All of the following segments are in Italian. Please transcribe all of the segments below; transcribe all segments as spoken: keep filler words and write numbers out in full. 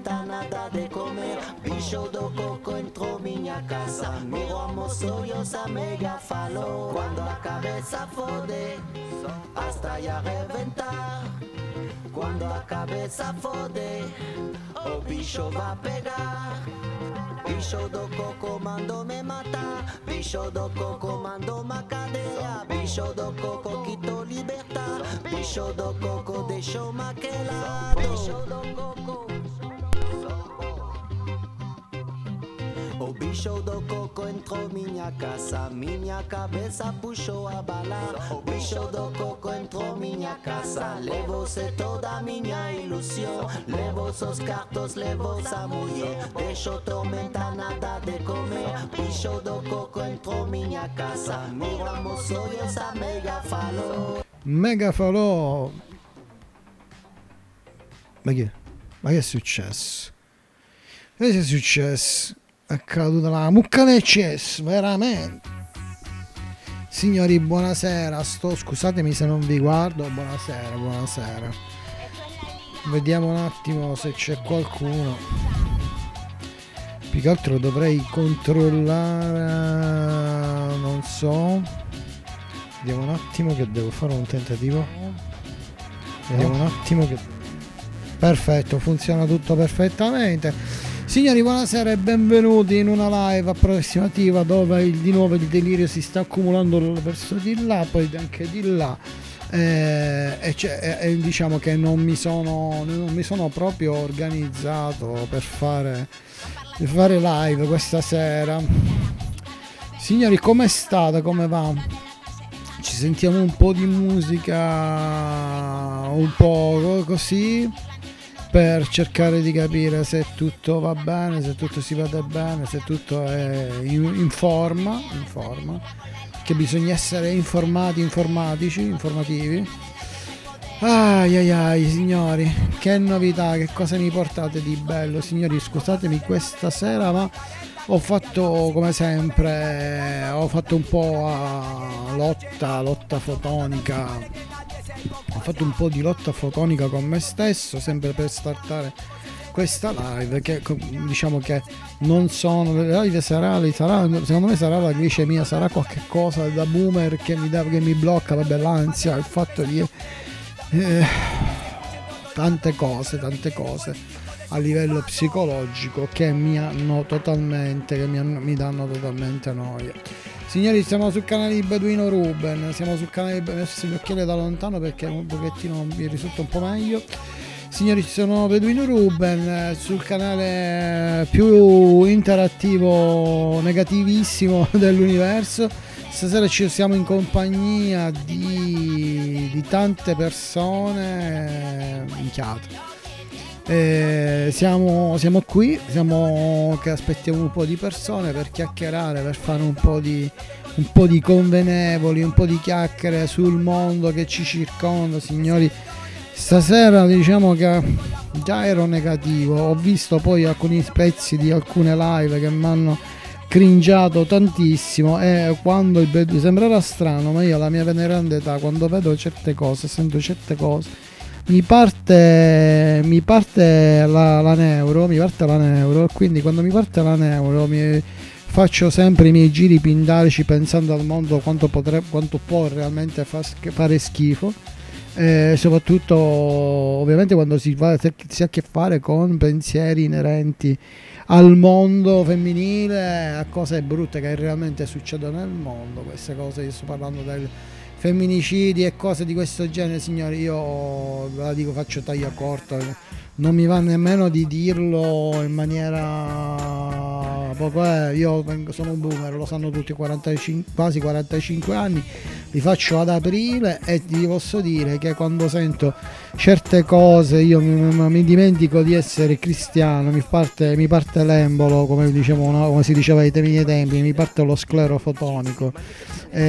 tormenta, nada de comer. Bicho do coco entró minha casa, miró a moço e os amiga falou. Quando a cabeça fode, hasta ya reventar. Quando a cabeça fode, o bicho vai pegar. Bicho do coco mandou me matar. Bicho do coco mandou uma cadeia. Bicho do coco quitou libertar. Bicho do coco deixou maquelado. Bicho do coco. O bicho do coco entrou minha casa, minha cabeça puxou a bala. O bicho do coco entrou minha casa, levou-se toda a minha ilusão. Levou seus cartos, levou a mulher, deixou tormentar, nada de comer. Bicho do coco entrou minha casa, mirou a moço e essa mega falou. Mega falò. Ma che? Ma che è successo? Che è successo? È caduta la mucca nel cesso, veramente. Signori, buonasera. Sto, scusatemi se non vi guardo. Buonasera, buonasera. Vediamo un attimo se c'è qualcuno. Più che altro dovrei controllare. Non so. Vediamo un attimo che devo fare un tentativo. Vediamo un attimo che. Perfetto, funziona tutto perfettamente. Signori, buonasera e benvenuti in una live approssimativa dove il, di nuovo il delirio si sta accumulando verso di là, poi anche di là, eh, e, e, e diciamo che non mi sono non mi sono proprio organizzato per fare, per fare live questa sera. Signori, com'è stata? Come va? Ci sentiamo un po' di musica, un po' così, per cercare di capire se tutto va bene, se tutto si vede bene, se tutto è in, in forma, in forma, che bisogna essere informati, informatici, informativi. Ai ai ai, signori, che novità, che cosa mi portate di bello? Signori, scusatemi questa sera, ma ho fatto come sempre, ho fatto un po' a lotta, lotta fotonica. Ho fatto un po' di lotta fotonica con me stesso, sempre per startare questa live, che diciamo che non sono le live serali, sarà, secondo me sarà la glicemia, sarà qualche cosa da boomer che mi, da, che mi blocca, vabbè, l'ansia, il fatto di eh, tante cose, tante cose a livello psicologico che mi hanno totalmente, che mi, hanno, mi danno totalmente noia. Signori, siamo sul canale di Beduino Ruben, siamo sul canale di messo gli occhiali da lontano perché un pochettino mi risulta un po' meglio. Signori, sono Beduino Ruben sul canale più interattivo negativissimo dell'universo. Stasera ci siamo in compagnia di, di tante persone minchiate. Eh, siamo, siamo qui, siamo che aspettiamo un po' di persone per chiacchierare, per fare un po' di un po' di convenevoli, un po' di chiacchiere sul mondo che ci circonda. Signori, stasera diciamo che già ero negativo, ho visto poi alcuni pezzi di alcune live che mi hanno cringiato tantissimo, e quando il Bedu, sembrerà strano, ma io alla mia veneranda età, quando vedo certe cose, sento certe cose, mi parte mi parte la, la neuro, mi parte la neuro, e quindi quando mi parte la neuro mi faccio sempre i miei giri pindarici pensando al mondo quanto potrebbe, quanto può realmente fa, fare schifo, e soprattutto ovviamente quando si, va, si ha a che fare con pensieri inerenti al mondo femminile, a cose brutte che realmente succedono nel mondo. Queste cose, io sto parlando del femminicidi e cose di questo genere, signori, io ve la dico, faccio taglia corta, non mi va nemmeno di dirlo in maniera poco, eh, io sono un boomer, lo sanno tutti, quarantacinque, quasi quarantacinque anni, li faccio ad aprile, e ti posso dire che quando sento certe cose io mi, mi dimentico di essere cristiano, mi parte, mi parte l'embolo, come, dicevo, no? Come si diceva ai miei tempi, mi parte lo sclerofotonico. E,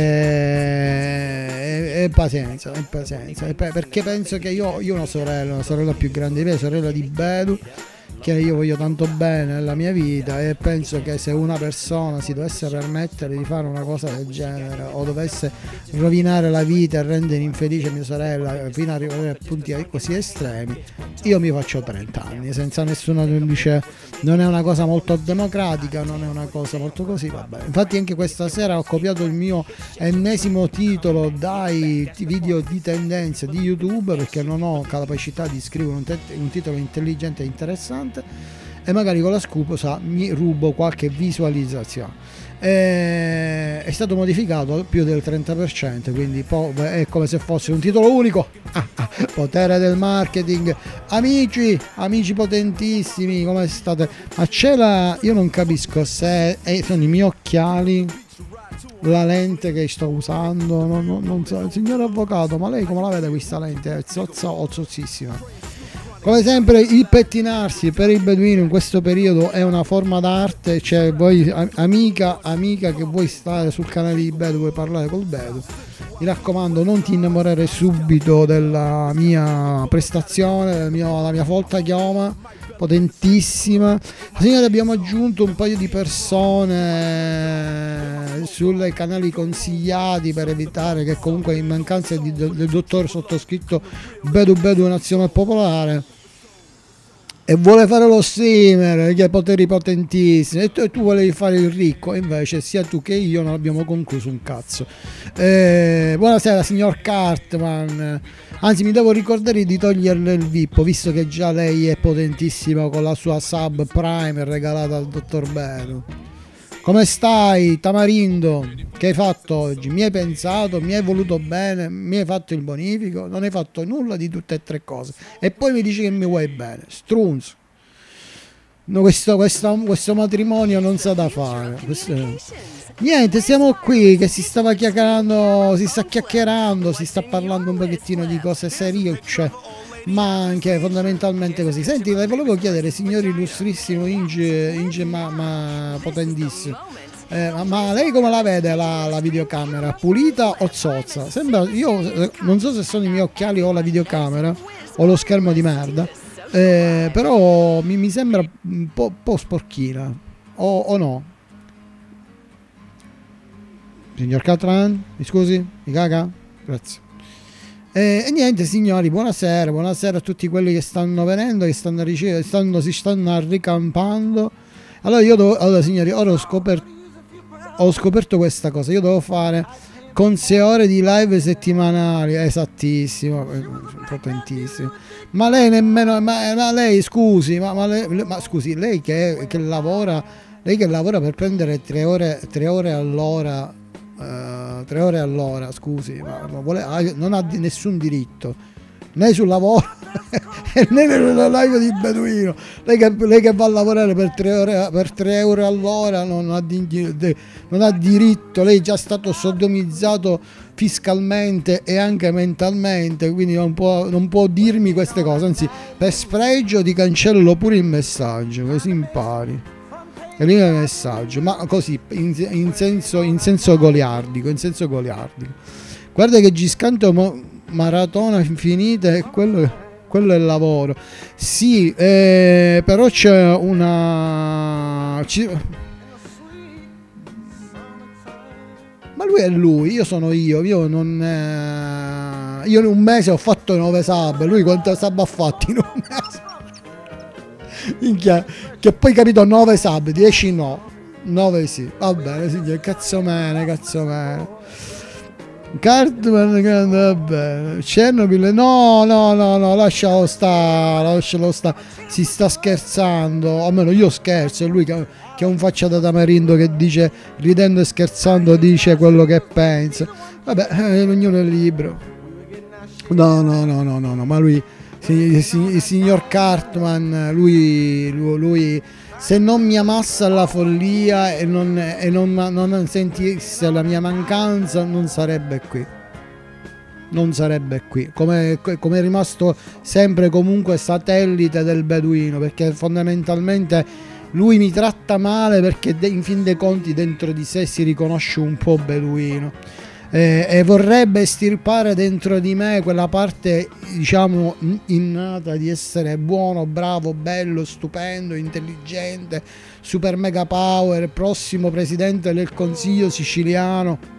e, e pazienza, e pazienza, e perché penso che io, io ho una sorella, una sorella più grande di me, sorella di Bedu, che io voglio tanto bene nella mia vita, e penso che se una persona si dovesse permettere di fare una cosa del genere o dovesse rovinare la vita e rendere infelice mia sorella fino ad arrivare a punti così estremi, io mi faccio trenta anni senza nessuno che dice. Non è una cosa molto democratica, non è una cosa molto così, vabbè. Infatti anche questa sera ho copiato il mio ennesimo titolo dai video di tendenze di YouTube, perché non ho capacità di scrivere un, un titolo intelligente e interessante, e magari con la scusa mi rubo qualche visualizzazione. E è stato modificato più del trenta per cento, quindi è come se fosse un titolo unico. Ah, ah, potere del marketing. Amici, amici potentissimi, come state? Ma c'è la... io non capisco se è, sono i miei occhiali, la lente che sto usando, non, non, non so. Signor avvocato, ma lei come la vede questa lente? È zozza o zozzissima? Come sempre il pettinarsi per il beduino in questo periodo è una forma d'arte. Cioè, voi amica, amica che vuoi stare sul canale di Bedu, vuoi parlare col Bedu, mi raccomando, non ti innamorare subito della mia prestazione, del mio, la mia folta chioma potentissima. Signore, abbiamo aggiunto un paio di persone sui canali consigliati per evitare che comunque in mancanza di, del dottor sottoscritto Bedu Bedu Nazione Popolare, e vuole fare lo streamer che ha poteri potentissimi, e tu, e tu volevi fare il ricco, e invece sia tu che io non abbiamo concluso un cazzo. Eh, buonasera signor Cartman, anzi mi devo ricordare di toglierle il V I P, visto che già lei è potentissima con la sua sub Prime regalata al dottor Bedu. Come stai Tamarindo? Che hai fatto oggi? Mi hai pensato? Mi hai voluto bene? Mi hai fatto il bonifico? Non hai fatto nulla di tutte e tre cose, e poi mi dici che mi vuoi bene. Strunzo. No, questo, questo, questo matrimonio non sa da fare. Questo... Niente, siamo qui che si stava chiacchierando, si sta chiacchierando, si sta parlando un pochettino di cose serie, cioè, ma anche fondamentalmente così. Senti, le volevo chiedere, signor illustrissimo Inge, Inge ma, ma potentissimo, eh, ma, ma lei come la vede la, la videocamera? Pulita o zozza? Sembra, io non so se sono i miei occhiali o la videocamera o lo schermo di merda, eh, però mi, mi sembra un po', po' sporchina, o, o no? Signor Catran, mi scusi? Mi caga? Grazie. E, e niente signori, buonasera, buonasera a tutti quelli che stanno venendo, che stanno ricevendo, stanno, si stanno arricampando. Allora io devo, allora signori, ora ho scoperto, ho scoperto questa cosa, io devo fare con sei ore di live settimanali, esattissimo, potentissimo. Ma lei nemmeno, ma, ma lei scusi, ma, ma, lei, ma scusi, lei che, che lavora, lei che lavora per prendere tre ore, tre ore all'ora. Uh, tre ore all'ora, scusi, ma, ma vuole, non ha nessun diritto né sul lavoro né nella live di Beduino. Lei che, lei che va a lavorare per tre ore, per tre euro all'ora non ha, di, de, non ha diritto. Lei è già stato sodomizzato fiscalmente e anche mentalmente, quindi non può, non può dirmi queste cose, anzi per spregio ti cancello pure il messaggio, così impari. E lì è il messaggio, ma così in, in senso in senso goliardico, in senso goliardico. Guarda che Giscanto mo, maratona infinita, e quello, quello è il lavoro. Sì, eh, però c'è una ci... ma lui è lui, io sono io, io non eh... io in un mese ho fatto nove sub, lui quanto sub ha fatto in un mese? Minchia, che poi capito nove sub, dieci no, nove sì, va bene signore, cazzo mene, cazzo mene. Cartman, va bene. Chernobyl, no, no, no, no, lascialo stare, lascialo stare, si sta scherzando, almeno io scherzo, è lui che, che è un faccia da tamarindo che dice, ridendo e scherzando, dice quello che pensa. Vabbè, eh, ognuno è libero. No, no, no, no, no, no, ma lui... il signor Cartman, lui, lui, lui se non mi amassa alla follia e non, e non, non sentisse la mia mancanza, non sarebbe qui, non sarebbe qui, come, come è rimasto sempre comunque satellite del beduino, perché fondamentalmente lui mi tratta male, perché in fin dei conti dentro di sé si riconosce un po' beduino. eh, e vorrebbe estirpare dentro di me quella parte, diciamo, innata di essere buono, bravo, bello, stupendo, intelligente, super mega power, prossimo presidente del Consiglio siciliano.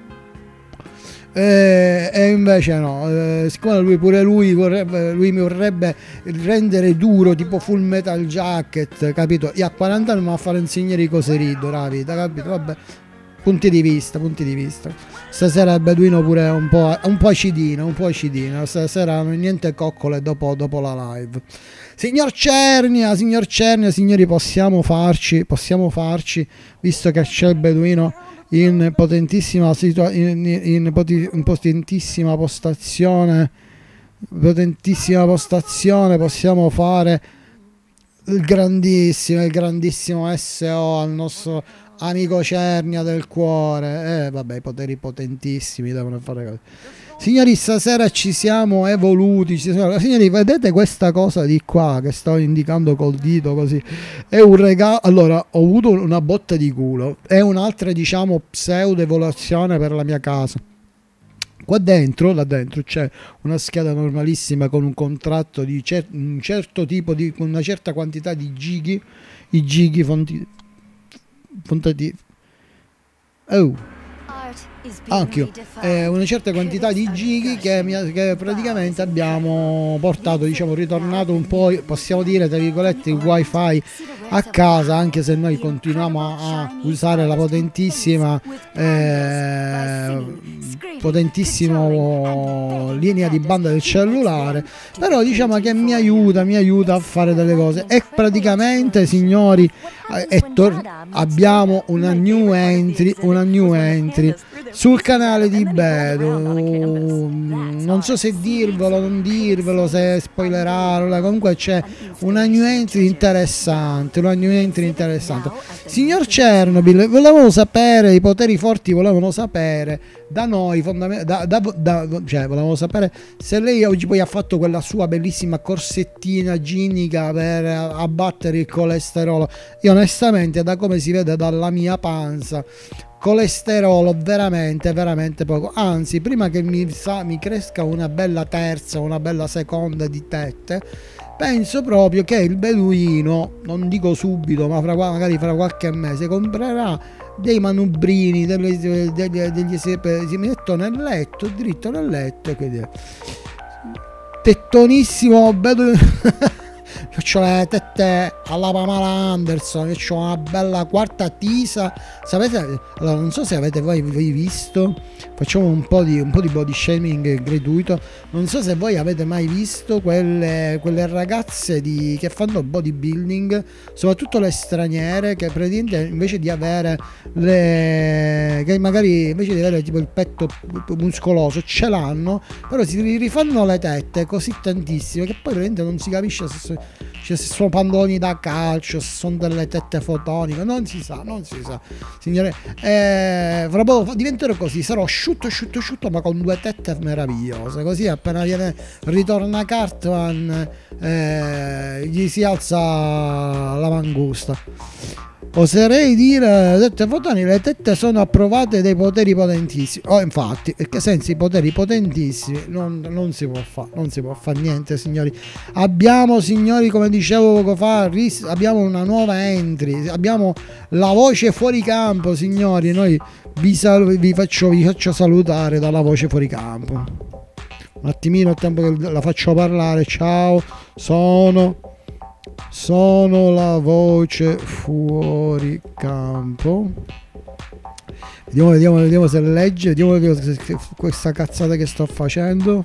E, e invece no, eh, siccome lui pure lui vorrebbe, lui mi vorrebbe rendere duro tipo Full Metal Jacket, capito? E a quaranta anni mi va a fare insegnare cose rido la vita, capito? Vabbè, punti di vista, punti di vista. Stasera il beduino pure un po', un po' acidino, un po' acidino. Stasera niente coccole dopo, dopo la live. Signor Cernia, signor Cernia, signori, possiamo farci, possiamo farci, visto che c'è il beduino in potentissima situa- in, in, in potentissima postazione, potentissima postazione, possiamo fare il grandissimo, il grandissimo S O al nostro amico Cernia del cuore. Eh vabbè, i poteri potentissimi devono fare cose. Signori, stasera ci siamo evoluti. Ci siamo... Signori, vedete questa cosa di qua che sto indicando col dito così? È un regalo. Allora, ho avuto una botta di culo. È un'altra, diciamo, pseudo evoluzione per la mia casa. Qua dentro, là dentro, c'è una scheda normalissima con un contratto di cer un certo tipo di, con una certa quantità di gighi. I gighi fonti... fontati... Oh. Anch'io, eh, una certa quantità di gighi che, mi, che praticamente abbiamo portato, diciamo, ritornato un po', possiamo dire, tra virgolette, il wifi a casa, anche se noi continuiamo a usare la potentissima eh, potentissima linea di banda del cellulare, però diciamo che mi aiuta, mi aiuta a fare delle cose. E praticamente, signori, eh, abbiamo una new entry, una new entry sul canale di Bedu. Non so se dirvelo, non dirvelo, se spoilerarla. Comunque c'è una new entry interessante, una new entry interessante. Signor Chernobyl, volevamo sapere, i poteri forti volevano sapere da noi, da, da, da, cioè volevamo sapere se lei oggi poi ha fatto quella sua bellissima corsettina ginica per abbattere il colesterolo. Io onestamente, da come si vede dalla mia panza, colesterolo veramente veramente poco, anzi prima che mi, sa, mi cresca una bella terza, una bella seconda di tette, penso proprio che il beduino, non dico subito, ma fra, magari fra qualche mese, comprerà dei manubrini, delle, degli, degli, si metto nel letto, dritto nel letto, quindi tettonissimo beduino. C'ho le tette alla Pamela Anderson, c'ho una bella quarta tisa, sapete? Allora, non so se avete voi, voi visto, facciamo un po' di un po' di body shaming gratuito. Non so se voi avete mai visto quelle, quelle ragazze di, che fanno bodybuilding, soprattutto le straniere, che praticamente invece di avere le, che magari invece di avere tipo il petto muscoloso ce l'hanno, però si rifanno le tette così tantissime che poi praticamente non si capisce se cioè se sono pantaloni da calcio, se sono delle tette fotoniche, non si sa, non si sa, signore. Eh, fra poco diventerò così, sarò asciutto, asciutto, asciutto, ma con due tette meravigliose, così appena viene, ritorna Cartman, eh, gli si alza la mangusta. Oserei dire, tette fotoni, le tette sono approvate dei poteri potentissimi. Oh, infatti, perché senza i poteri potentissimi non, non si può fare, non si può fare niente, signori. Abbiamo, signori, come dicevo poco fa, abbiamo una nuova entry, abbiamo la voce fuori campo, signori. Noi vi, vi, faccio, vi faccio salutare dalla voce fuori campo. Un attimino, il tempo che la faccio parlare. Ciao, sono... Sono la voce fuori campo. Vediamo, vediamo, vediamo se legge. Vediamo, vediamo se, se questa cazzata che sto facendo.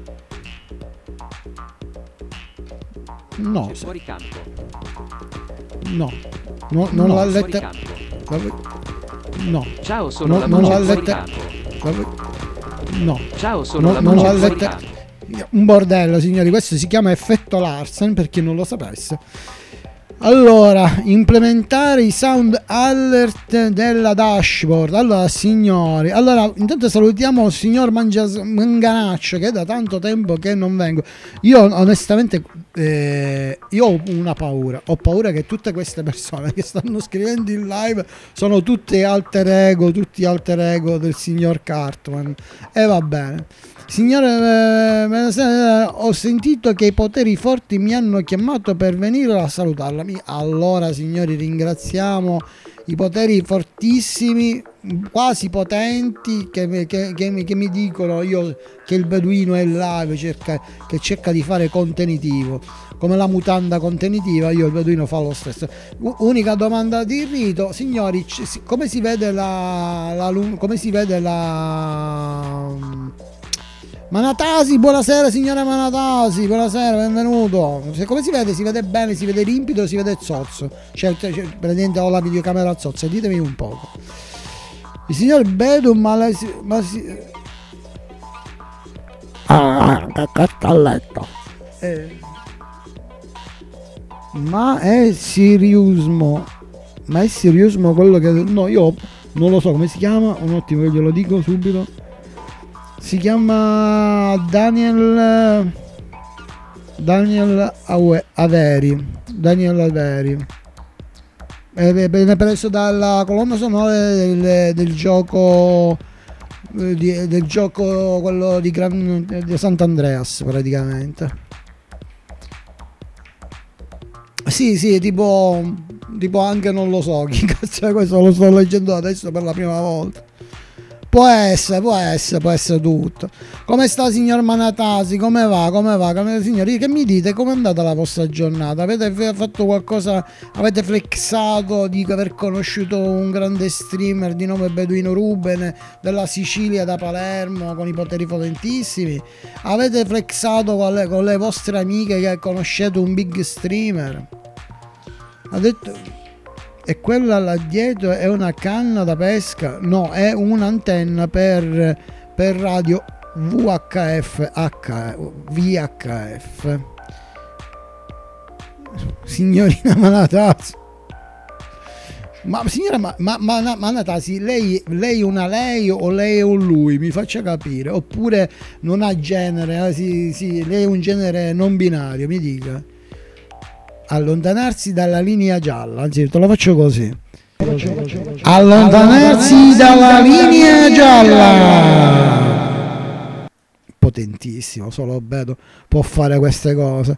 No. Fuori campo. No. No, non no, l'ha letta. No. Ciao, sono no, la voce non fuori letta. Campo. No. Ciao, sono no, la voce fuori letta. Campo. Un bordello, signori, questo si chiama effetto Larsen, per chi non lo sapesse. Allora, implementare i sound alert della dashboard. Allora, signori, allora intanto salutiamo il signor Mangias- Manganaccio, che è da tanto tempo che non vengo. Io onestamente eh, io ho una paura, ho paura che tutte queste persone che stanno scrivendo in live sono tutte alter ego, tutti alter ego del signor Cartman. E va bene. Signore, eh, ho sentito che i poteri forti mi hanno chiamato per venire a salutarla. Allora, signori, ringraziamo i poteri fortissimi, quasi potenti, che, che, che, che mi dicono io che il beduino è live, cerca, che cerca di fare contenitivo. Come la mutanda contenitiva, io il beduino fa lo stesso. Unica domanda di rito, signori, come si vede la, la come si vede la Manatasi? Buonasera signora Manatasi, buonasera, benvenuto. Come si vede? Si vede bene, si vede limpido, si vede zozzo. Cioè, cioè praticamente ho la videocamera zozza, ditemi un poco. Il signor Bedu, ma, lei si, ma si... Ah, che cazzo a letto. Eh. Ma è seriusmo? Ma è seriusmo quello che... No, io non lo so come si chiama, un attimo che glielo dico subito. Si chiama Daniel Daniel Averi. Daniel Averi. Viene preso dalla colonna sonora del, del gioco di, del gioco quello di, Gran, di Sant'Andreas praticamente. Sì, sì, tipo tipo anche non lo so chi cazzo è questo, lo sto leggendo adesso per la prima volta. Può essere, può essere, può essere tutto. Come sta signor Manatasi? Come va? Come va? Come, signori, che mi dite? Come è andata la vostra giornata? Avete fatto qualcosa? Avete flexato di aver conosciuto un grande streamer di nome Beduino Ruben della Sicilia, da Palermo, con i poteri potentissimi? Avete flexato con le, con le vostre amiche che conoscete un big streamer? Ha detto... E quella là dietro è una canna da pesca? No, è un'antenna per, per radio V H F, H, V H F. Signorina Manatasi. Ma signora ma, ma, ma, Manatasi, lei, lei una lei o lei è un lui? Mi faccia capire. Oppure non ha genere? Eh? Sì, sì, lei è un genere non binario, mi dica. Allontanarsi dalla linea gialla, anzi te lo faccio così. Allontanarsi dalla linea gialla. Potentissimo, solo Beto può fare queste cose.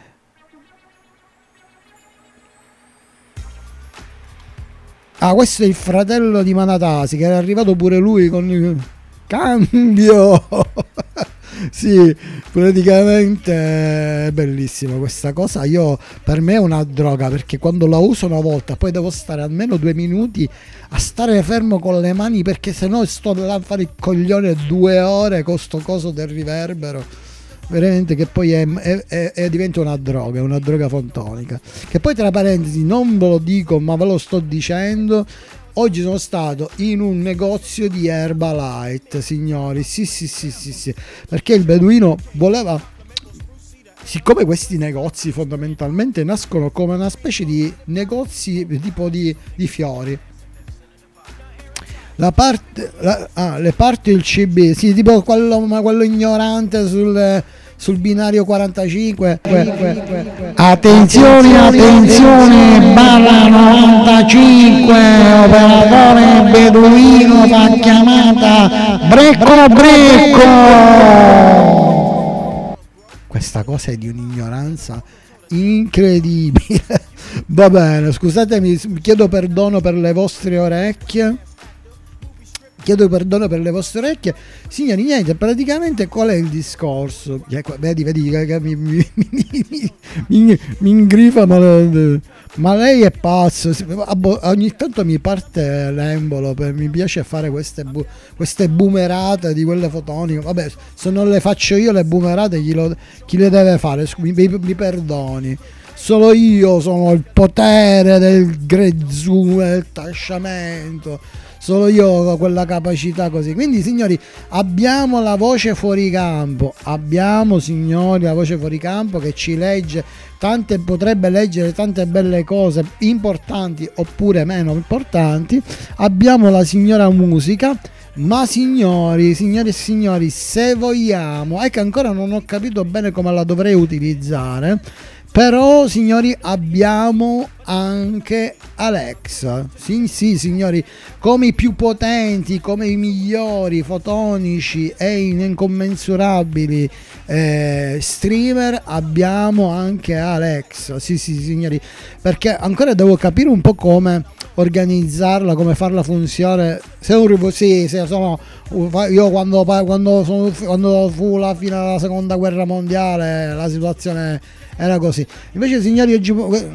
Ah, questo è il fratello di Manatasi, che era arrivato pure lui con il cambio. Sì, praticamente è bellissima questa cosa. Io, per me è una droga, perché quando la uso una volta poi devo stare almeno due minuti a stare fermo con le mani, perché sennò sto là a fare il coglione due ore con sto coso del riverbero. Veramente che poi è, è, è, è diventa una droga, una droga fontonica. Che poi, tra parentesi, non ve lo dico ma ve lo sto dicendo, oggi sono stato in un negozio di Herbalife, signori. Sì, sì, sì, sì, sì. Perché il beduino voleva... Siccome questi negozi fondamentalmente nascono come una specie di negozi tipo di, di fiori. La parte... La, ah, le parti del C B. Sì, tipo quello, quello ignorante sul... sul binario quarantacinque. Attenzione, attenzione, barra novantacinque, operatore beduino fa chiamata, brecco brecco. Questa cosa è di un'ignoranza incredibile. Va bene, scusatemi, chiedo perdono per le vostre orecchie. Chiedo perdono per le vostre orecchie. Signori, niente, praticamente qual è il discorso? Vedi, vedi che mi, mi, mi, mi, mi, mi ingrifa, ma, ma lei è pazzo. Ogni tanto mi parte l'embolo, mi piace fare queste, bu, queste boomerate di quelle fotoniche. Vabbè, se non le faccio io le boomerate, chi, lo, chi le deve fare? Mi, mi perdoni. solo io sono il potere del grezzume, del tasciamento, solo io ho quella capacità così. Quindi signori, abbiamo la voce fuori campo, abbiamo signori la voce fuori campo che ci legge tante, potrebbe leggere tante belle cose importanti oppure meno importanti. Abbiamo la signora musica. Ma signori, signori e signori, se vogliamo, è che ancora non ho capito bene come la dovrei utilizzare, però signori abbiamo anche Alexa. Sì, sì signori, come i più potenti, come i migliori fotonici e incommensurabili eh, streamer, abbiamo anche Alexa. Sì sì signori, perché ancora devo capire un po' come organizzarla, come farla funzionare. Se un sì, se sono io quando, quando, sono, quando fu la fine della seconda guerra mondiale la situazione era così. Invece signori oggi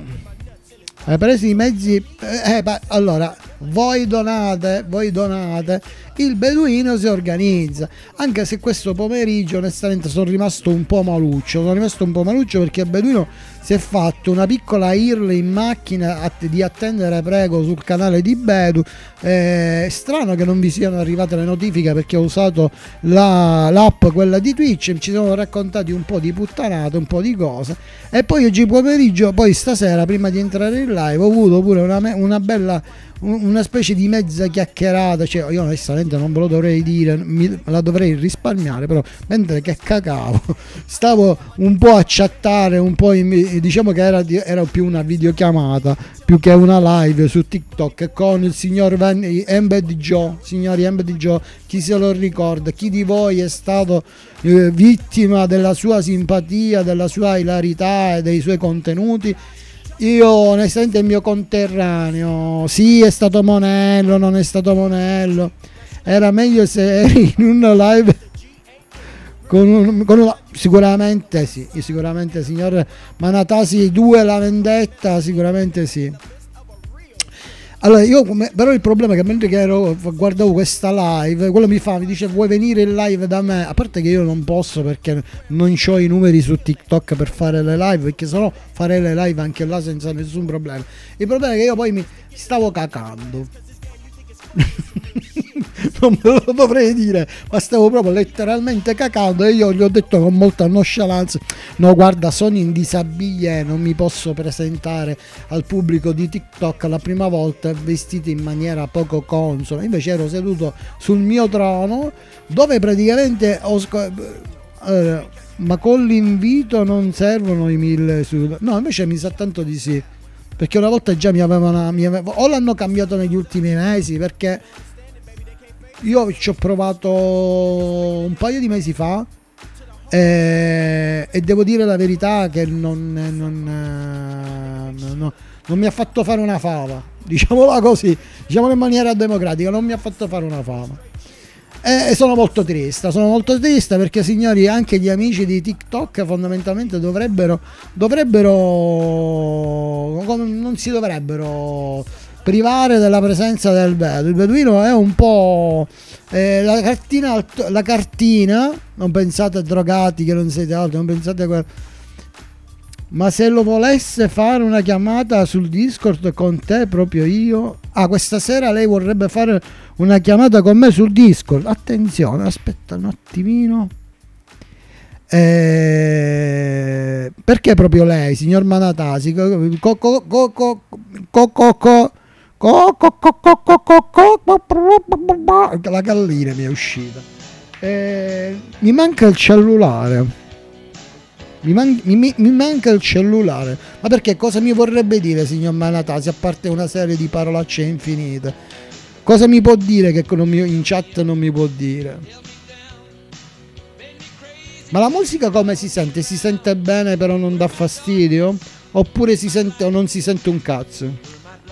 hai preso i mezzi eh, eh, allora voi donate voi donate il beduino si organizza, anche se questo pomeriggio onestamente sono rimasto un po' maluccio sono rimasto un po' maluccio perché il beduino si è fatto una piccola I R L in macchina att- di attendere prego sul canale di Bedu. È strano che non vi siano arrivate le notifiche perché ho usato la, l'app quella di Twitch, ci siamo raccontati un po' di puttanate, un po' di cose, e poi oggi pomeriggio, poi stasera prima di entrare in live ho avuto pure una, una bella una specie di mezza chiacchierata, cioè io onestamente non ve lo dovrei dire, mi, la dovrei risparmiare, però mentre che cacavo stavo un po' a chattare, un po' in, diciamo che era, era più una videochiamata più che una live su TikTok con il signor Embed Joe. Signori, Embed Joe, chi se lo ricorda, chi di voi è stato eh, vittima della sua simpatia, della sua ilarità e dei suoi contenuti? Io onestamente il mio conterraneo, sì è stato Monello, non è stato Monello, era meglio se eri in una live con, un, con una, sicuramente sì, sicuramente signor Manatasi due la vendetta, sicuramente sì. Allora io però il problema è che mentre che ero, guardavo questa live, quello mi fa, mi dice vuoi venire in live da me? A parte che io non posso perché non ho i numeri su TikTok per fare le live, perché sennò farei le live anche là senza nessun problema. Il problema è che io poi mi stavo cacando. Non me lo dovrei dire, ma stavo proprio letteralmente cacando e io gli ho detto con molta nonchalance: no guarda, sono in disabile, non mi posso presentare al pubblico di TikTok la prima volta vestito in maniera poco consona. Invece ero seduto sul mio trono dove praticamente ho sc- eh, ma con l'invito non servono i mille su... no, invece mi sa tanto di sì, perché una volta già mi avevano mi aveva, o l'hanno cambiato negli ultimi mesi, perché io ci ho provato un paio di mesi fa e, e devo dire la verità che non, non, non, non mi ha fatto fare una fava, diciamola così, diciamolo in maniera democratica, non mi ha fatto fare una fava. E sono molto triste, sono molto triste perché signori anche gli amici di TikTok fondamentalmente dovrebbero, dovrebbero non si dovrebbero privare della presenza del beduino. Il beduino è un po' eh, la cartina, la cartina, non pensate a drogati che non siete altro, non pensate a quel... Ma se lo volesse fare una chiamata sul Discord con te, proprio io, ah questa sera lei vorrebbe fare una chiamata con me sul Discord, attenzione, aspetta un attimino, eh, perché proprio lei, signor Manatasi? Co, co, co, co, co, co, co, la gallina mi è uscita, eh, mi manca il cellulare. Mi, man- mi, mi manca il cellulare. Ma perché cosa mi vorrebbe dire signor Manatasi, a parte una serie di parolacce infinite? Cosa mi può dire che non mi, in chat non mi può dire? Ma la musica come si sente? Si sente bene però non dà fastidio? Oppure si sente o non si sente un cazzo?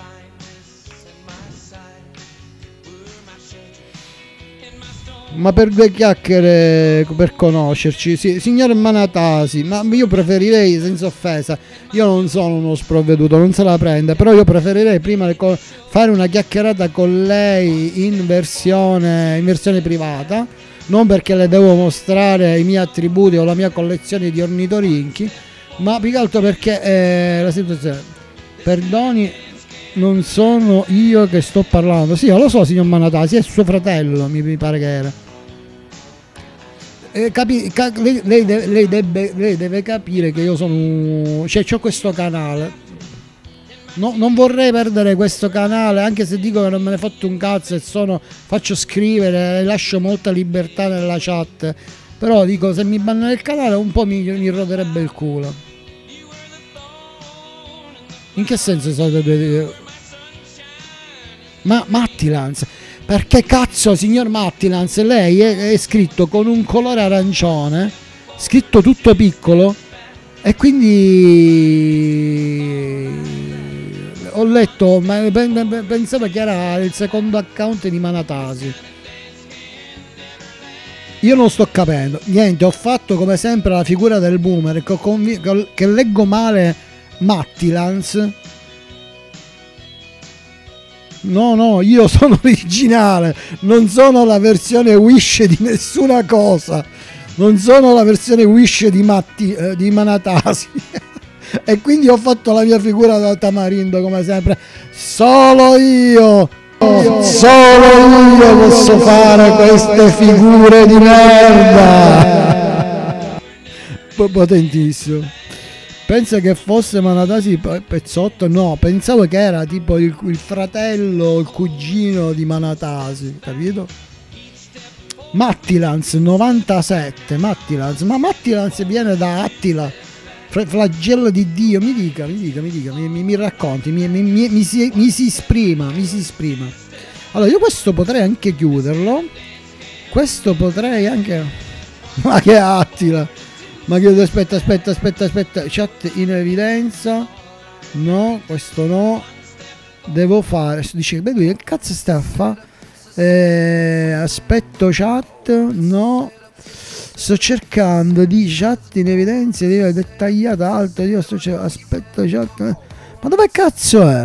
Ma per due chiacchiere, per conoscerci, sì, signor Manatasi, ma io preferirei, senza offesa, io non sono uno sprovveduto, non se la prende, però io preferirei prima fare una chiacchierata con lei in versione, in versione privata, non perché le devo mostrare i miei attributi o la mia collezione di ornitorinchi, ma più che altro perché eh, la situazione, perdoni, non sono io che sto parlando. Sì, io lo so, signor Manatasi, è suo fratello, mi, mi pare che era. Eh, capi, ca, lei, lei, deve, lei, deve, lei deve capire che io sono, cioè c'ho questo canale, no, non vorrei perdere questo canale, anche se dico che non me ne fatto un cazzo e sono, faccio scrivere, lascio molta libertà nella chat, però dico, se mi bannano il canale un po' mi, mi roderebbe il culo. In che senso sono due? Ma Mattilans, perché cazzo, signor Mattilans, lei è, è scritto con un colore arancione, scritto tutto piccolo, e quindi ho letto, ma pensavo che era il secondo account di Manatasi. Io non sto capendo niente, ho fatto come sempre la figura del boomer che, conv- che leggo male Mattilans. No, no, io sono originale, non sono la versione Wish di nessuna cosa, non sono la versione Wish di, Matti, eh, di Manatasi. E quindi ho fatto la mia figura da tamarindo come sempre. Solo io, io solo io posso fare queste figure di merda. Potentissimo. Pensa che fosse Manatasi Pezzotto? No, pensavo che era tipo il, il fratello, il cugino di Manatasi, capito? Mattilans novantasette, Mattilans, ma Mattilans viene da Attila, flagello di Dio, mi dica, mi dica, mi dica, mi, mi, mi racconti, mi, mi, mi, mi, si, mi si esprima, mi si esprima. Allora io questo potrei anche chiuderlo, questo potrei anche... Ma che Attila? Ma che aspetta, aspetta, aspetta, aspetta, chat in evidenza, no, questo no, devo fare, dice, beh, che cazzo sta a fare? Eh, aspetto chat, no, sto cercando di chat in evidenza, dettagliata alto, io sto cercando, aspetto chat, ma dove cazzo è?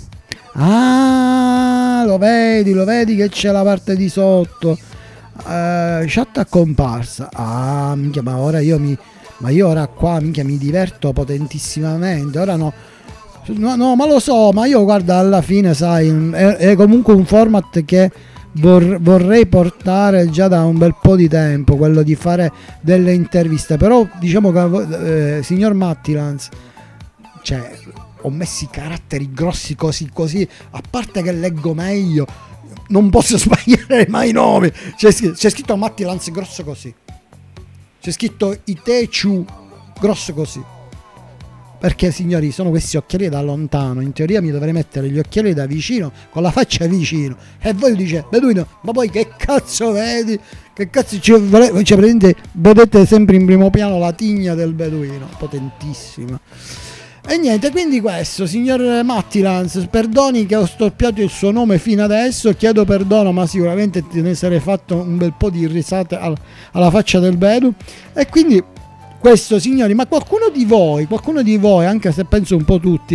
Ah, lo vedi, lo vedi che c'è la parte di sotto. Uh, chat a comparsa. Ah, minchia, ma ora io mi ma io ora qua minchia mi diverto potentissimamente. Ora no, no, no, ma lo so, ma io guarda, alla fine sai, è, è comunque un format che vor, vorrei portare già da un bel po' di tempo, quello di fare delle interviste. Però diciamo che eh, signor Mattilans, cioè ho messo i caratteri grossi così così, a parte che leggo meglio, non posso sbagliare mai i nomi. C'è scritto, c'è scritto Mattilans grosso così, c'è scritto Itechu grosso così, perché signori sono questi occhiali da lontano, in teoria mi dovrei mettere gli occhiali da vicino con la faccia vicino, e voi dice Beduino, ma poi che cazzo vedi, che cazzo ci vole... cioè, vedete, vedete sempre in primo piano la tigna del beduino, potentissima. E niente, quindi questo, signor Mattilans, perdoni che ho storpiato il suo nome fino adesso, chiedo perdono, ma sicuramente te ne sarei fatto un bel po' di risate al, alla faccia del Bedu. E quindi questo, signori, ma qualcuno di voi, qualcuno di voi, anche se penso un po' tutti,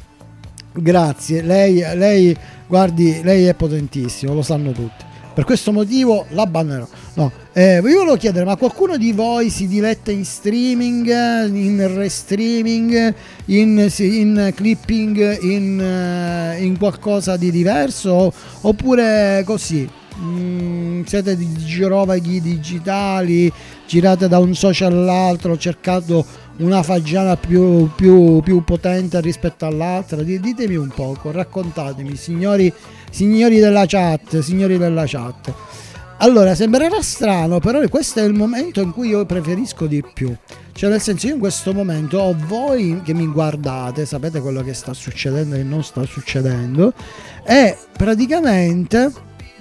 grazie, lei, lei, guardi, lei è potentissimo, lo sanno tutti. Per questo motivo la bannerò. No, eh, vi volevo chiedere, ma qualcuno di voi si diletta in streaming, in restreaming, in, in clipping, in, in qualcosa di diverso? Oppure così? Mm, siete di girovaghi digitali, girate da un social all'altro, cercato una fagiana più, più, più potente rispetto all'altra? Ditemi un poco, raccontatemi, signori, signori della chat, signori della chat. Allora, sembrerà strano, però questo è il momento in cui io preferisco di più. Cioè, nel senso, io in questo momento ho voi che mi guardate, sapete quello che sta succedendo e non sta succedendo, e praticamente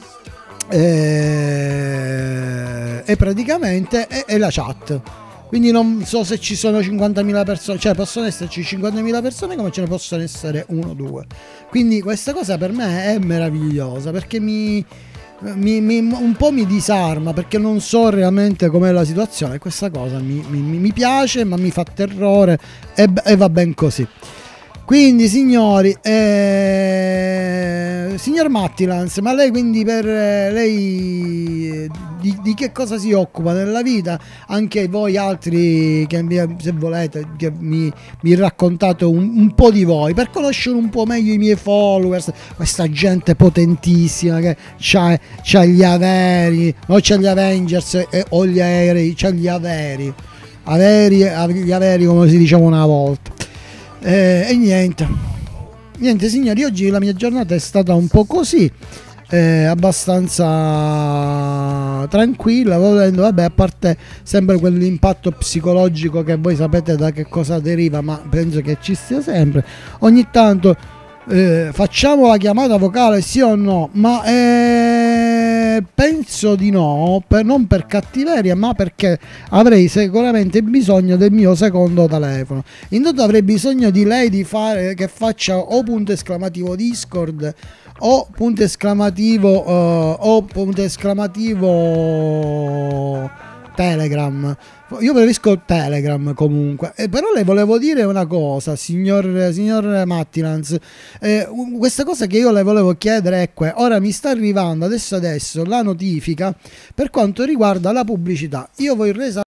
eh, e praticamente è, è la chat. Quindi non so se ci sono cinquantamila persone, cioè possono esserci cinquantamila persone come ce ne possono essere uno o due. Quindi questa cosa per me è meravigliosa, perché mi, mi, mi un po' mi disarma, perché non so realmente com'è la situazione, e questa cosa mi, mi, mi piace, ma mi fa terrore, e, e va ben così. Quindi signori, eh, Eh, signor Mattilans, ma lei quindi per eh, lei eh, di, di che cosa si occupa nella vita? Anche voi altri che mi- se volete che mi, mi raccontate un, un po' di voi per conoscere un po' meglio i miei followers, questa gente potentissima che c'ha, c'ha gli averi, non c'ha gli Avengers eh, o gli aerei, c'ha gli averi, averi, av- gli averi come si diceva una volta. Eh, e niente. Niente signori, oggi la mia giornata è stata un po' così, eh, abbastanza tranquilla, volendo, vabbè, a parte sempre quell'impatto psicologico che voi sapete da che cosa deriva, ma penso che ci sia sempre. Ogni tanto eh, facciamo la chiamata vocale, sì o no? Ma eh, penso di no, per, non per cattiveria, ma perché avrei sicuramente bisogno del mio secondo telefono. Intanto avrei bisogno di lei di fare che faccia o punto esclamativo Discord o punto esclamativo eh, o punto esclamativo Telegram. Io preferisco Telegram comunque. Eh, però le volevo dire una cosa, signor, signor Mattilans. Eh, questa cosa che io le volevo chiedere è que, ora mi sta arrivando adesso adesso la notifica per quanto riguarda la pubblicità. Io vorrei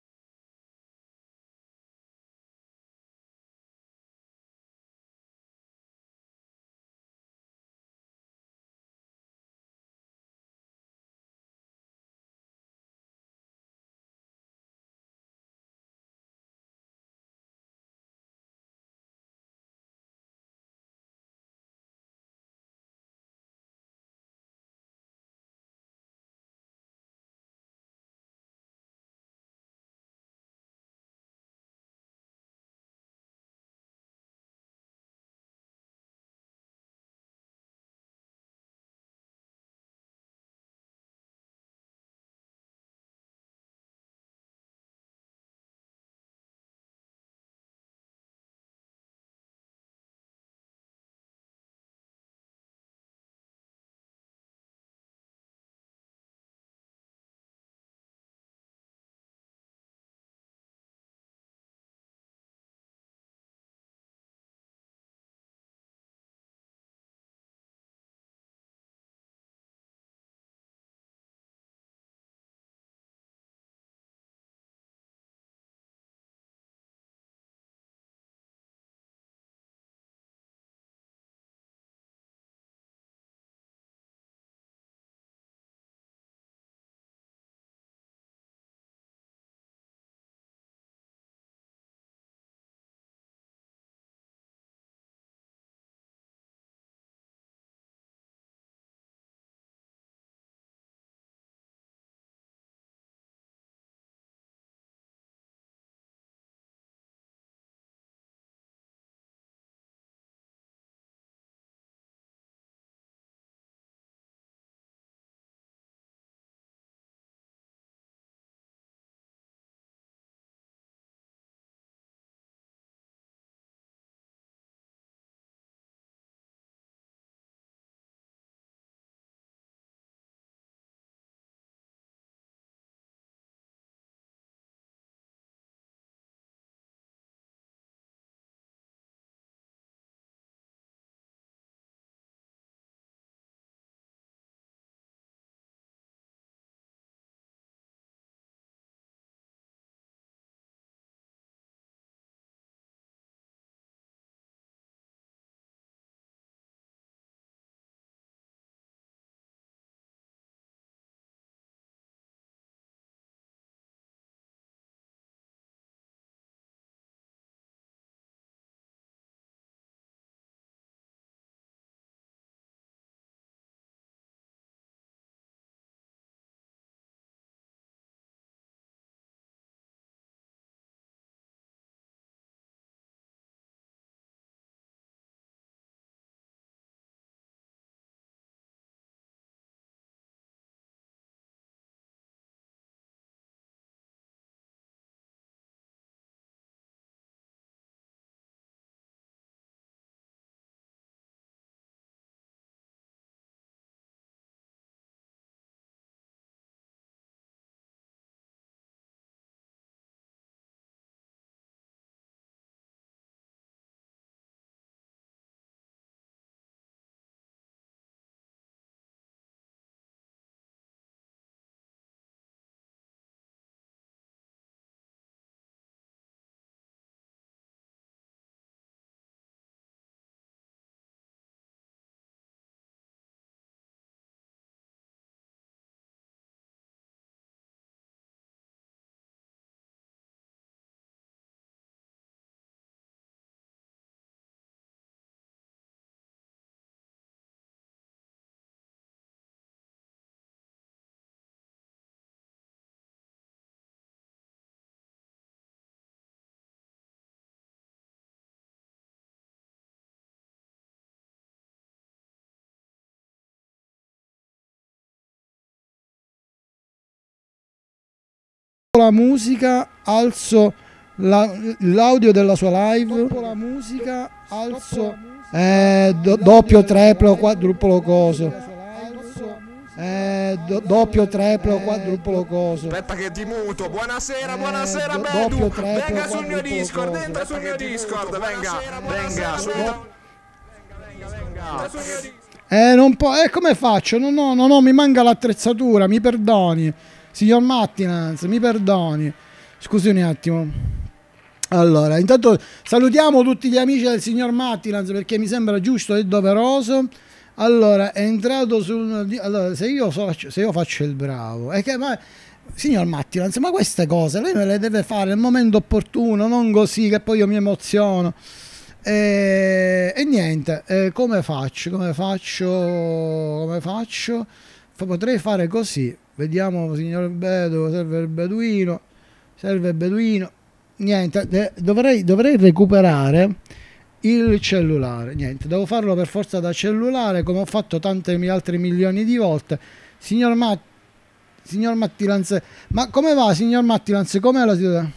la musica, alzo l'audio la, della sua live. La musica, alzo eh, do, doppio, triplo, quadruplo coso. Eh, do, doppio, triplo, quadruplo coso. Aspetta che ti muto. Buonasera, buonasera, eh, do, Bedu. doppio, triplo, venga sul mio Discord, coso. entra sul mio Discord, venga, venga, sul mio Discord. Eh, non può, eh, come faccio? No, no, no, no, mi manca l'attrezzatura, mi perdoni. Signor Mattinaz, mi perdoni. Scusi un attimo. Allora, intanto salutiamo tutti gli amici del signor Mattinaz perché mi sembra giusto e doveroso. Allora, è entrato sul... Allora, se io faccio, se io faccio il bravo... È che, ma, signor Mattinaz, ma queste cose lei me le deve fare nel momento opportuno, non così che poi io mi emoziono. E, e niente, e come faccio? Come faccio? Come faccio? Potrei fare così. Vediamo, signor Bedu, serve il beduino. Serve il beduino. Niente, dovrei, dovrei recuperare il cellulare. Niente, devo farlo per forza da cellulare, come ho fatto tante altre milioni di volte. Signor Matt, signor Mattilanz, ma come va, signor Mattilanz? Com'è la situazione?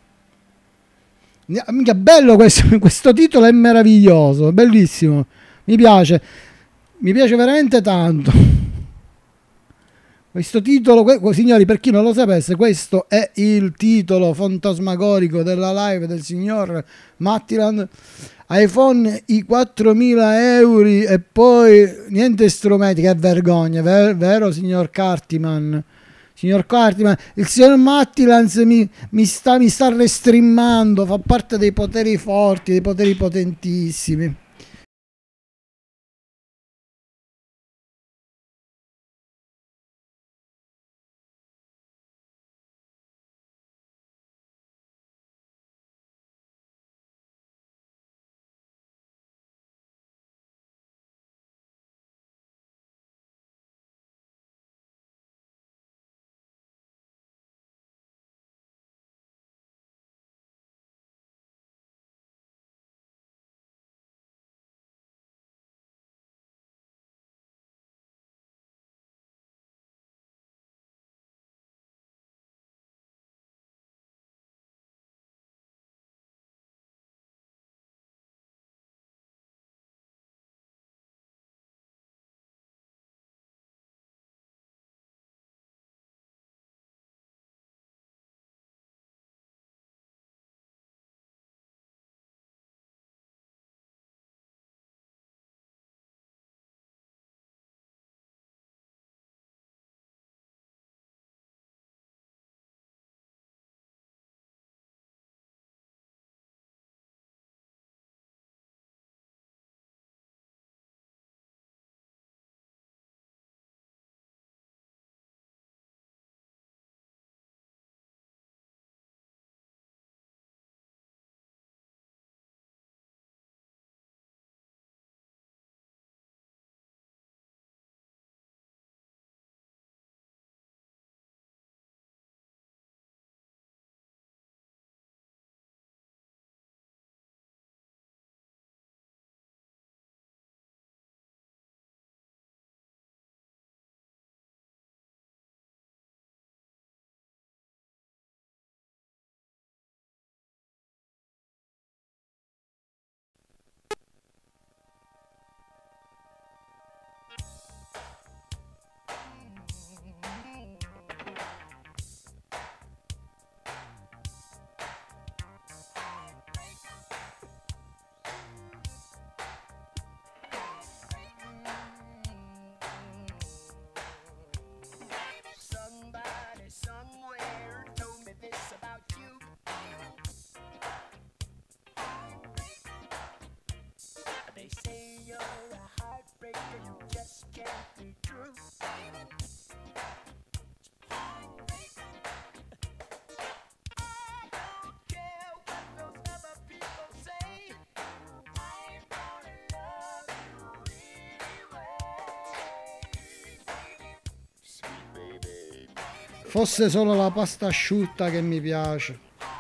Mica bello questo, questo titolo è meraviglioso, bellissimo, mi piace, mi piace veramente tanto questo titolo. Signori, per chi non lo sapesse, questo è il titolo fantasmagorico della live del signor Mattiland. iPhone i quattromila euro e poi niente strumenti, che vergogna, vero, vero signor Cartiman? Signor Cartiman, il signor Mattilanz mi, mi, sta, mi sta restreamando, fa parte dei poteri forti, dei poteri potentissimi. Fosse solo la pasta asciutta che mi piace.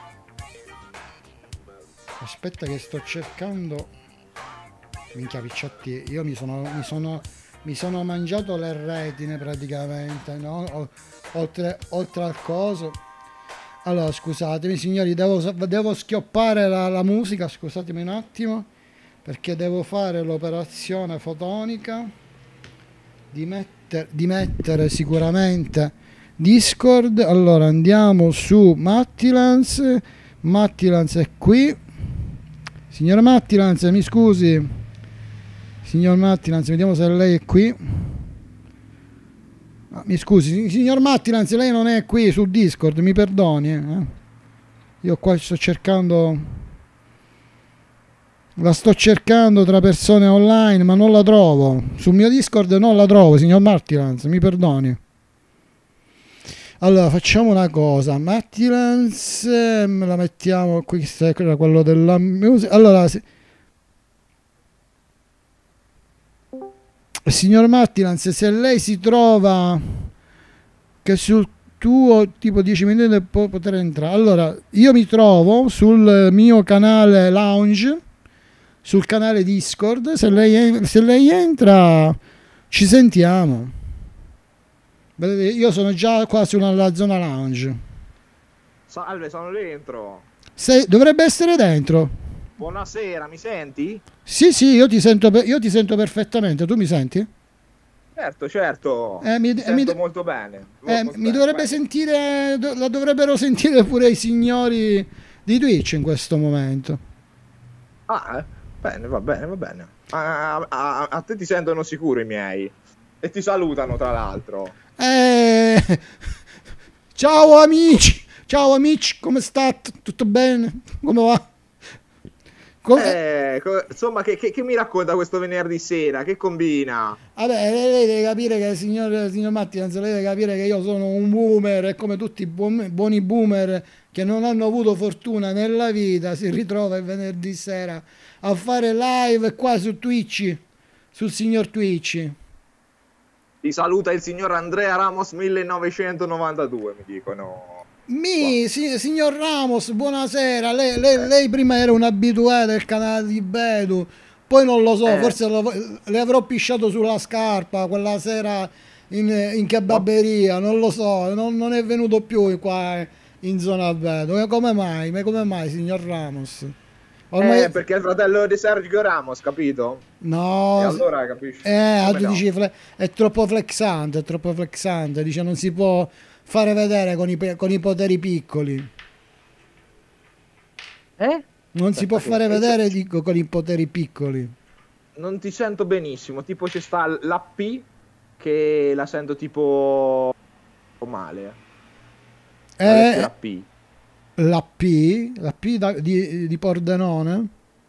Aspetta che sto cercando. Minchia picciotti, io mi sono, mi sono, mi sono mangiato le retine praticamente, no? Oltre, oltre al coso. Allora, scusatemi signori, devo, devo schioppare la, la musica, scusatemi un attimo, perché devo fare l'operazione fotonica di, metter, di mettere sicuramente Discord. Allora andiamo su Mattilans, Mattilans è qui. Signora Mattilans, mi scusi. Signor Mattilans, vediamo se lei è qui. Ah, mi scusi, signor Mattilans, lei non è qui su Discord, mi perdoni. Eh? Io qua sto cercando, la sto cercando tra persone online, ma non la trovo. Sul mio Discord non la trovo, signor Mattilans, mi perdoni. Allora, facciamo una cosa. Mattilans, eh, la mettiamo qui, era quello della musica. Allora, se... signor Mattilans, se lei si trova che sul tuo tipo dieci minuti può poter entrare. Allora, io mi trovo sul mio canale lounge, sul canale Discord. Se lei, se lei entra, ci sentiamo. Vedete, io sono già qua sulla zona lounge. Salve, sono dentro. Se, dovrebbe essere dentro. Buonasera, mi senti? Sì, sì, io ti sento, io ti sento perfettamente. Tu mi senti? Certo, certo. Eh, mi, mi eh, sento mi, molto bene. Eh, Molto mi bene, dovrebbe vai. sentire, do, la dovrebbero sentire pure i signori di Twitch in questo momento. Ah, eh? Bene, va bene, va bene. A, a, a te ti sentono sicuro i miei. E ti salutano, tra l'altro. Eh, ciao amici, ciao amici, come state? Tutto bene? Come va? Come... Eh, co- insomma, che, che, che mi racconta questo venerdì sera? Che combina? Vabbè, lei, lei deve capire che, signor, signor Mattinaz, lei deve capire che io sono un boomer e come tutti i buon, buoni boomer che non hanno avuto fortuna nella vita, si ritrova il venerdì sera a fare live qua su Twitch, sul signor Twitch. Ti saluta il signor Andrea Ramos millenovecentonovantadue, mi dicono. Mi, si, signor Ramos, buonasera. Lei, lei, lei prima era un abituato del canale di Bedu, poi non lo so, Eh. forse lo, le avrò pisciato sulla scarpa quella sera in, in kebaberia, non lo so, non, non è venuto più qua in zona Bedu. Ma come mai? Ma come mai, signor Ramos? Ormai... Eh, perché è il fratello di Sergio Ramos, capito? No, E allora capisci? eh, Come tu no? dici fle- è troppo flexante, è troppo flexante, dice non si può fare vedere con i, pe- con i poteri piccoli. Eh? Non si può Aspetta, fare che- vedere dico, con i poteri piccoli. Non ti sento benissimo, tipo c'è sta la P che la sento tipo male. La Eh, lettera P. la P, la P da- di, di Pordenone.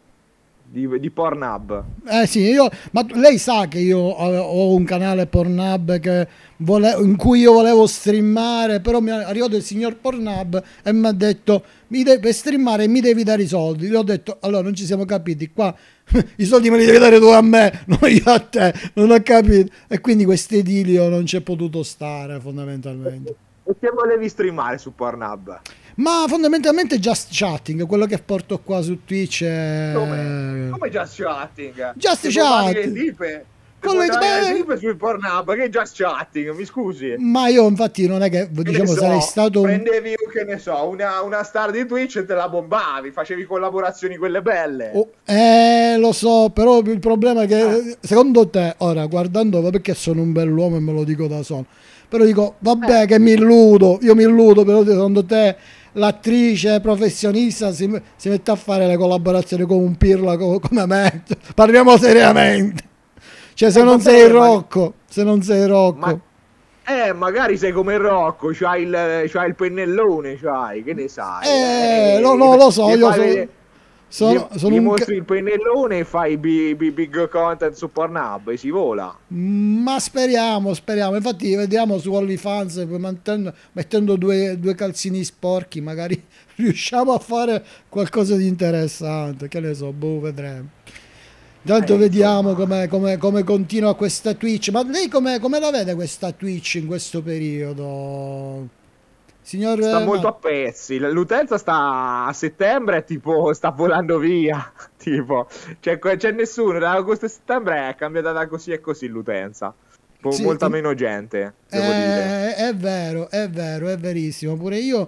Di, di Pornhub. Eh sì, io, ma lei sa che io ho, ho un canale Pornhub che vole- in cui io volevo streamare, però mi è arrivato il signor Pornhub e mi ha detto mi de- per streamare mi devi dare i soldi. Gli ho detto allora non ci siamo capiti, qua i soldi me li devi dare tu a me, non io a te, non ho capito. E quindi questo idilio non c'è potuto stare fondamentalmente. E che volevi streamare su Pornhub? Ma fondamentalmente Just Chatting, quello che porto qua su Twitch è... Come? Come Just Chatting? Just Che puoi fare Chatting. le tipe? Che Con puoi le- fare le beh- tipe su Pornhub? Che Just Chatting? Mi scusi? Ma io infatti non è che Che diciamo ne so, sarei stato un... prendevi, che ne so, una, una star di Twitch e te la bombavi, facevi collaborazioni quelle belle. Oh, eh, lo so, però il problema è che secondo te, ora guardando, perché sono un bell'uomo e me lo dico da solo, però dico, vabbè Eh. che mi illudo, io mi illudo, però secondo te l'attrice professionista si, si mette a fare le collaborazioni con un pirla co- come me? Parliamo seriamente. Cioè se Eh, non vabbè, sei ma- Rocco, se non sei Rocco. Ma eh, magari sei come Rocco, c'hai il, c'hai il pennellone, c'hai, che ne sai? Eh, no, no, lo so, gli io fai sono- vedere- Sono, gli, sono gli un... mostri ca- il pennellone e fai big, big, big content su Pornhub e si vola. Ma speriamo, speriamo. Infatti, vediamo su OnlyFans, mettendo, mettendo due, due calzini sporchi, magari riusciamo a fare qualcosa di interessante. Che ne so, boh, vedremo. Intanto Eh, vediamo insomma. come, come, come continua questa Twitch. Ma lei come, come la vede questa Twitch in questo periodo? Signor... Sta eh, molto Ma- a pezzi, l- l'utenza sta a settembre, tipo sta volando via, tipo, c'è, c'è nessuno, da agosto a settembre è cambiata da così e così l'utenza, po- Sì, molta in- meno gente, devo dire. Eh, è vero, è vero, è verissimo. Pure io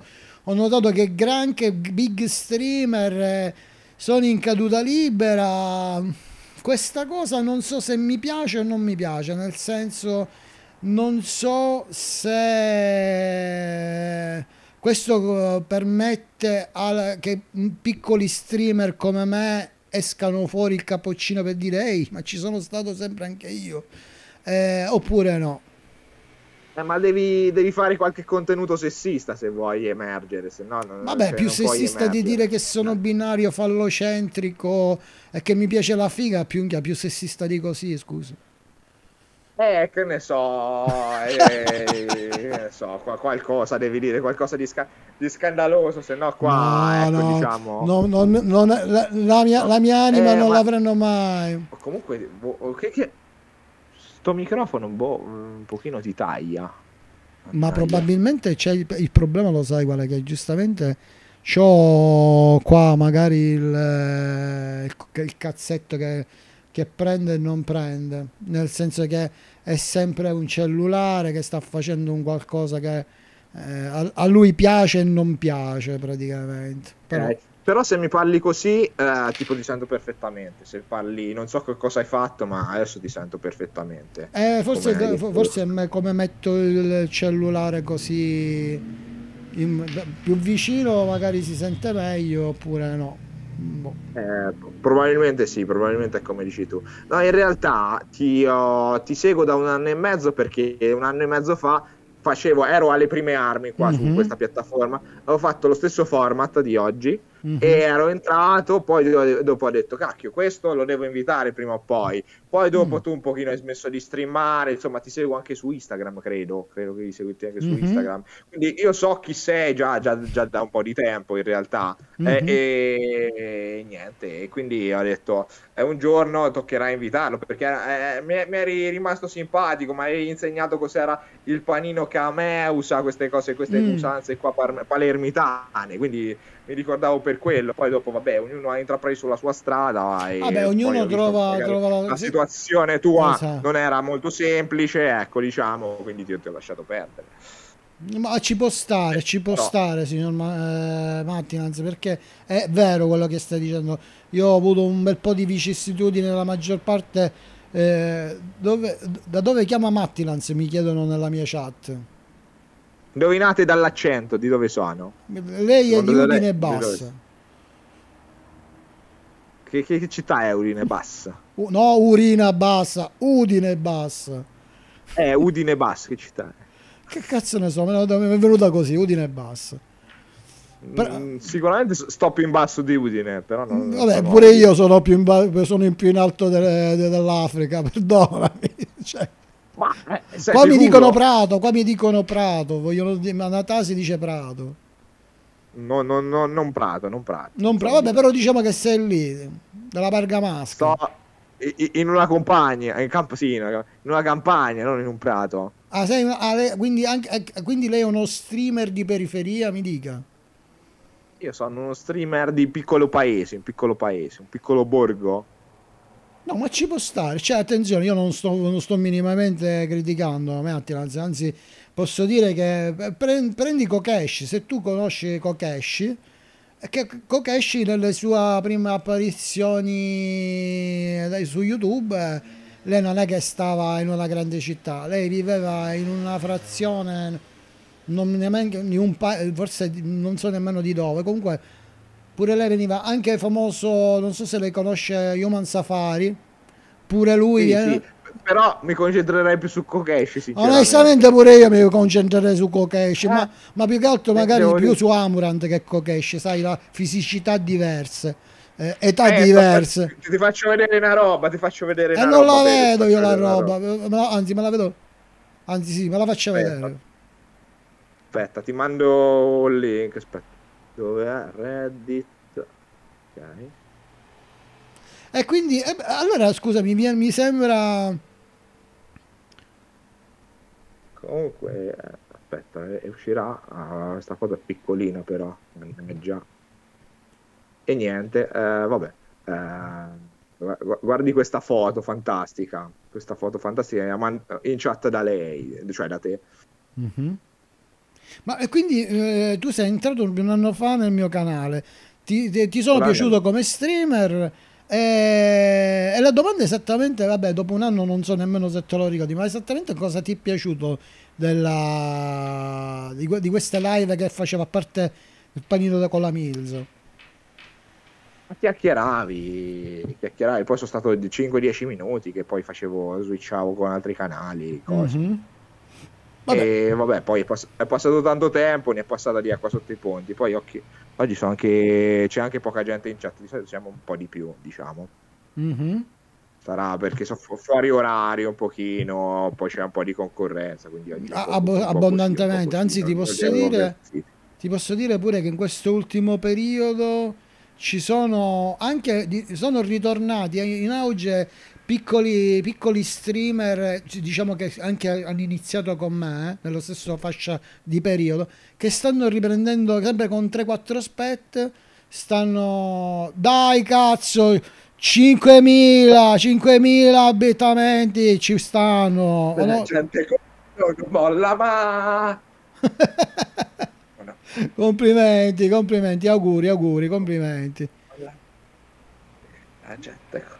ho notato che granché big streamer eh, sono in caduta libera. Questa cosa non so se mi piace o non mi piace, nel senso non so se questo permette a, che piccoli streamer come me escano fuori il cappuccino per dire ehi, ma ci sono stato sempre anche io, eh, oppure no. Eh, ma devi, devi fare qualche contenuto sessista se vuoi emergere, se no non, Vabbè, cioè, più non puoi sessista di emergere. dire che sono binario fallocentrico e che mi piace la figa, più, più sessista di così, scusa. Eh, che ne so, eh, che ne so, qua- qualcosa devi dire, qualcosa di, sca- di scandaloso, se no qua, No, ecco, no, diciamo... no, no, non- la, la mia, no. la mia anima Eh, non ma l'avranno mai. comunque, boh, che, che... sto microfono, boh, un pochino ti taglia. Ma Mannaggia. probabilmente c'è il, il problema, lo sai, qual è? Che giustamente c'ho qua magari il, eh, il, il cazzetto che, che prende e non prende, nel senso che è sempre un cellulare che sta facendo un qualcosa che eh, a, a lui piace e non piace praticamente. Però, Ok. Però se mi parli così, eh, tipo ti sento perfettamente. Se parli, non so che cosa hai fatto, ma adesso ti sento perfettamente. eh, Come forse, hai forse detto. è me- come metto il cellulare così in- più vicino, magari si sente meglio, oppure no. Boh. Eh, probabilmente sì, probabilmente è come dici tu. No, in realtà ti, ho- ti seguo da un anno e mezzo perché un anno e mezzo fa facevo, ero alle prime armi qua su Mhm, questa piattaforma, avevo fatto lo stesso format di oggi e mhm. ero entrato, poi do- dopo ho detto cacchio, questo lo devo invitare prima o poi. Poi Mm, dopo tu un pochino hai smesso di streamare, insomma ti seguo anche su Instagram, credo, credo che ti seguiti anche su mhm, Instagram. Quindi io so chi sei già, già, già da un po' di tempo in realtà. Eh, mhm. e, e niente, e quindi ho detto è un giorno toccherà invitarlo perché eh, mi, mi eri rimasto simpatico, mi hai insegnato cos'era il panino cameusa, queste cose, queste Mm. usanze qua par- palermitane, quindi mi ricordavo per quello. Poi dopo vabbè, ognuno ha intrapreso la sua strada Vabbè, e poi ognuno ho visto che trova, magari trova la... la sì, situazione tua esatto. non era molto semplice, ecco, diciamo, quindi ti, ti ho lasciato perdere. Ma ci può stare, Eh, ci può però stare, signor Ma- eh, Mattinaz, perché è vero quello che stai dicendo. Io ho avuto un bel po' di vicissitudini, la maggior parte... eh, dove- da dove chiama Mattinaz? Mi chiedono nella mia chat. indovinate dall'accento di dove sono? Lei è di Secondo te lei Udine di dove- Bassa. Che, che- che città è Udine Bassa? U- no, Urina Bassa, Udine Bassa. Eh, Udine Bassa, che città è? Che cazzo ne so, me ne- mi è venuta così, Udine Bassa. Però- Mm, sicuramente s- sto più in basso di Udine, però non, non Vabbè, sono pure lì. io sono più in, ba- sono in più in alto de- de- dell'Africa, perdonami. Cioè, Ma eh, sei qua mi dicono sicuro? Prato, qua mi dicono Prato, vogliono di- ma Natà si dice Prato. No, no, no, non Prato, non Prato. Non Non Prato, sono di vabbè, però Prato. diciamo che sei lì, della Bergamasca. Sto i- i- in una campagna, in campo, sì, in una, in una campagna, non in un prato. Ah, sei, una- ah, lei- quindi, anche, eh, quindi lei è uno streamer di periferia, mi dica. Io sono uno streamer di piccolo paese, un piccolo paese, un piccolo borgo. No, ma ci può stare. Cioè, attenzione, io non sto, non sto minimamente criticando Mattinaz, anzi, posso dire che eh, pre- prendi Kokesh, se tu conosci Kokesh, è che Kokesh nelle sue prime apparizioni eh, su YouTube, eh, lei non è che stava in una grande città, lei viveva in una frazione, non nemmeno di un paese, forse di- non so nemmeno di dove, comunque pure lei veniva anche famoso, non so se lei conosce Human Safari, pure lui, Sì, eh. sì, però mi concentrerei più su Kokesh, Onestamente sinceramente. pure io mi concentrerei su Kokesh, Eh, ma, ma più che altro eh, magari devo più dire. su Amurant che Kokesh, sai, la fisicità diverse, eh, età Eh, sto per- diverse. ti, ti faccio vedere una roba, ti faccio vedere E una non roba, la Fede, ti vedo io faccio la vedere una roba, roba. me la- anzi me la vedo, anzi sì, me la faccia Aspetta, vedere. aspetta, ti mando il link, aspetta. Dove è? Reddit. Ok. E quindi, eh, allora scusami, mi, mi sembra... Comunque, eh, aspetta, eh, uscirà. Ah, questa foto è piccolina però, mannaggia. E niente, eh, vabbè. Eh, gu- guardi questa foto fantastica. Questa foto fantastica man- in chat da lei, cioè da te. Mhm. Ma e quindi eh, tu sei entrato un anno fa nel mio canale, ti, ti- ti sono Guarda, piaciuto come streamer e, e la domanda è esattamente, vabbè, dopo un anno non so nemmeno se te lo ricordi, ma esattamente cosa ti è piaciuto della, di, que- di queste live che faceva a parte il panino da con la Mills? ma chiacchieravi, chiacchieravi, poi sono stato di cinque dieci minuti che poi facevo, switchavo con altri canali, cose. Mhm. Vabbè, E vabbè, poi è, pass- è passato tanto tempo, ne è passata lì acqua sotto i ponti. Poi occhi, oggi sono anche, c'è anche poca gente in chat, di solito siamo un po' di più, diciamo. mhm. Sarà perché sono fu- fuori orario un pochino, poi c'è un po' di concorrenza, quindi oggi un A- po', abbo- un po' così, un po' abbondantemente, così, anzi non, ti non li posso avevo dire, avvertiti. ti posso dire pure che in questo ultimo periodo ci sono anche, di- sono ritornati in auge piccoli, piccoli streamer, eh, ci- diciamo che anche hanno iniziato con me, eh, nello stesso fascia di periodo, che stanno riprendendo sempre con tre quattro spet, stanno, dai cazzo, cinquemila, cinquemila abitamenti ci stanno, o La no? gente con molla, ma... Oh no, Complimenti, complimenti, auguri, auguri, complimenti. molla. La gente con...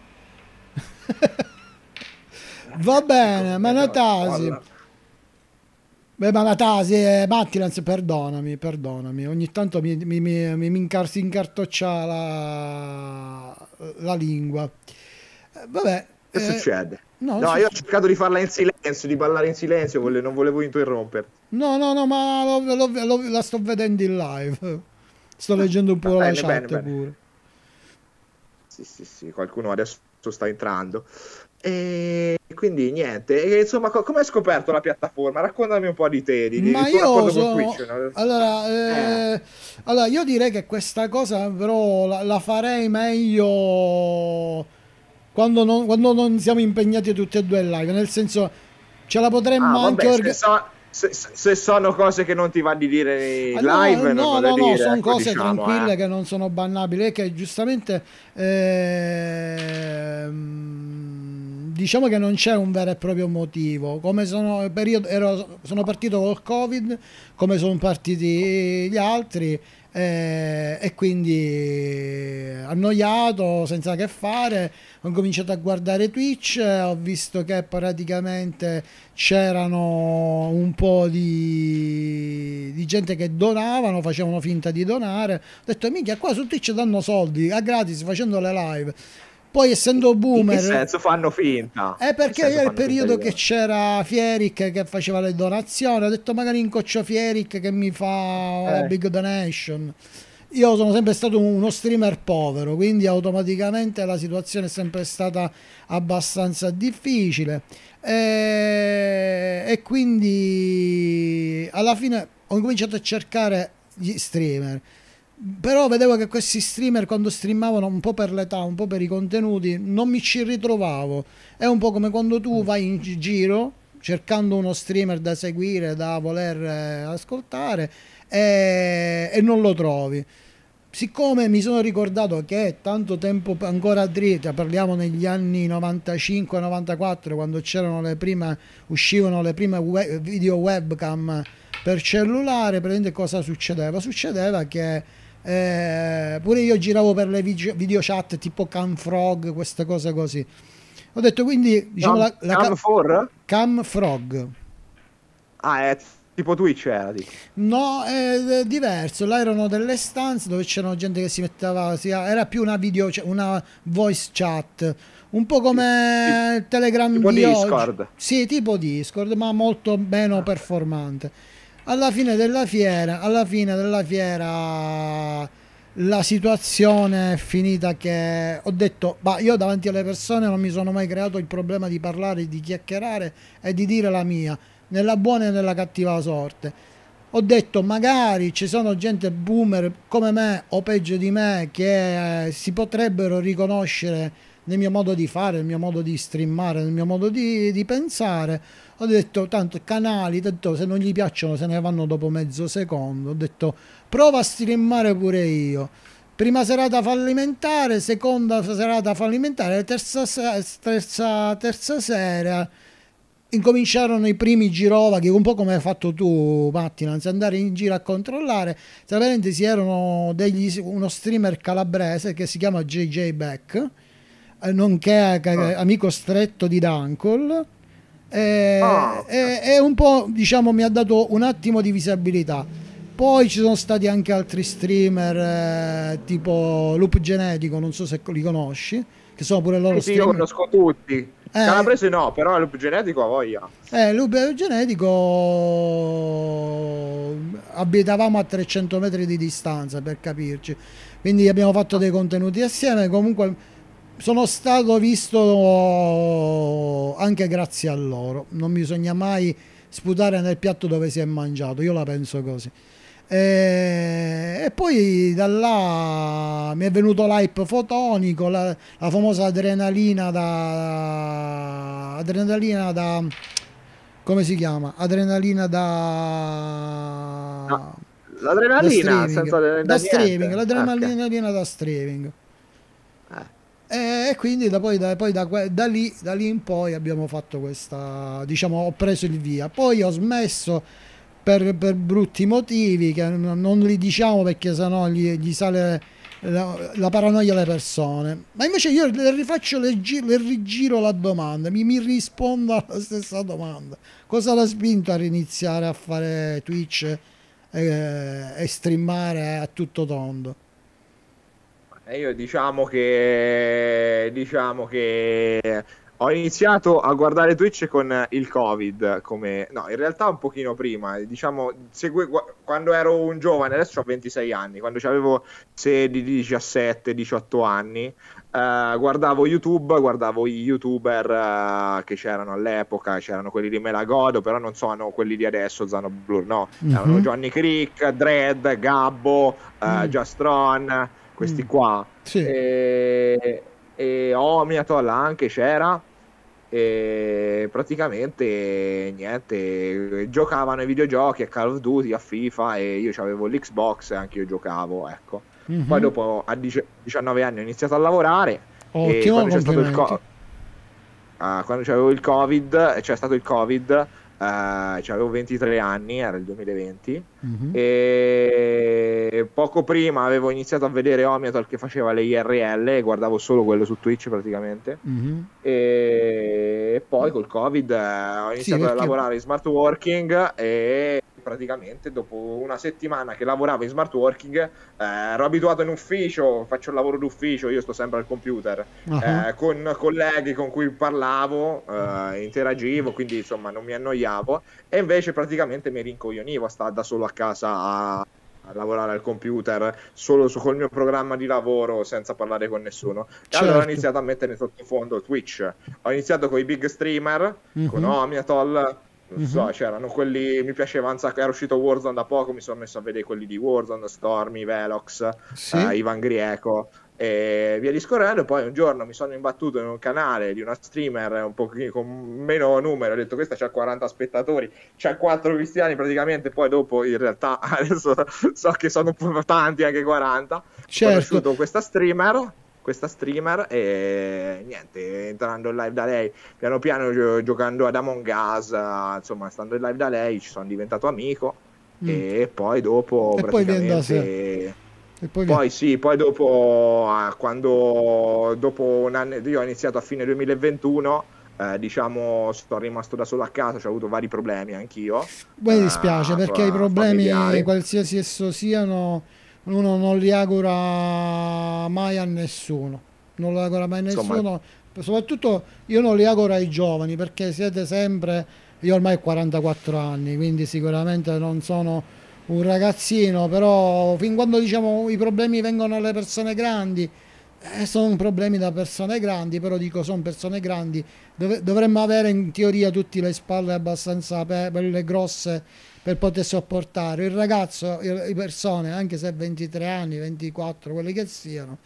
La Va gente bene, con me non Manatasi. molla. Beh, Manatasi e Mattilans, perdonami, perdonami. Ogni tanto mi, mi, mi, mi incar- si incartoccia la, la lingua. Eh, Vabbè, Che eh, succede? no, No, su- io ho cercato di farla in silenzio, di ballare in silenzio, vole- non volevo interrompere. no, no, no, ma lo- lo- lo- la sto vedendo in live. Sto leggendo un Va po' la bene, bene, chat bene. pure. Sì, sì, sì, qualcuno adesso sta entrando. E quindi niente, e, insomma, co- come hai scoperto la piattaforma? Raccontami un po' di te, di, di- Ma del tuo io rapporto con sono... Twitch, no? Allora, Eh, eh, allora, io direi che questa cosa però la, la farei meglio quando non, quando non siamo impegnati tutti e due in live, nel senso ce la ah, potremmo anche vabbè, se, organizzare. so- se- se- se sono cose che non ti va di dire Ah, in no, live, non, no, non le no, no, dire, sono ecco, cose diciamo, tranquille eh. che non sono bannabili e che giustamente ehm, diciamo che non c'è un vero e proprio motivo. Come sono, periodo, ero- sono partito col Covid, come sono partiti gli altri, eh, e quindi annoiato, senza che fare, ho cominciato a guardare Twitch, eh, ho visto che praticamente c'erano un po' di, di gente che donavano, facevano finta di donare. Ho detto, minchia, qua su Twitch danno soldi a gratis facendo le live. Poi essendo In che boomer, senso fanno finta? è In che perché senso era il fanno finta periodo di che no? c'era Fieric che faceva le donazioni, ho detto magari incoccio Fieric che mi fa la Eh, big donation. Io sono sempre stato uno streamer povero, quindi automaticamente la situazione è sempre stata abbastanza difficile. E, e quindi alla fine ho cominciato a cercare gli streamer. Però vedevo che questi streamer quando streamavano un po' per l'età, un po' per i contenuti, non mi ci ritrovavo. È un po' come quando tu vai in gi- giro cercando uno streamer da seguire, da voler eh, ascoltare e, e non lo trovi. Siccome mi sono ricordato che tanto tempo p- ancora dritta, parliamo negli anni novantacinque novantaquattro, quando c'erano le prime, uscivano le prime we- video webcam per cellulare, praticamente cosa succedeva? Succedeva che eh, pure io giravo per le video, video chat tipo Camfrog, queste cose così. Ho detto quindi, diciamo, Cam, la, la Cam ca- for? Camfrog. Ah, è tipo Twitch era, dico. No, è diverso. Là erano delle stanze dove c'erano gente che si metteva, sia- era più una video, cioè una voice chat, un po' Ti- ti- come il Telegram Tipo di oggi. Discord. Sì, tipo Discord, ma molto meno Ah, performante. Alla fine della fiera, alla fine della fiera la situazione è finita che ho detto, ma io davanti alle persone non mi sono mai creato il problema di parlare, di chiacchierare e di dire la mia, nella buona e nella cattiva sorte. Ho detto magari ci sono gente boomer come me o peggio di me che eh, si potrebbero riconoscere nel mio modo di fare, nel mio modo di streamare, nel mio modo di, di pensare. Ho detto tanto canali, tanto se non gli piacciono se ne vanno dopo mezzo secondo. Ho detto prova a streamare pure io. Prima serata fallimentare, seconda serata fallimentare, terza, se- terza, terza sera incominciarono i primi girovaghi, un po' come hai fatto tu, Matti, anzi andare in giro a controllare. Tra parentesi erano degli, uno streamer calabrese che si chiama J J Beck, eh, nonché Ah. amico stretto di Dunkle, e, Ah, e, e un po', diciamo, mi ha dato un attimo di visibilità. Poi ci sono stati anche altri streamer, eh, tipo Loop Genetico, non so se li conosci, che sono pure loro sì, sì, io streamer. conosco tutti. Eh, Calabrese no, però il genetico ha voglia. eh, Loop Genetico abitavamo a trecento metri di distanza, per capirci, quindi abbiamo fatto dei contenuti assieme. Comunque sono stato visto anche grazie a loro, non bisogna mai sputare nel piatto dove si è mangiato, io la penso così. E, e poi da là mi è venuto l'hype fotonico, la, la famosa adrenalina da adrenalina da come si chiama? Adrenalina No, da da l'adrenalina streaming, senza da, da da streaming, niente. Ok. l'adrenalina da streaming. Eh. E quindi da poi, da, poi da, que- da lì, da lì in poi abbiamo fatto questa, diciamo, ho preso il via. Poi ho smesso per, per brutti motivi che non, non li diciamo perché sennò gli, gli sale la, la paranoia alle persone. Ma invece io le rifaccio, le, gi- le rigiro la domanda, mi, mi rispondo alla stessa domanda. Cosa l'ha spinto a riniziare a fare Twitch e, e streamare a tutto tondo? E io diciamo che diciamo che ho iniziato a guardare Twitch con il Covid, come no, in realtà un pochino prima, diciamo, segui- gu- quando ero un giovane, adesso ho ventisei anni, quando avevo sedici, diciassette, diciotto anni, eh, guardavo YouTube, guardavo i YouTuber eh, che c'erano all'epoca, c'erano quelli di Melagodo, però non sono quelli di adesso, Zano Blur, no, erano Mhm. Johnny Crick, Dread, Gabbo, eh, Mm. Justron, Mm. questi qua. Sì. E, e Omiatol anche c'era. E praticamente niente, giocavano ai videogiochi, a Call of Duty, a FIFA, e io avevo l'Xbox e anche io giocavo, ecco. Poi Mhm. dopo a dici- diciannove anni ho iniziato a lavorare, e Ottimo, quando c'è stato il complimenti. co- ah, quando c'avevo il Covid, c'è stato il Covid, eh, avevo ventitré anni, era il duemilaventi, Mhm. e poco prima avevo iniziato a vedere Omiatol che faceva le I R L, e guardavo solo quello su Twitch praticamente. Mhm. E poi col Covid eh, ho Sì, iniziato a perché lavorare in smart working, e praticamente dopo una settimana che lavoravo in smart working, eh, ero abituato in ufficio, faccio il lavoro d'ufficio, io sto sempre al computer, ah, eh, con colleghi con cui parlavo, eh, interagivo, quindi insomma non mi annoiavo, e invece praticamente mi rincoglionivo a stare da solo a casa a, a lavorare al computer, solo su, col mio programma di lavoro, senza parlare con nessuno. E allora ho certo. iniziato a mettere in sottofondo Twitch. Ho iniziato con i big streamer, con Mhm. Omiatol, non so, Mhm. c'erano quelli, mi piaceva un sacco, era uscito Warzone da poco, mi sono messo a vedere quelli di Warzone, Stormy, Velox, Sì, eh, Ivan Grieco e via discorrendo. Poi un giorno mi sono imbattuto in un canale di una streamer un po' con meno numero, ho detto questa c'ha quaranta spettatori, c'ha quattro cristiani praticamente, poi dopo in realtà adesso so che sono un po' tanti, anche quaranta. Ho certo. conosciuto questa streamer questa streamer e niente, entrando in live da lei, piano piano gio- giocando ad Among Us, eh, insomma stando in live da lei ci sono diventato amico, Mm. e poi dopo E poi viene da sé. praticamente E poi viene. poi sì, poi dopo ah, quando dopo un anno, io ho iniziato a fine duemilaventuno, eh, diciamo sono rimasto da solo a casa, ho avuto vari problemi anch'io, Mi dispiace eh, perché i fa- problemi, familiari. qualsiasi esso siano, uno non li augura mai a nessuno. Non li augura mai a Insomma, nessuno. Soprattutto io non li auguro ai giovani perché siete sempre. Io ormai ho quarantaquattro anni, quindi sicuramente non sono un ragazzino, però fin quando diciamo i problemi vengono alle persone grandi, eh, sono problemi da persone grandi, però dico sono persone grandi, dov- dovremmo avere in teoria tutte le spalle abbastanza pe- belle grosse per poter sopportare. Il ragazzo, i- le persone, anche se ventitré anni, ventiquattro, quelli che siano,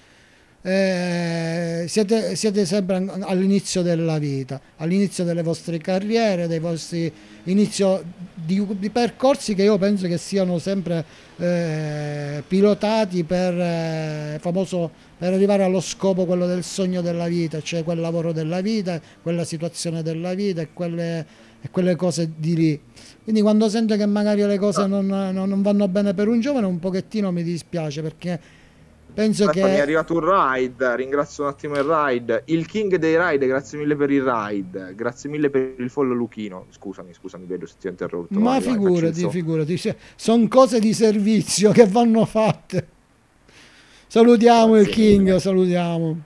eh, siete, siete sempre an- all'inizio della vita, all'inizio delle vostre carriere, dei vostri inizio di, di percorsi che io penso che siano sempre eh, pilotati per, eh, famoso, per arrivare allo scopo, quello del sogno della vita, cioè quel lavoro della vita, quella situazione della vita e quelle e quelle cose di lì. Quindi quando sento che magari le cose non, non- non vanno bene per un giovane un pochettino mi dispiace, perché penso Aspetta, mi è che... arrivato un ride, ringrazio un attimo il ride. Il king dei ride, grazie mille per il ride. Grazie mille per il follow Luchino. Scusami, scusami, vedo se ti ho interrotto. Ma Vai, vai, facci il figurati, so. figurati, sono cose di servizio che vanno fatte. Salutiamo il Grazie King, mille. salutiamo.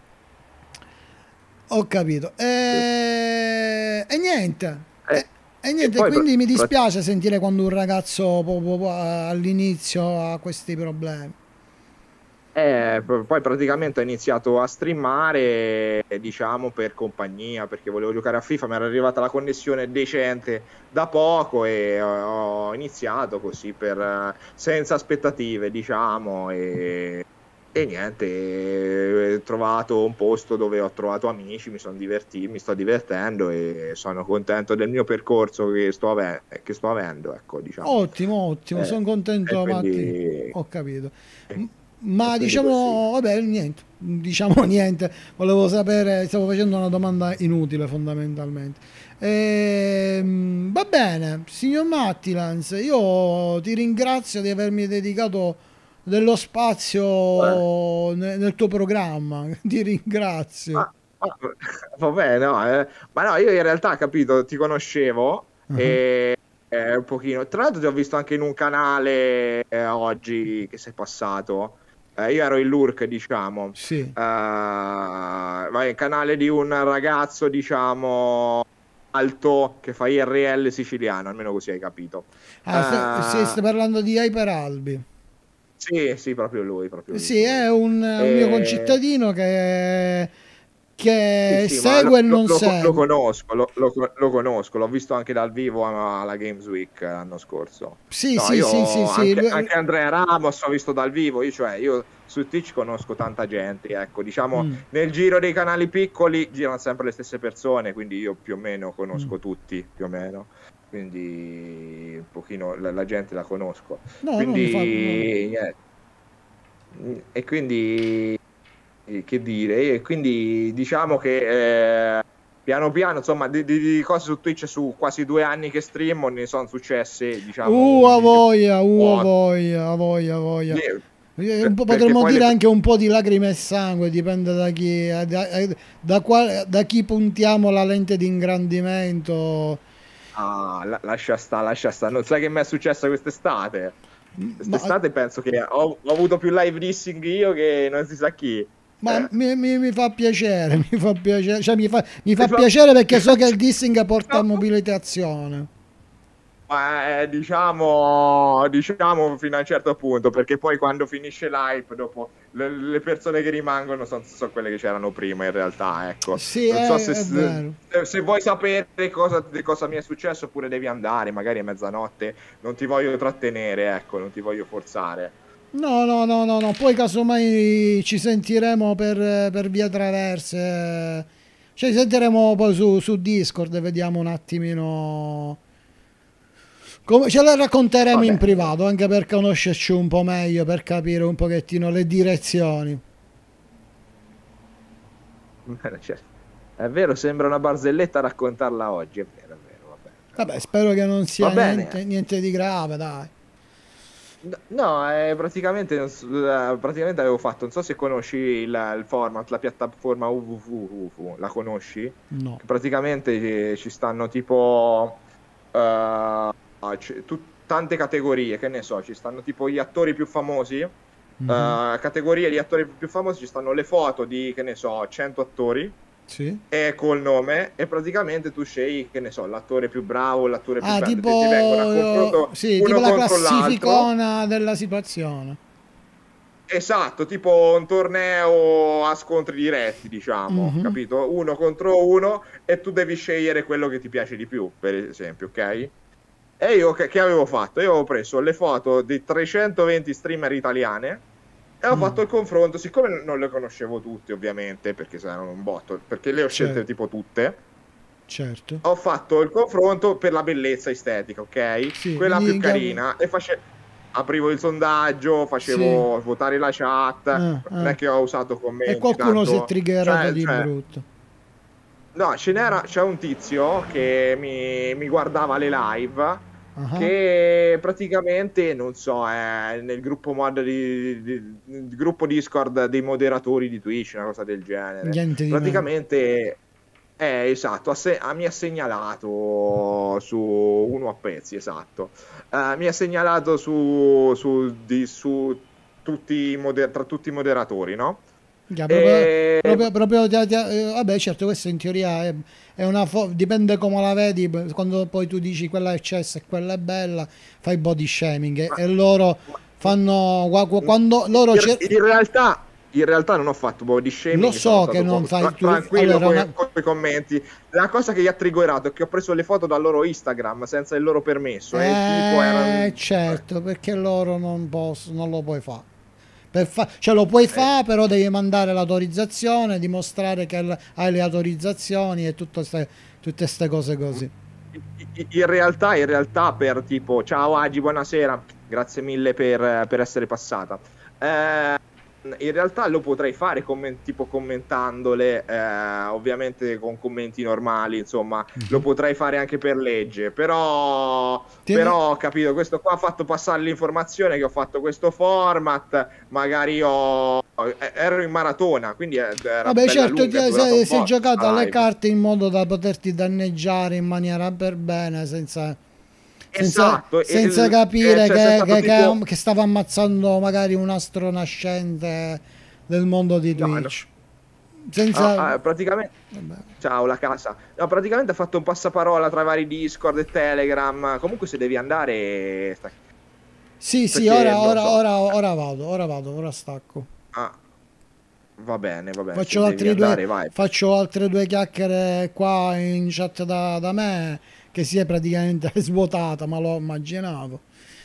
Ho capito. E, e niente. Eh, E, e e niente, poi quindi mi pra- dispiace sentire quando un ragazzo po- po- po- all'inizio ha questi problemi. Eh, p- poi praticamente ho iniziato a streamare, diciamo, per compagnia, perché volevo giocare a FIFA, mi era arrivata la connessione decente da poco e ho ho iniziato così per, eh, senza aspettative, diciamo, e, e niente, eh, ho trovato un posto dove ho trovato amici, mi sono divertito, mi sto divertendo e sono contento del mio percorso che sto, ave- che sto avendo, ecco, diciamo. Ottimo, ottimo, Eh, sono e contento, Matti. quindi, Ho capito. e M- Ma quindi così. diciamo, vabbè, niente, diciamo niente, volevo sapere, stavo facendo una domanda inutile fondamentalmente. Ehm, va bene, signor Mattilans, io ti ringrazio di avermi dedicato dello Eh. spazio ne- nel tuo programma, ti ringrazio. Ma, ma- va bene, no, eh. Ma no, io in realtà, capito, ti conoscevo Ah, e eh, un pochino. Tra l'altro ti ho visto anche in un canale eh, oggi che sei passato. Eh, io ero in Lurk, diciamo. sì. Eh, vai, il canale di un ragazzo, diciamo, alto che fa I R L siciliano, almeno così hai capito. Ah, sta- sì, Eh, stai parlando di Hyperalbi. sì, sì, proprio lui, proprio Sì, lui. è un, un mio E... concittadino che, Sì, che sì, ma lo, segue e lo- non lo- lo segue. conosco, lo, lo- lo conosco, l'ho visto anche dal vivo a- alla Games Week l'anno scorso. Sì, No, sì, sì, sì, io sì. anche, lui- anche Andrea Ramos ho visto dal vivo, io, cioè, io su Twitch conosco tanta gente, ecco, diciamo, Mm, nel giro dei canali piccoli girano sempre le stesse persone, quindi io più o meno mm. conosco tutti, più o meno, quindi un pochino la, la gente la conosco. No, no, mi fa... no. Quindi, niente. E quindi eh, che dire, e quindi diciamo che eh, piano piano, insomma, di, di- di cose su Twitch su quasi due anni che streamo ne sono successe, diciamo, Uh, a undici voglia, uh, a otto. voglia, a voglia, a voglia. Sì, Eh, un po' perché potremmo poi dire le... anche un po' di lacrime e sangue, dipende da chi, da, da, da qual- da chi puntiamo la lente di ingrandimento. Ah, la- lascia sta, lascia sta. Non sai che mi è successo quest'estate? Ma, Quest'estate penso che ho, ho avuto più live dissing io che non si sa chi. ma Eh, mi, mi- mi fa piacere, mi fa piacere, cioè mi fa, mi fa mi fa- piacere perché so che il dissing porta a mobilitazione. Ma eh, diciamo, diciamo fino a un certo punto, perché poi quando finisce l'hype, dopo le, le persone che rimangono sono, sono quelle che c'erano prima in realtà, ecco. Sì, Non so è, se, è vero. se, se vuoi sapere cosa, di cosa mi è successo, oppure devi andare, magari a mezzanotte, non ti voglio trattenere, ecco, non ti voglio forzare. No, no, no, no, no, poi casomai ci sentiremo per, per via traverse, cioè ci sentiremo poi su, su Discord e vediamo un attimino, come, ce le racconteremo in Vabbè, privato, anche per conoscerci un po' meglio, per capire un pochettino le direzioni. certo. È vero, sembra una barzelletta raccontarla oggi, è vero, è vero, va bene. Vabbè, spero che non sia Va bene. niente, niente di grave, dai. No, eh, praticamente, non so- eh, praticamente avevo fatto, non so se conosci il, il format, la piattaforma U V V, U V V, la conosci? No. Che praticamente eh, ci stanno tipo eh, c- tu- tante categorie, che ne so, ci stanno tipo gli attori più famosi, eh, Mhm. categorie di attori più famosi, ci stanno le foto di, che ne so, cento attori Sì. e col nome e praticamente tu scegli, che ne so, l'attore più bravo, l'attore più Ah, bello, tipo, ti, ti vengono a confronto sì, uno tipo la contro l'altro. classificona della situazione. Esatto, tipo un torneo a scontri diretti, diciamo, Mhm. capito? Uno contro uno e tu devi scegliere quello che ti piace di più, per esempio, ok? E io che, che avevo fatto? Io avevo preso le foto di trecentoventi streamer italiane e ho Mm. fatto il confronto, siccome non le conoscevo tutte, ovviamente, perché erano un botto, perché le ho scelte Certo. tipo tutte, Certo. ho fatto il confronto per la bellezza estetica, ok? Sì, Quella quindi più in cambio- carina e face- aprivo il sondaggio, facevo votare la chat, Ah, non ah. è che ho usato commenti E qualcuno si è tanto, triggerato cioè, di cioè, brutto. No, ce n'era, c'è un tizio che mi, mi guardava le live, Ah, che praticamente, non so, è nel gruppo mod di, di- nel gruppo Discord dei moderatori di Twitch, una cosa del genere. niente di meno. Praticamente, eh, esatto, ha se- ha- mi ha segnalato su uno a pezzi, esatto. Eh, mi ha segnalato su, su, di- su tutti i moder- tra tutti i moderatori, no? Già, proprio, E proprio, proprio ti- ti- eh, vabbè, certo, questo in teoria è, è una fo- dipende come la vedi, quando poi tu dici quella è eccesso e quella è bella, fai body shaming e, ma, e loro ma- fanno, gua- gua- quando loro in, cer- in realtà, in realtà non ho fatto body lo shaming, sono so che stato non po- fai tra- tu, tranquillo allora con una, i commenti. La cosa che gli ha triggerato è che ho preso le foto dal loro Instagram senza il loro permesso e il tipo era... eh, certo, perché loro non possono, non lo puoi fare. Per fa- cioè lo puoi eh, fare, però devi mandare l'autorizzazione, dimostrare che l- hai le autorizzazioni e tutte queste cose così. in in realtà, in realtà per tipo, ciao Agi, buonasera, grazie mille per, per essere passata. Eh, in realtà lo potrei fare commen- tipo commentandole, eh, ovviamente con commenti normali, insomma, lo Mhm. potrei fare anche per legge, però, Tieni- però ho capito, questo qua ha fatto passare l'informazione che ho fatto questo format, magari ho, eh, ero in maratona, quindi eh, era Vabbè, bella certo, ti- lunga, è durata sei, un sei po' giocato la alle live. carte in modo da poterti danneggiare in maniera per bene, senza, senza, Esatto, e, senza il- e capire c'è c'è che, stato che, che- tipo... che stava ammazzando magari un astro nascente del mondo di No, no. Twitch. Ah, Senza... ah, praticamente... Vabbè. Ciao, la casa. No, praticamente ha fatto un passaparola tra vari Discord e Telegram. Comunque se devi andare... sta- Sì, sì, Perché, ora, non ora, so... ora, ora vado, ora vado, ora stacco. Ah, va bene, va bene. Se Faccio devi altre due, andare, vai. faccio altre due chiacchiere qua in chat da, da me, che si è praticamente svuotata, ma lo immaginavo.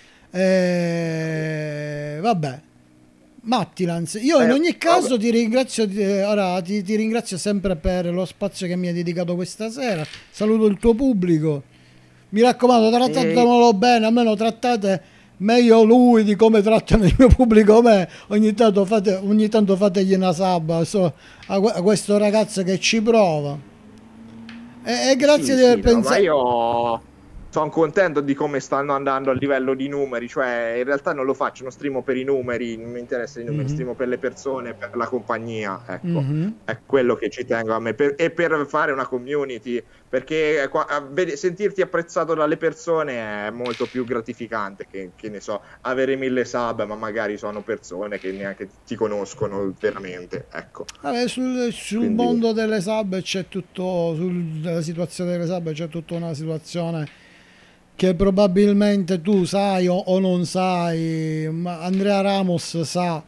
E... Vabbè, Mattilans, io in Eh, ogni vabbè. caso ti ringrazio, eh, ora ti, ti ringrazio sempre per lo spazio che mi hai dedicato questa sera. Saluto il tuo pubblico. Mi raccomando, E... trattatelo bene, almeno trattate meglio lui di come trattano il mio pubblico me. Ogni tanto, fate, ogni tanto fategli una sabba so, a, a questo ragazzo che ci prova. E, e grazie Sì, di aver sì, no, ma pensato. io sono contento di come stanno andando a livello di numeri, cioè in realtà non lo faccio, non streamo per i numeri, non mi interessano i numeri, Mhm, streamo per le persone, per la compagnia, ecco, mhm. è quello che ci tengo a me, per- e per fare una community, perché qua- a vede- sentirti apprezzato dalle persone è molto più gratificante che, che ne so, avere mille sub, ma magari sono persone che neanche ti conoscono veramente, ecco, Vabbè, sul, sul quindi... mondo delle sub c'è tutto, sulla situazione delle sub c'è tutta una situazione che probabilmente tu sai o, o non sai, ma Andrea Ramos sa.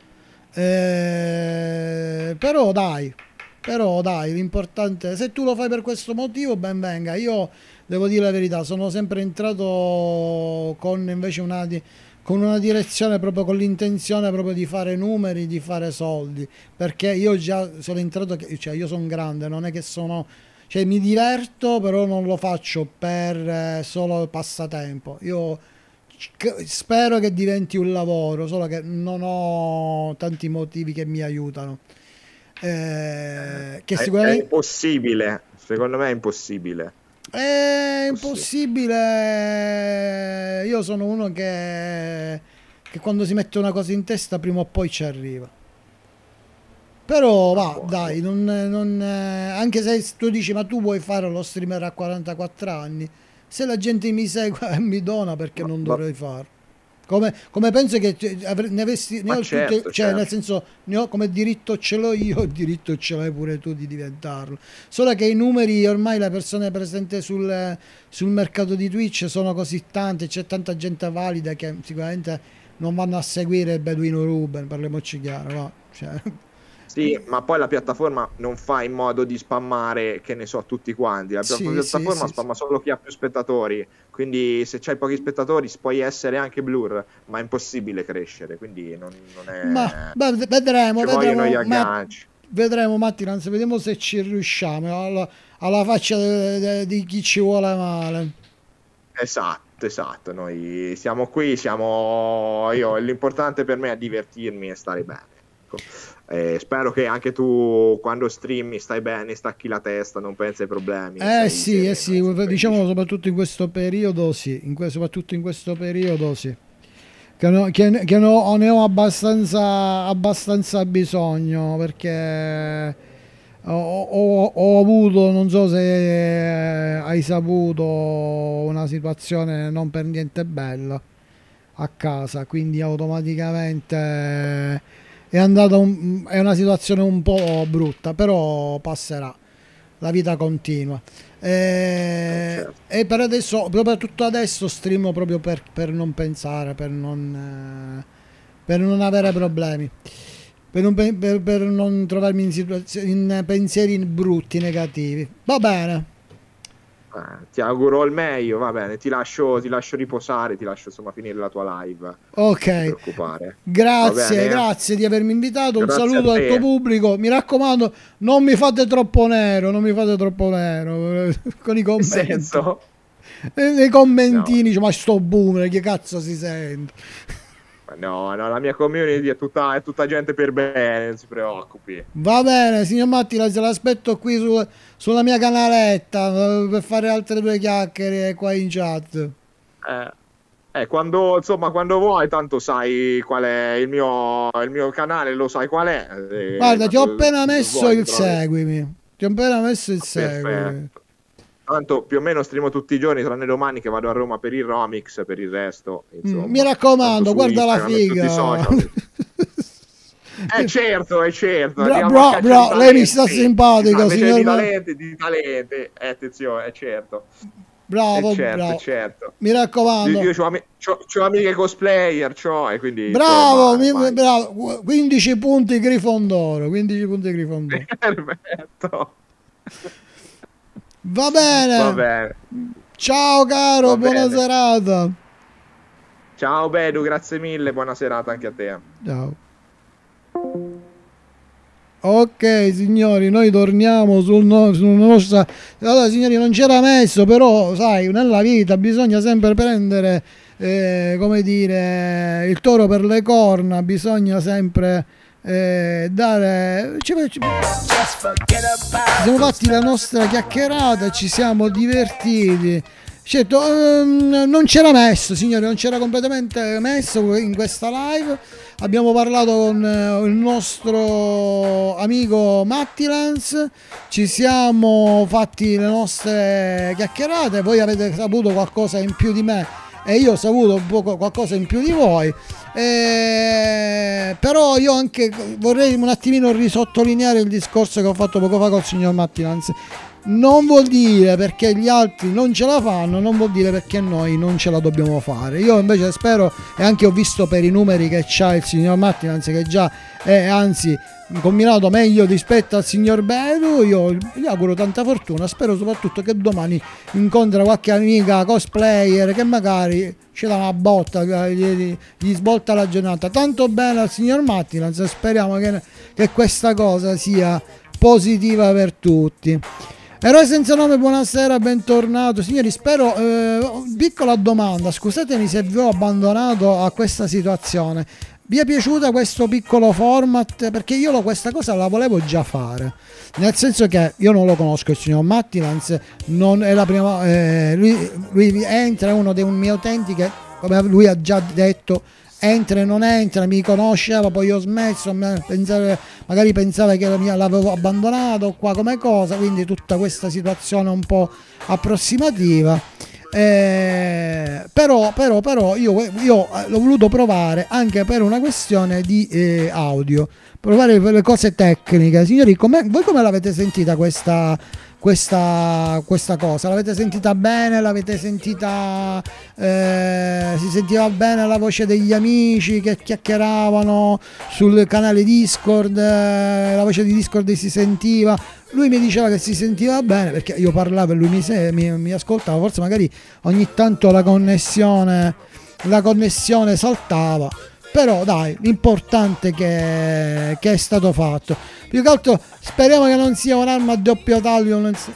Eh, però dai, però dai, l'importante, se tu lo fai per questo motivo, ben venga. Io devo dire la verità, sono sempre entrato con invece una, di- con una direzione proprio con l'intenzione proprio di fare numeri, di fare soldi, perché io già sono entrato, che- cioè io sono grande, non è che sono, cioè mi diverto, però non lo faccio per eh, solo passatempo. Io c- spero che diventi un lavoro, solo che non ho tanti motivi che mi aiutano. Eh, che È, è sicuramente impossibile, secondo me è impossibile. è Possi- impossibile. Io sono uno che, che quando si mette una cosa in testa, prima o poi ci arriva. Però Ah, va, boh, dai, boh. non, non, eh, anche se tu dici, ma tu vuoi fare lo streamer a quarantaquattro anni, se la gente mi segue e mi dona, perché Ma, non ma- dovrei farlo? Come, come penso che te- avre- ne, avessi, ne ma ho tutte, certo, cioè nel certo. senso, ne ho come diritto ce l'ho io, il diritto ce l'hai pure tu di diventarlo. Solo che i numeri, ormai le persone presenti sul, sul mercato di Twitch sono così tante, c'è tanta gente valida che sicuramente non vanno a seguire il Beduino Ruben, parliamoci chiaro, va. Cioè, Sì, ma poi la piattaforma non fa in modo di spammare, che ne so, tutti quanti. La pi- sì, sì, piattaforma sì, sì. spamma solo chi ha più spettatori. Quindi se c'hai pochi spettatori puoi essere anche blur, ma è impossibile crescere. Quindi non, non Ma è... beh, vedremo, Ci vogliono gli vedremo, ma, agganci. vedremo Mattinanzi, vediamo se ci riusciamo alla, alla faccia de- de- di chi ci vuole male. Esatto, esatto. Noi siamo qui, siamo... Io, l'importante per me è divertirmi e stare bene. Ecco. Eh, spero che anche tu quando streami stai bene, stacchi la testa, non pensi ai problemi. Eh sì, eh sì, diciamo soprattutto in questo periodo, sì, in que- soprattutto in questo periodo, sì. Che, no, che, che no, ne ho abbastanza, abbastanza bisogno, perché ho, ho, ho avuto, non so se hai saputo, una situazione non per niente bella a casa, quindi automaticamente è andata un, è una situazione un po' brutta, però passerà, la vita continua. E, certo. e per adesso, soprattutto adesso, streamo proprio per, per non pensare, per non, per non avere problemi, per non, per, per non trovarmi in, situazioni, in pensieri brutti, negativi. Va bene. Eh, ti auguro il meglio, va bene, ti lascio, ti lascio riposare, ti lascio insomma finire la tua live. Ok, non ti preoccupare. grazie, grazie di avermi invitato. Grazie un saluto al tuo pubblico. Mi raccomando, non mi fate troppo nero, non mi fate troppo nero con i commenti. Che senso? Nei commentini, no. Ma sto boomer, che cazzo si sente? No, no, la mia community è tutta, è tutta gente per bene, non si preoccupi. Va bene, signor Mattila, se l'aspetto qui su, sulla mia canaletta per fare altre due chiacchiere qua in chat. Eh, eh, quando, insomma, quando vuoi, tanto sai qual è il mio, il mio canale, lo sai qual è. Eh, Guarda, ti ho appena messo il seguimi. Ti ho appena messo il ah, seguimi. Perfetto. Tanto più o meno streamo tutti i giorni, tranne domani che vado a Roma per il Romix, per il resto. Insomma, mi raccomando, guarda la figa. Eh certo, è certo. Bra, bra, bra, lei mi sta simpatico, signor. Di talenti, di talenti. Eh, attenzione, è certo. Bravo, è certo, bravo. È certo. Mi raccomando. Io, io ho amiche cosplayer, c'ho, e quindi... Bravo, insomma, mi, bravo, quindici punti Grifondoro, quindici punti Grifondoro. Perfetto. Va bene. Va bene. Ciao caro, Va buona bene. serata. Ciao Bedu, grazie mille, buona serata anche a te. Ciao. Ok signori, noi torniamo sul no, sulla nostra... Allora signori, non c'era messo, però sai, nella vita bisogna sempre prendere, eh, come dire, il toro per le corna, bisogna sempre... Eh, dare ci, ci, ci siamo fatti la nostra chiacchierata, ci siamo divertiti. Certo, um, non c'era messo, signori, non c'era completamente messo in questa live. Abbiamo parlato con uh, il nostro amico Mattilans, ci siamo fatti le nostre chiacchierate, voi avete saputo qualcosa in più di me e io ho saputo un po' qualcosa in più di voi. Eh, però io anche vorrei un attimino risottolineare il discorso che ho fatto poco fa col signor Mattilans. Non vuol dire perché gli altri non ce la fanno, non vuol dire perché noi non ce la dobbiamo fare. Io invece spero, e anche ho visto per i numeri che c'ha il signor Mattilans, che già è anzi combinato meglio rispetto al signor Bedu, io gli auguro tanta fortuna. Spero soprattutto che domani incontra qualche amica cosplayer che magari ci dà una botta, gli, gli svolta la giornata. Tanto bene al signor Mattilans, speriamo che, che questa cosa sia positiva per tutti. Eroe senza nome, buonasera, bentornato. Signori, spero, eh, piccola domanda, scusatemi se vi ho abbandonato a questa situazione. Vi è piaciuta questo piccolo format? Perché io questa cosa la volevo già fare, nel senso che io non lo conosco il signor Mattilans, non è la prima, eh, lui, lui entra, è uno dei miei utenti che, come lui ha già detto, entra e non entra, mi conosceva, poi ho smesso, pensare, magari pensava che l'avevo abbandonato qua come cosa, quindi tutta questa situazione un po' approssimativa. Eh, però, però, però io, io l'ho voluto provare anche per una questione di eh, audio, provare le cose tecniche. Signori, com'è, voi come l'avete sentita questa, questa, questa cosa? L'avete sentita bene? L'avete sentita, eh, si sentiva bene la voce degli amici che chiacchieravano sul canale Discord, eh, la voce di Discord si sentiva? Lui mi diceva che si sentiva bene perché io parlavo e lui mi, mi, mi ascoltava, forse magari ogni tanto la connessione, la connessione saltava, però dai, l'importante che, che è stato fatto. Più che altro speriamo che non sia un'arma a doppio taglio, nel,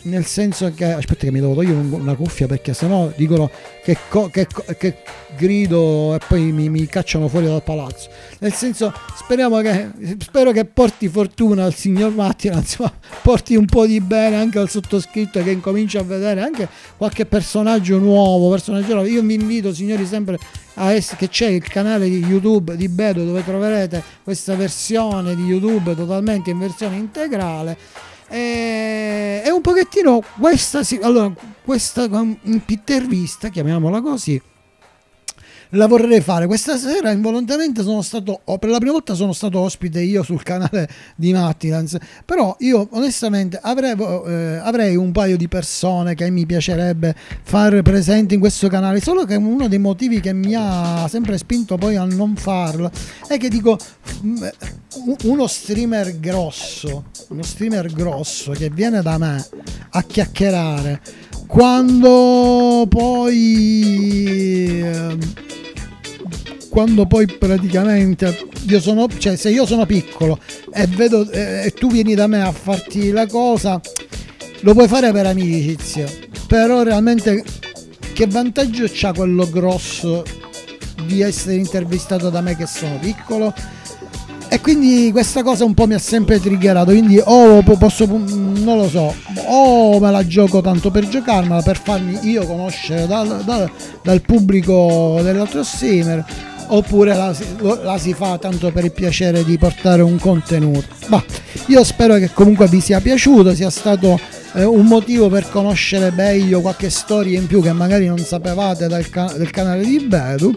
nel senso che aspetta che mi devo togliere una cuffia perché sennò dicono che, co, che, che grido e poi mi, mi cacciano fuori dal palazzo. Nel senso, speriamo che spero che porti fortuna al signor Mattina, insomma, porti un po' di bene anche al sottoscritto, che incomincia a vedere anche qualche personaggio nuovo, personaggio nuovo. Io vi invito, signori, sempre a essere, che c'è il canale di YouTube di Bedo, dove troverete questa versione di YouTube totalmente in versione integrale. E, e un pochettino questa, allora, questa intervista, chiamiamola così, la vorrei fare questa sera. Involontariamente sono stato, per la prima volta sono stato ospite io sul canale di Mattilans, però io onestamente avrei, eh, avrei un paio di persone che mi piacerebbe fare presenti in questo canale, solo che uno dei motivi che mi ha sempre spinto poi a non farlo è che dico, uno streamer grosso, uno streamer grosso che viene da me a chiacchierare, quando poi eh, quando poi praticamente io sono, cioè se io sono piccolo e vedo eh, e tu vieni da me a farti la cosa, lo puoi fare per amicizia, però realmente che vantaggio c'ha quello grosso di essere intervistato da me che sono piccolo? E quindi questa cosa un po' mi ha sempre triggerato, quindi o posso, non lo so, o me la gioco tanto per giocarmela, per farmi io conoscere dal, dal, dal pubblico dell'altro streamer, oppure la, la si fa tanto per il piacere di portare un contenuto. Ma io spero che comunque vi sia piaciuto, sia stato eh, un motivo per conoscere meglio qualche storia in più che magari non sapevate dal, del canale di Bedu.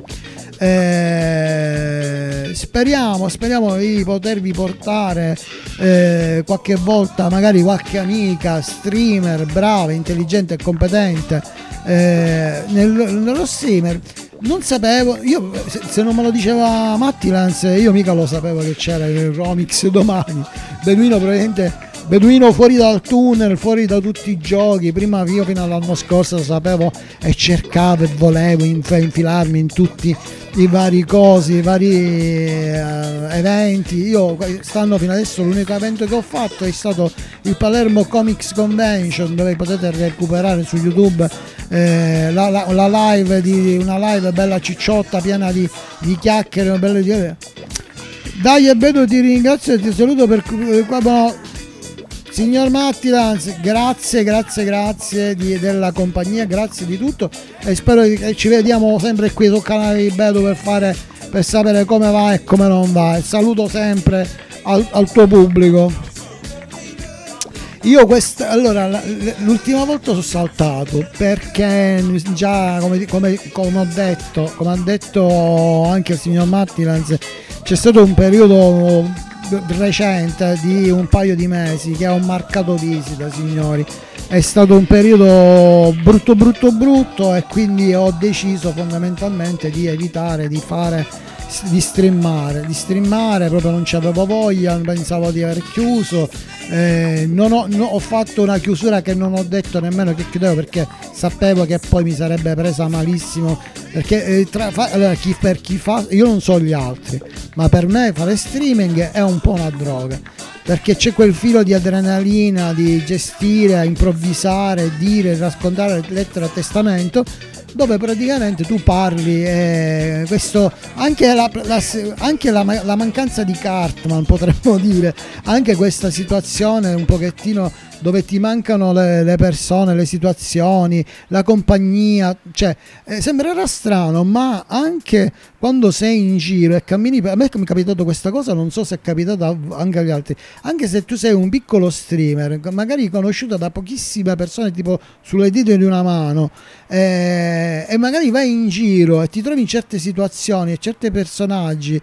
Eh, speriamo speriamo di potervi portare eh, qualche volta magari qualche amica streamer brava, intelligente e competente eh, nel, nello streamer. Non sapevo, io se, se non me lo diceva Mattilans, io mica lo sapevo che c'era il Romix domani. Beduino praticamente Beduino fuori dal tunnel, fuori da tutti i giochi. Prima io fino all'anno scorso lo sapevo e cercavo e volevo infilarmi in tutti i vari cosi, i vari uh, eventi. Io quest'anno fino adesso l'unico evento che ho fatto è stato il Palermo Comics Convention, dove potete recuperare su YouTube eh, la, la, la live di una live bella cicciotta, piena di, di chiacchiere, belle di... Dai, Bedo, ti ringrazio e ti saluto per qua. No, signor Mattilans, grazie, grazie, grazie di, della compagnia, grazie di tutto, e spero che ci vediamo sempre qui sul canale di Bedo per fare, per sapere come va e come non va. E saluto sempre al, al tuo pubblico. Io questa, allora, l'ultima volta sono saltato perché già come, come, come ho detto, come ha detto anche il signor Mattilans, c'è stato un periodo recente di un paio di mesi che ho marcato visita, signori. È stato un periodo brutto brutto brutto e quindi ho deciso fondamentalmente di evitare di fare di streamare di streamare proprio non c'avevo voglia, pensavo di aver chiuso. Eh, non ho, no, ho fatto una chiusura che non ho detto nemmeno che chiudevo, perché sapevo che poi mi sarebbe presa malissimo, perché eh, tra, fa, allora, chi, per chi fa, io non so gli altri, ma per me fare streaming è un po' una droga, perché c'è quel filo di adrenalina di gestire, improvvisare, dire, raccontare lettera a testamento, dove praticamente tu parli e questo anche, la, la, anche la, la mancanza di Cartman, potremmo dire, anche questa situazione un pochettino dove ti mancano le, le persone, le situazioni, la compagnia, cioè eh, sembrerà strano, ma anche quando sei in giro e cammini, a me mi è capitato questa cosa, non so se è capitato anche agli altri, anche se tu sei un piccolo streamer, magari conosciuto da pochissime persone, tipo sulle dita di una mano, eh, e magari vai in giro e ti trovi in certe situazioni e certi personaggi,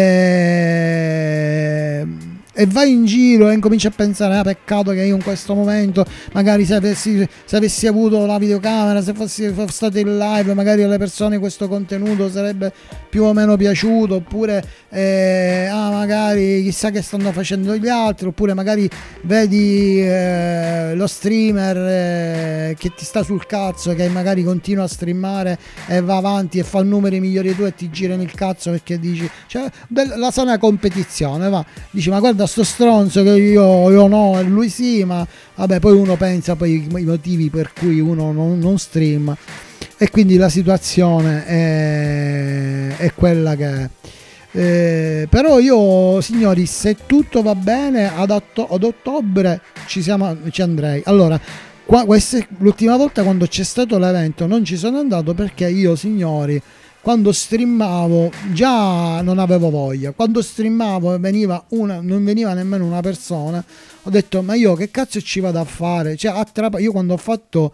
eh, e vai in giro e incominci a pensare, ah, peccato che io in questo momento magari se avessi, se avessi avuto la videocamera, se fossi stato in live, magari alle persone questo contenuto sarebbe più o meno piaciuto, oppure eh, ah, magari chissà che stanno facendo gli altri, oppure magari vedi eh, lo streamer eh, che ti sta sul cazzo, che magari continua a streamare e va avanti e fa numeri migliori di tu e ti girano il cazzo perché dici, cioè, la sana competizione, va, dici, ma guarda sto stronzo che io, io no e lui sì, ma vabbè, poi uno pensa poi i motivi per cui uno non, non streama, e quindi la situazione è, è quella che è. Eh, però io, signori, se tutto va bene ad, otto, ad ottobre ci, siamo, ci andrei. Allora, qua, queste, l'ultima volta quando c'è stato l'evento non ci sono andato perché io, signori, quando streamavo già non avevo voglia. Quando streamavo veniva una, non veniva nemmeno una persona. Ho detto, ma io che cazzo ci vado a fare? Cioè, a Trapani, io quando ho fatto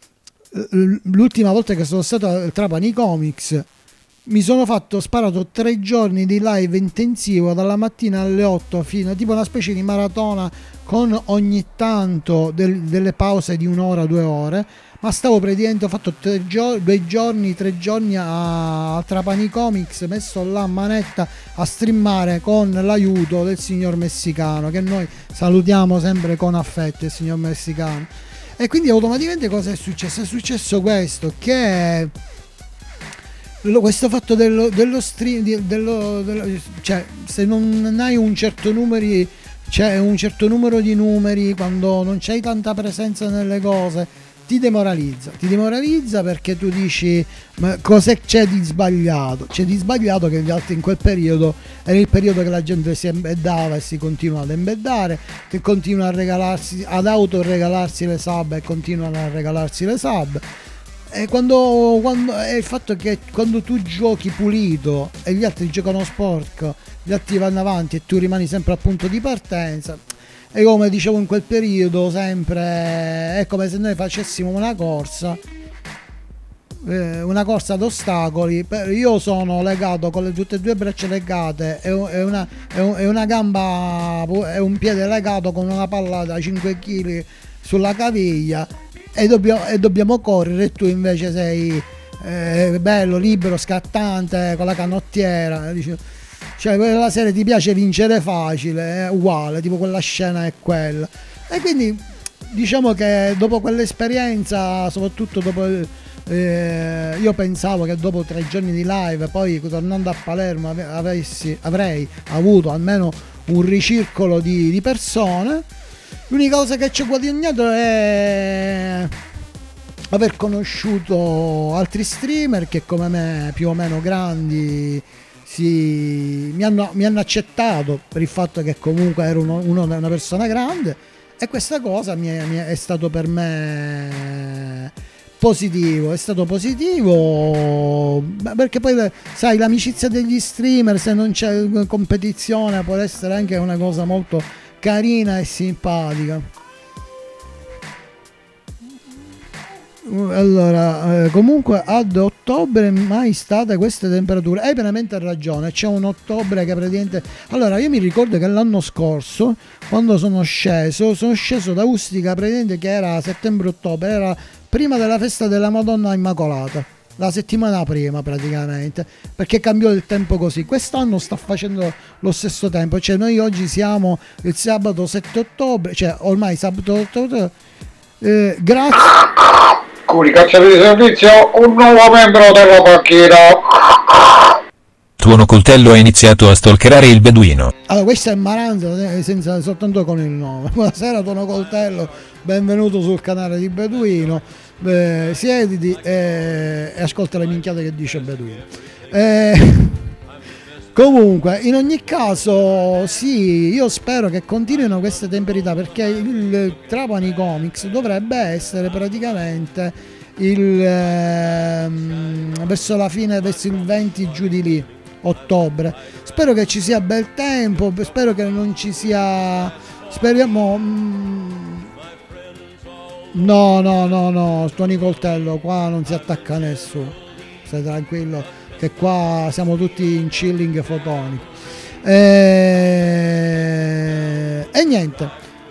l'ultima volta che sono stato a Trapani Comics, mi sono fatto sparato tre giorni di live intensivo dalla mattina alle otto fino a tipo una specie di maratona, con ogni tanto del, delle pause di un'ora, due ore, ma stavo praticamente, ho fatto tre gio- due giorni, tre giorni a, a Trapani Comics, messo là a manetta a streamare con l'aiuto del signor Messicano, che noi salutiamo sempre con affetto, il signor Messicano. E quindi automaticamente cosa è successo? È successo questo, che questo fatto dello, dello stream, dello, dello, cioè se non hai un certo numeri, c'è un certo numero di numeri, quando non c'hai tanta presenza nelle cose, ti demoralizza, ti demoralizza perché tu dici, ma cos'è c'è di sbagliato? C'è di sbagliato che gli altri in quel periodo era il periodo che la gente si embeddava e si continua ad embeddare, che continua a regalarsi, ad autoregalarsi le sub e continuano a regalarsi le sub. E quando, quando è il fatto che quando tu giochi pulito e gli altri giocano sporco, gli altri vanno avanti e tu rimani sempre al punto di partenza, e come dicevo in quel periodo sempre è come se noi facessimo una corsa, eh, una corsa ad ostacoli. Io sono legato con le, tutte e due braccia legate e una, e una gamba e un piede legato con una palla da cinque chili sulla caviglia, e dobbiamo, e dobbiamo correre, e tu invece sei eh, bello, libero, scattante con la canottiera, dici, cioè quella serie ti piace vincere facile, è uguale, tipo quella scena è quella. E quindi diciamo che dopo quell'esperienza, soprattutto dopo eh, io pensavo che dopo tre giorni di live, poi tornando a Palermo avessi, avrei avuto almeno un ricircolo di, di persone. L'unica cosa che ci ho guadagnato è aver conosciuto altri streamer che come me, più o meno grandi, si, mi, hanno, mi hanno accettato per il fatto che comunque ero uno, uno, una persona grande, e questa cosa mi è, mi è stato per me positivo, è stato positivo perché poi sai, l'amicizia degli streamer, se non c'è competizione, può essere anche una cosa molto carina e simpatica. Allora, eh, comunque ad ottobre mai state queste temperature. Hai pienamente ragione, c'è un ottobre che praticamente, allora io mi ricordo che l'anno scorso quando sono sceso sono sceso da Ustica praticamente, che era settembre-ottobre, era prima della festa della Madonna Immacolata, la settimana prima praticamente, perché cambiò il tempo così. Quest'anno sta facendo lo stesso tempo, cioè noi oggi siamo il sabato sette ottobre, cioè ormai sabato ottobre, eh, grazie comunicazione di servizio, un nuovo membro della panchina. Tuono Coltello ha iniziato a stalkerare il beduino. Allora, questo è Maranza, senza, soltanto con il nome. Buonasera Tuono Coltello, benvenuto sul canale di Beduino. Beh, siediti e, e ascolta le minchiate che dice Beduino. Eh, comunque, in ogni caso, sì, io spero che continuino queste temperità, perché il Trapani Comics dovrebbe essere praticamente il, ehm, verso la fine, verso il venti giù di lì, ottobre. Spero che ci sia bel tempo, spero che non ci sia, speriamo. Mm, no, no, no, no, Tony Coltello, qua non si attacca nessuno, stai tranquillo che qua siamo tutti in chilling fotonico. E, e niente,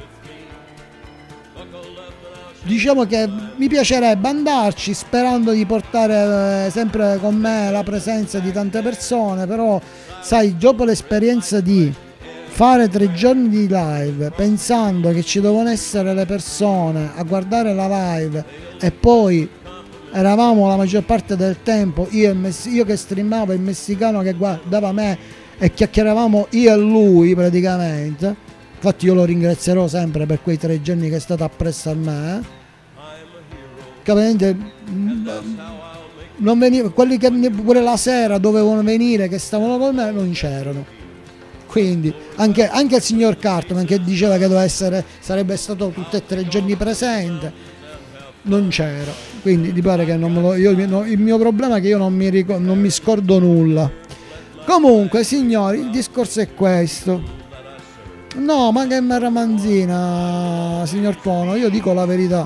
diciamo che mi piacerebbe andarci, sperando di portare eh, sempre con me la presenza di tante persone, però sai, dopo l'esperienza di fare tre giorni di live pensando che ci devono essere le persone a guardare la live, e poi eravamo la maggior parte del tempo io, e Messi- io che streamavo, il Messicano che guardava me, e chiacchieravamo io e lui praticamente, Infatti io lo ringrazierò sempre per quei tre giorni che è stato appresso a me, eh. Capite? Non veniva, quelli che pure la sera dovevano venire, che stavano con me, non c'erano. Quindi anche, anche il signor Cartman, che diceva che doveva essere, sarebbe stato tutti e tre i giorni presente, non c'era. Quindi ti pare che non me lo, io, no, il mio problema è che io non mi, ricordo, non mi scordo nulla. Comunque signori, il discorso è questo. No, ma che ramanzina, signor Tuono, io dico la verità.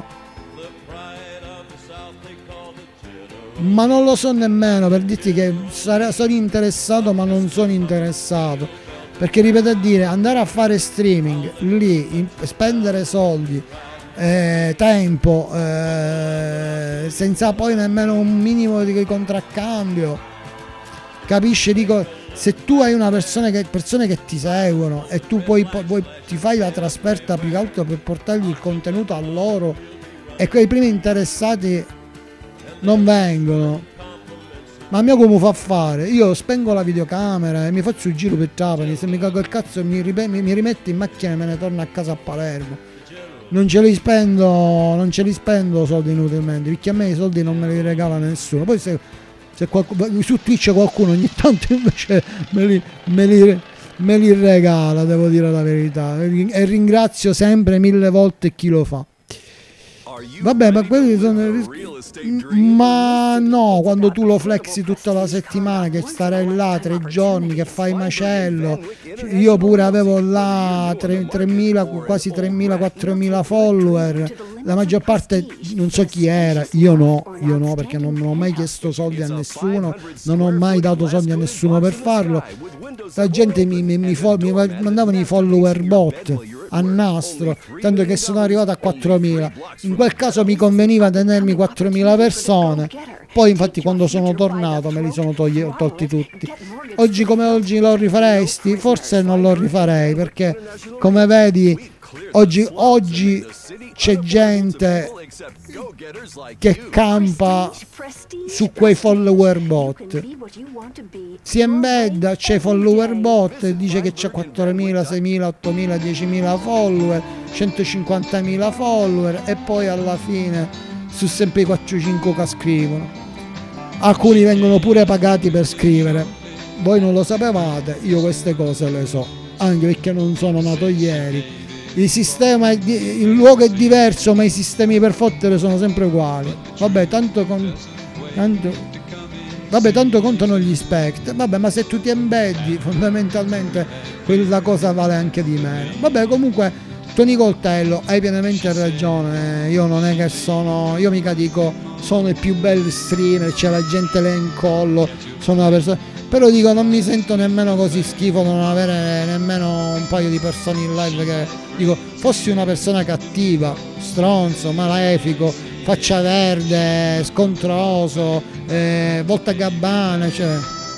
Ma non lo so nemmeno, per dirti che sare- sono interessato ma non sono interessato, perché ripeto a dire, andare a fare streaming lì, in- spendere soldi, eh, tempo, eh, senza poi nemmeno un minimo di contraccambio, capisci? Dico, se tu hai una persona che, persone che ti seguono e tu poi, poi ti fai la trasferta più che altro per portargli il contenuto a loro, e quei primi interessati non vengono, ma a me come fa a fare? Io spengo la videocamera e mi faccio il giro per Trapani, se mi cago il cazzo mi, rip- mi, mi rimetto in macchina e me ne torno a casa a Palermo. Non ce li spendo, non ce li spendo soldi inutilmente, perché a me i soldi non me li regala nessuno. Poi se, se qualcuno, su Twitch qualcuno ogni tanto invece me li, me li, me li regala, devo dire la verità, e ringrazio sempre mille volte chi lo fa. Vabbè, ma quelli sono, ma no, quando tu lo flexi tutta la settimana, che starai là tre giorni, che fai macello. Io pure avevo là tremila, quasi tremila, quattromila follower, la maggior parte non so chi era, io no, io no, perché non ho mai chiesto soldi a nessuno, non ho mai dato soldi a nessuno per farlo. La gente mi, mi, mi, mi mandavano i follower bot a nastro, tanto che sono arrivato a quattromila. In quel caso mi conveniva tenermi quattromila persone, poi infatti quando sono tornato me li sono togli, tolti tutti. Oggi come oggi lo rifaresti? Forse non lo rifarei, perché come vedi oggi, oggi c'è gente che campa su quei follower bot, si embedda, c'è follower bot, dice che c'è quattromila, seimila, ottomila, diecimila follower, centocinquantamila follower, e poi alla fine su sempre i quattro cinque che scrivono. Alcuni vengono pure pagati per scrivere. Voi non lo sapevate, io queste cose le so, anche perché non sono nato ieri. Il sistema, è di, il luogo è diverso, ma i sistemi per fottere sono sempre uguali. Vabbè, tanto, con, tanto, vabbè, tanto contano gli spect. Vabbè, ma se tu ti embeddi, fondamentalmente quella cosa vale anche di meno. Vabbè, comunque, Tony Coltello, hai pienamente ragione. Io non è che sono, io mica dico sono il più bel streamer, c'è la gente là in collo, sono una persona. Però dico, non mi sento nemmeno così schifo da non avere nemmeno un paio di persone in live che dico, fossi una persona cattiva, stronzo, malefico, faccia verde, scontroso, eh, volta gabbana, cioè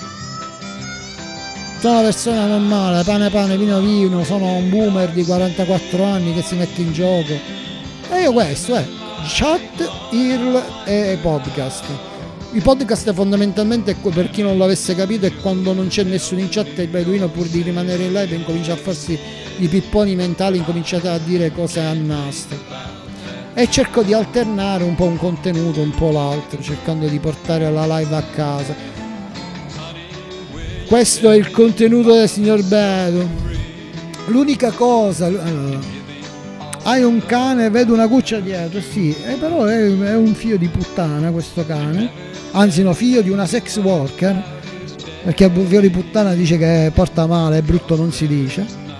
sono una persona normale, pane pane, vino vino, sono un boomer di quarantaquattro anni che si mette in gioco. E io questo è chat, I R L e podcast. I podcast fondamentalmente, per chi non l'avesse capito, è quando non c'è nessuno in chat e il beduino, pur di rimanere in live, incomincia a farsi i pipponi mentali, incominciate a dire cose a nastro. E cerco di alternare un po' un contenuto, un po' l'altro, cercando di portare la live a casa. Questo è il contenuto del signor Bedu. L'unica cosa... Allora, hai un cane, vedo una cuccia dietro, sì, eh, però è, è un figlio di puttana questo cane. Anzi no, figlio di una sex worker, perché un figlio di puttana dice che porta male, è brutto, non si dice.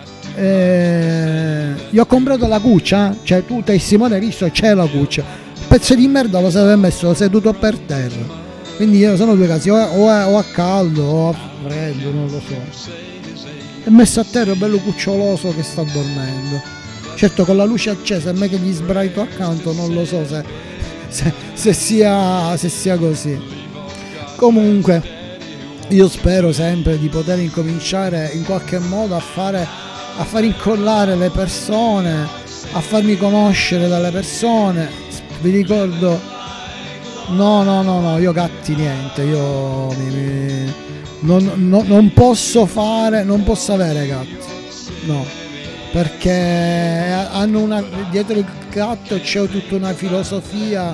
Eh, gli ho comprato la cuccia, cioè tu te Simone hai visto, c'è la cuccia, pezzo di merda lo sarebbe messo seduto per terra. Quindi io sono due casi, o, o, o a caldo o a freddo, non lo so. È messo a terra bello cuccioloso che sta dormendo. Certo, con la luce accesa, a me che gli sbraito accanto, non lo so se, se, se, sia, se sia così. Comunque, io spero sempre di poter incominciare in qualche modo a fare, a far incollare le persone, a farmi conoscere dalle persone. Vi ricordo, no, no, no, no, io gatti niente, io mi, mi, non, no, non posso fare, non posso avere gatti, no. perché hanno una, dietro il gatto c'è tutta una filosofia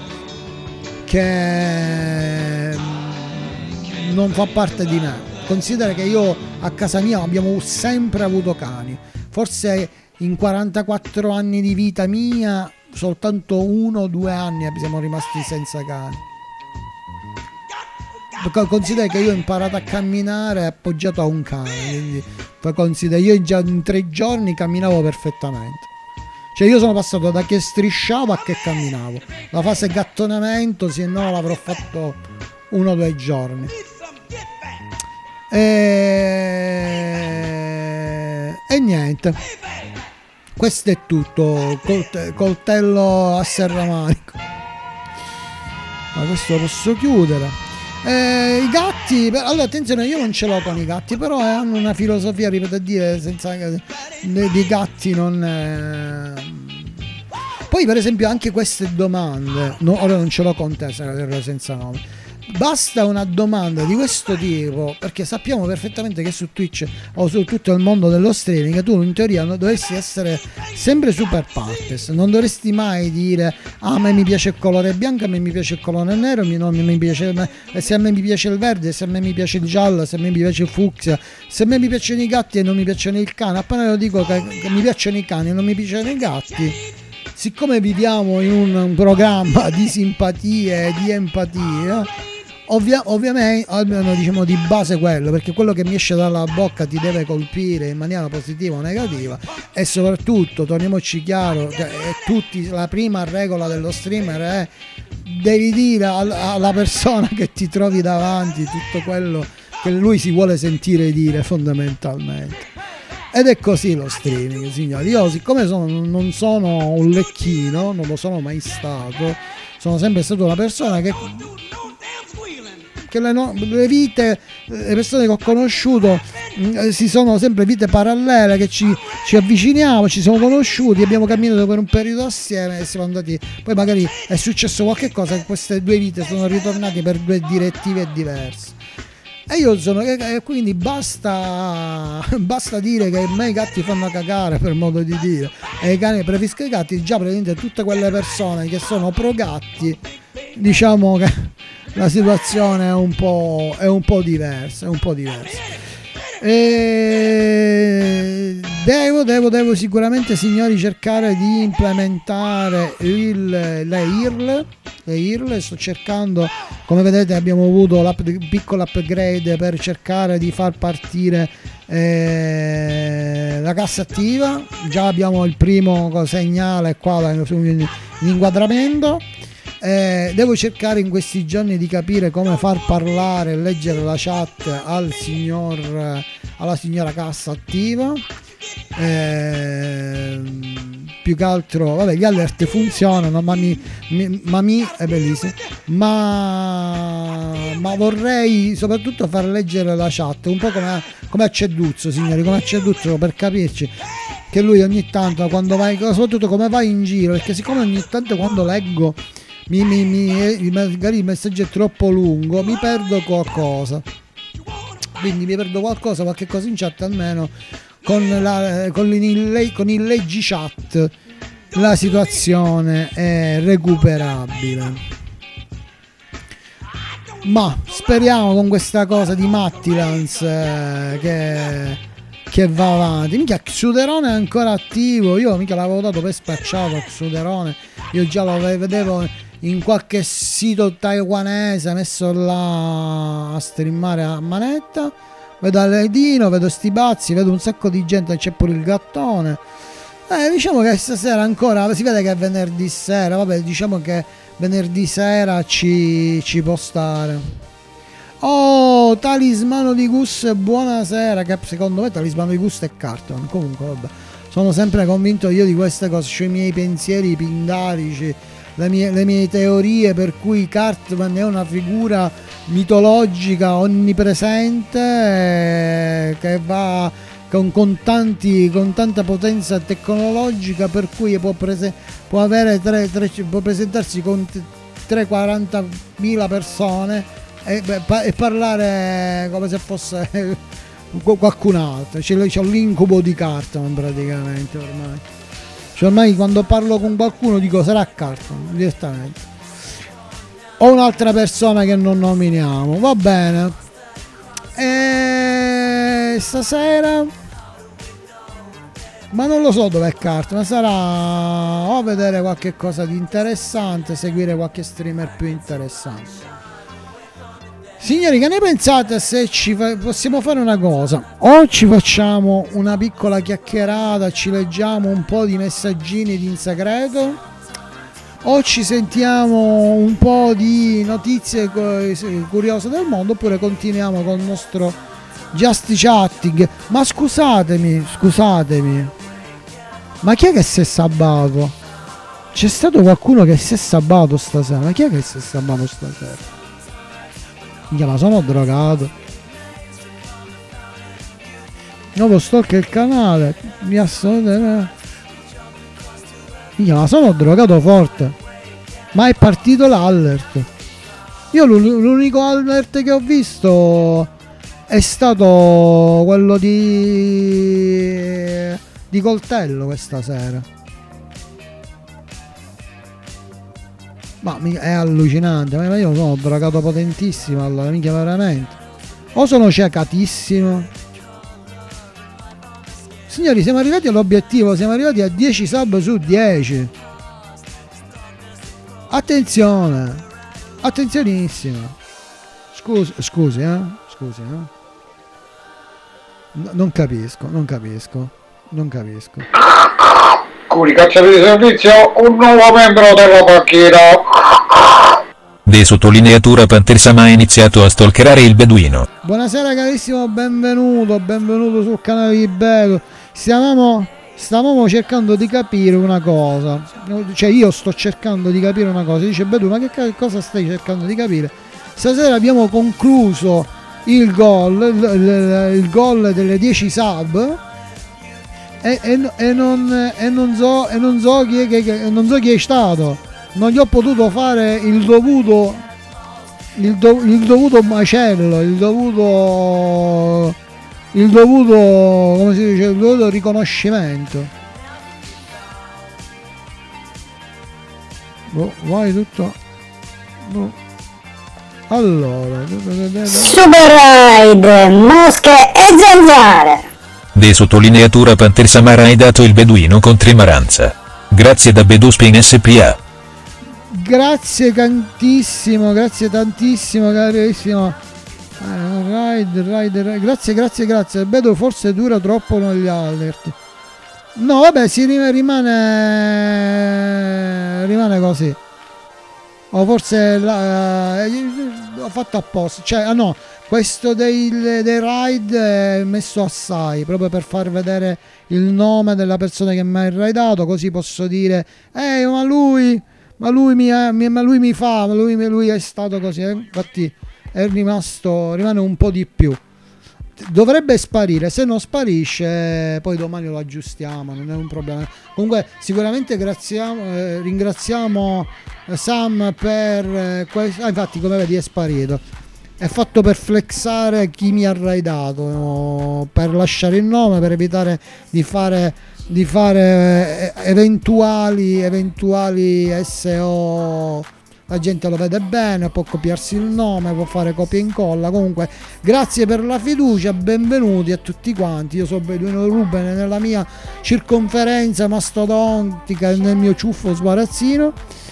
che non fa parte di me. Considera che io a casa mia abbiamo sempre avuto cani, forse in quarantaquattro anni di vita mia soltanto uno o due anni siamo rimasti senza cani. Considera che io ho imparato a camminare appoggiato a un cane, quindi considera, io già in tre giorni camminavo perfettamente. Cioè io sono passato da che strisciavo a che camminavo. La fase gattonamento, se no l'avrò fatto uno o due giorni. E... e niente, questo è tutto. Colt- coltello a serramanico. Ma questo lo posso chiudere. Eh, I gatti, allora attenzione, io non ce l'ho con i gatti, però eh, hanno una filosofia, ripeto a dire, senza di gatti non eh... Poi per esempio anche queste domande, no, ora non ce l'ho con te senza nome. Basta una domanda di questo tipo, perché sappiamo perfettamente che su Twitch o su tutto il mondo dello streaming tu in teoria dovresti essere sempre super partes, non dovresti mai dire ah, a me mi piace il colore bianco, a me mi piace il colore nero, mi, no, mi piace, se a me mi piace il verde, se a me mi piace il giallo, se a me mi piace il fucsia, se a me mi piacciono i gatti e non mi piacciono il cane. Appena lo dico che, che mi piacciono i cani e non mi piacciono i gatti, siccome viviamo in un, un programma di simpatie e di empatia, Ovvia, ovviamente, almeno diciamo di base quello, perché quello che mi esce dalla bocca ti deve colpire in maniera positiva o negativa, e soprattutto, torniamoci chiaro, è tutti, la prima regola dello streamer è devi dire alla persona che ti trovi davanti tutto quello che lui si vuole sentire dire fondamentalmente. Ed è così lo streaming, signori. Io siccome sono, non sono un lecchino, non lo sono mai stato, sono sempre stato una persona che che le, no, le vite, le persone che ho conosciuto mh, si sono sempre vite parallele, che ci, ci avviciniamo, ci siamo conosciuti, abbiamo camminato per un periodo assieme e siamo andati, poi magari è successo qualche cosa che queste due vite sono ritornate per due direttive diverse. E io sono, e quindi basta, basta dire che a me i gatti fanno cagare, per modo di dire, e i cani preferisco i gatti. Già praticamente tutte quelle persone che sono pro gatti, diciamo che la situazione è un po', è un po' diversa, è un po' diversa. E devo, devo, devo sicuramente, signori, cercare di implementare il, le I R L. Le I R L sto cercando, come vedete abbiamo avuto un piccolo upgrade per cercare di far partire eh, la cassa attiva. Già abbiamo il primo segnale qua in inquadramento. Eh, devo cercare in questi giorni di capire come far parlare e leggere la chat al signor, alla signora cassa attiva. Eh, più che altro, vabbè, gli alert funzionano, ma mi, mi, ma mi è bellissimo. Ma, ma vorrei soprattutto far leggere la chat, un po' come, come a Ceduzzo, signori, come a Ceduzzo, per capirci. Che lui ogni tanto, quando vai, soprattutto come vai in giro, perché siccome ogni tanto quando leggo Mi, mi, mi, magari il messaggio è troppo lungo, mi perdo qualcosa, quindi mi perdo qualcosa, qualche cosa in chat almeno con, la, con, il, con il leggi chat la situazione è recuperabile. Ma speriamo con questa cosa di Mattilans eh, che, che va avanti. Mica Xuderone è ancora attivo, io mica l'avevo dato per spacciato Xuderone, io già lo vedevo in qualche sito taiwanese messo là a streamare a manetta. Vedo Aledino, vedo sti bazzi, vedo un sacco di gente, c'è pure il gattone. Eh, diciamo che stasera ancora si vede che è venerdì sera, vabbè, diciamo che venerdì sera ci, ci può stare. Oh, Talismano di Gus, buonasera, che secondo me Talismano di Gus è carton. Comunque vabbè, sono sempre convinto io di queste cose, cioè i miei pensieri pindarici, Le mie, le mie teorie per cui Cartman è una figura mitologica onnipresente eh, che va con, con, tanti, con tanta potenza tecnologica, per cui può, prese, può, avere tre, tre, può presentarsi con tre quarantamila persone e, beh, pa- e parlare come se fosse qualcun altro, c'è, c'è l'incubo di Cartman praticamente ormai. Cioè ormai quando parlo con qualcuno dico sarà Cartman direttamente, o un'altra persona che non nominiamo, va bene. E stasera, ma non lo so dov'è Cartman, sarà o vedere qualche cosa di interessante, seguire qualche streamer più interessante. Signori, che ne pensate se ci fa- possiamo fare una cosa? O ci facciamo una piccola chiacchierata, ci leggiamo un po' di messaggini in segreto, o ci sentiamo un po' di notizie curiose del mondo, oppure continuiamo con il nostro just chatting. Ma scusatemi, scusatemi, ma chi è che si è sabbato? C'è stato qualcuno che si è sabbato stasera? Ma chi è che si è sabbato stasera? Ma sono drogato. Nuovo stalker il canale. Mi assolutamente. Ma sono drogato forte. Ma è partito l'alert. Io l'unico alert che ho visto è stato quello di di coltello questa sera. Ma è allucinante, ma io sono drogato potentissimo, allora mica veramente. O sono ciecatissimo. Signori, siamo arrivati all'obiettivo, siamo arrivati a dieci sub su dieci. Attenzione, attenzionissimo. Scusi, scusi, eh? Scusi, eh? No, non capisco, non capisco, non capisco. Curi cacciati di servizio, un nuovo membro della panchina. De sottolineatura Pantersama ha iniziato a stalkerare il beduino. Buonasera carissimo, benvenuto, benvenuto sul canale di Bedu. Stavamo, stavamo cercando di capire una cosa, cioè io sto cercando di capire una cosa. Dice Bedu, ma che cosa stai cercando di capire? Stasera abbiamo concluso il gol, il, il, il gol delle dieci sub. E, e, e, non, e, non so, e non so chi è, che, che, non so chi è stato. Non gli ho potuto fare il dovuto il, do, il dovuto macello, il dovuto il dovuto come si dice, il dovuto riconoscimento. Oh, vai tutto. Oh. Allora, Super Ride, mosche e zanzare. De sottolineatura Pantersamara hai dato il beduino con Tremaranza. Grazie da Beduspin S P A. Grazie tantissimo, grazie tantissimo carissimo. Eh, ride, ride, ride. Grazie, grazie, grazie. Vedo forse dura troppo negli alert. No, vabbè, si rimane rimane così. O forse la, eh, ho fatto apposta, cioè ah no, questo dei, dei ride è messo assai proprio per far vedere il nome della persona che mi ha raidato, così posso dire ehi ma lui ma lui mi, mi, ma lui mi fa ma lui, lui è stato così, eh? Infatti è rimasto, rimane un po' di più. Dovrebbe sparire, se non sparisce poi domani lo aggiustiamo, non è un problema. Comunque sicuramente graziamo, eh, ringraziamo Sam per eh, questo. Ah, infatti come vedi è sparito, è fatto per flexare chi mi ha raidato, no? Per lasciare il nome, per evitare di fare di fare eventuali eventuali S O. La gente lo vede bene, può copiarsi il nome, può fare copia e incolla. Comunque grazie per la fiducia, benvenuti a tutti quanti. Io sono Beduino Ruben nella mia circonferenza mastodontica, nel mio ciuffo sbarazzino,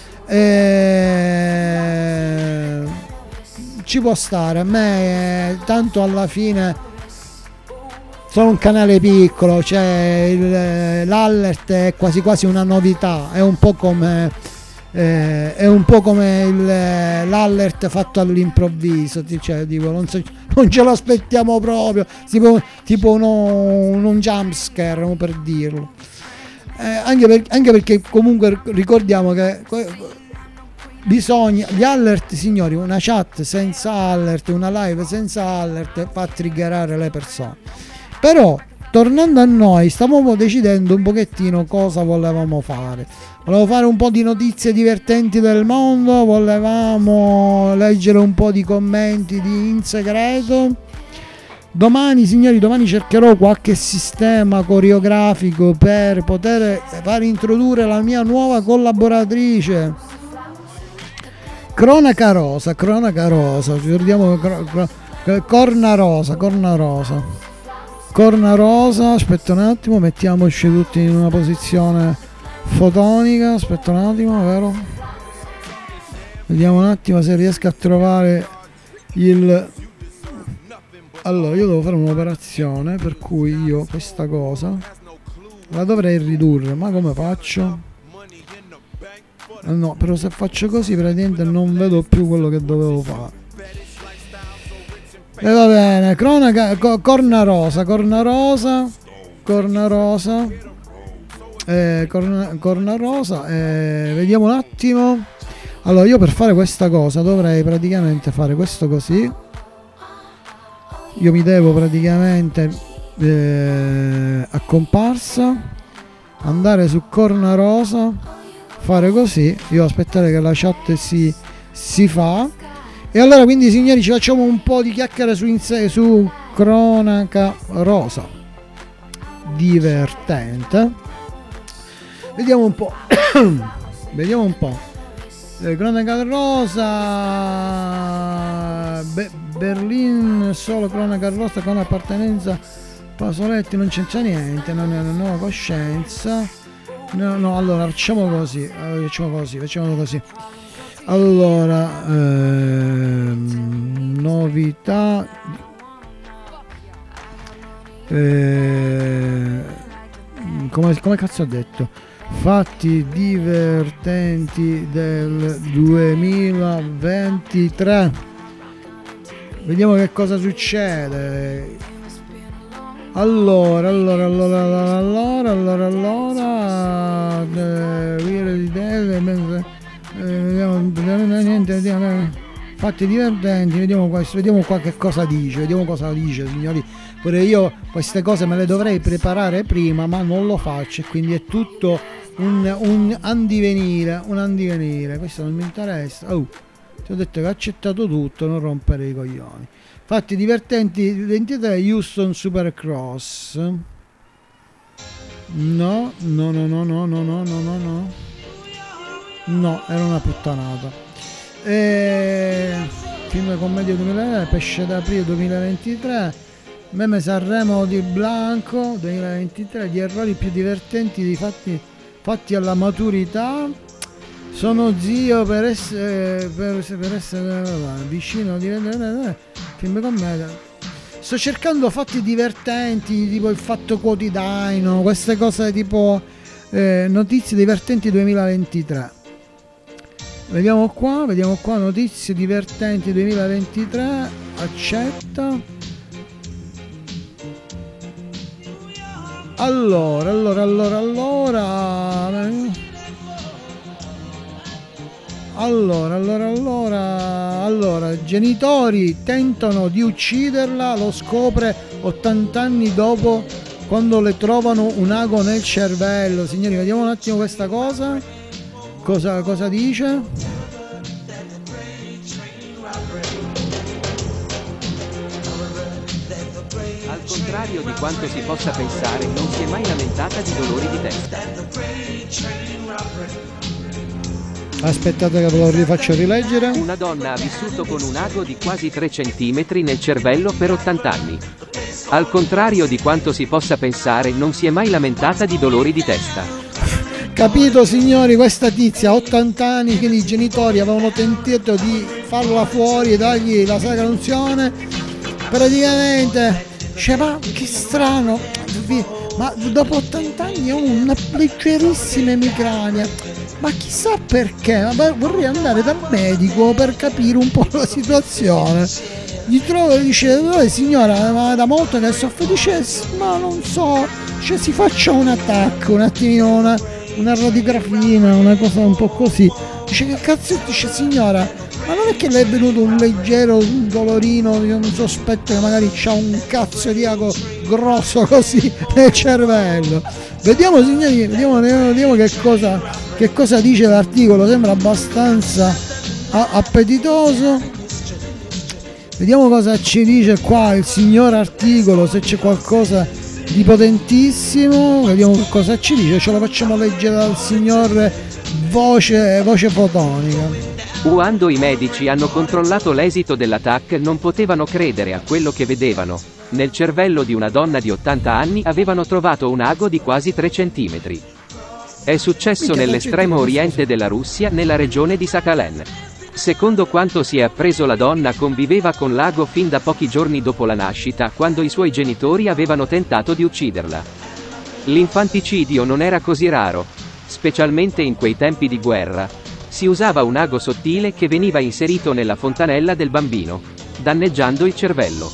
e... ci può stare a me, tanto alla fine sono un canale piccolo, cioè l'alert è quasi quasi una novità, è un po' come Eh, è un po' come il, l'alert fatto all'improvviso, cioè, tipo, non, so, non ce l'aspettiamo proprio, tipo, tipo uno, un jump scare, per dirlo, eh, anche, per, anche perché comunque ricordiamo che bisogna gli alert, signori, una chat senza alert, una live senza alert fa triggerare le persone. Però tornando a noi, stavamo decidendo un pochettino cosa volevamo fare. Volevo fare un po' di notizie divertenti del mondo, volevamo leggere un po' di commenti di in segreto, Domani, signori, domani cercherò qualche sistema coreografico per poter far introdurre la mia nuova collaboratrice. Cronaca rosa, cronaca rosa, ci ricordiamo cro, cro, corna rosa, corna rosa. Corna rosa, aspetta un attimo, mettiamoci tutti in una posizione fotonica, aspetta un attimo, vero? Vediamo un attimo se riesco a trovare il... Allora, io devo fare un'operazione per cui io questa cosa la dovrei ridurre, ma come faccio? No, però se faccio così praticamente non vedo più quello che dovevo fare. E va bene, cronaca, co, corna rosa, corna rosa, corna rosa, eh, corna, corna rosa, eh, vediamo un attimo. Allora, io per fare questa cosa dovrei praticamente fare questo così. Io mi devo praticamente eh, a comparsa andare su corna rosa, fare così, io aspettare che la chat si, si fa, e allora quindi signori ci facciamo un po' di chiacchiere su, su cronaca rosa, divertente, vediamo un po'. Vediamo un po'. Eh, cronaca rosa, Be Berlin, solo cronaca rosa con appartenenza Pasoletti, non c'entra niente, non è una nuova coscienza. No, no, allora facciamo così, facciamo così, facciamo così. Allora, ehm, novità, eh, come, come cazzo ho detto? Fatti divertenti del duemilaventitré. Vediamo che cosa succede. Allora, allora, allora, allora, allora, allora, niente, fatti divertenti, vediamo questo, vediamo qua che cosa dice, vediamo cosa dice, signori. Pure io queste cose me le dovrei preparare prima, ma non lo faccio, e quindi è tutto un, un andivenire, un andivenire, questo non mi interessa. Oh, ti ho detto che ho accettato tutto, non rompere i coglioni. Fatti divertenti ventitré, Houston Supercross. No, no, no, no, no, no, no, no, no, no. No, era una puttanata. E... film commedia duemilaventitré, pesce d'aprile duemilaventitré, meme Sanremo di Blanco duemilaventitré, gli errori più divertenti di fatti, fatti alla maturità. Sono zio per essere, per, per essere vicino di film commedia. Sto cercando fatti divertenti, tipo il Fatto Quotidiano, queste cose tipo eh, notizie divertenti duemilaventitré. Vediamo qua, vediamo qua, notizie divertenti duemilaventitré, accetta. Allora, allora, allora, allora... Allora, allora, allora, allora, genitori tentano di ucciderla, lo scopre ottanta anni dopo quando le trovano un ago nel cervello. Signori, vediamo un attimo questa cosa. Cosa, cosa dice? Al contrario di quanto si possa pensare, non si è mai lamentata di dolori di testa. Aspettate che ve lo rifaccio rileggere. Una donna ha vissuto con un ago di quasi tre centimetri nel cervello per ottanta anni. Al contrario di quanto si possa pensare, non si è mai lamentata di dolori di testa. Capito, signori? Questa tizia ha ottanta anni, quindi i genitori avevano tentato di farla fuori e dargli la sacra unzione. Praticamente, cioè, ma che strano, ma dopo ottanta anni ho una leggerissima emicrania. Ma chissà perché, ma vorrei andare dal medico per capire un po' la situazione. Gli trovo e dice, oh, signora, ma da molto che soffre, dice, ma non so, cioè si faccia un attacco, un attimino, una, una radiografia, una cosa un po' così. Dice, che cazzo, dice, signora, ma non è che le è venuto un leggero un dolorino, io non sospetto che magari c'ha un cazzo di ago grosso così nel cervello. Vediamo, signori, vediamo, vediamo che cosa, che cosa dice l'articolo, sembra abbastanza appetitoso. Vediamo cosa ci dice qua il signor articolo, se c'è qualcosa di potentissimo. Vediamo che cosa ci dice, ce lo facciamo leggere dal signor voce, voce fotonica. Quando i medici hanno controllato l'esito dell'A T A C non potevano credere a quello che vedevano. Nel cervello di una donna di ottanta anni avevano trovato un ago di quasi tre centimetri. È successo nell'estremo oriente della Russia, nella regione di Sakhalin. Secondo quanto si è appreso, la donna conviveva con l'ago fin da pochi giorni dopo la nascita, quando i suoi genitori avevano tentato di ucciderla. L'infanticidio non era così raro, specialmente in quei tempi di guerra. Si usava un ago sottile che veniva inserito nella fontanella del bambino, danneggiando il cervello.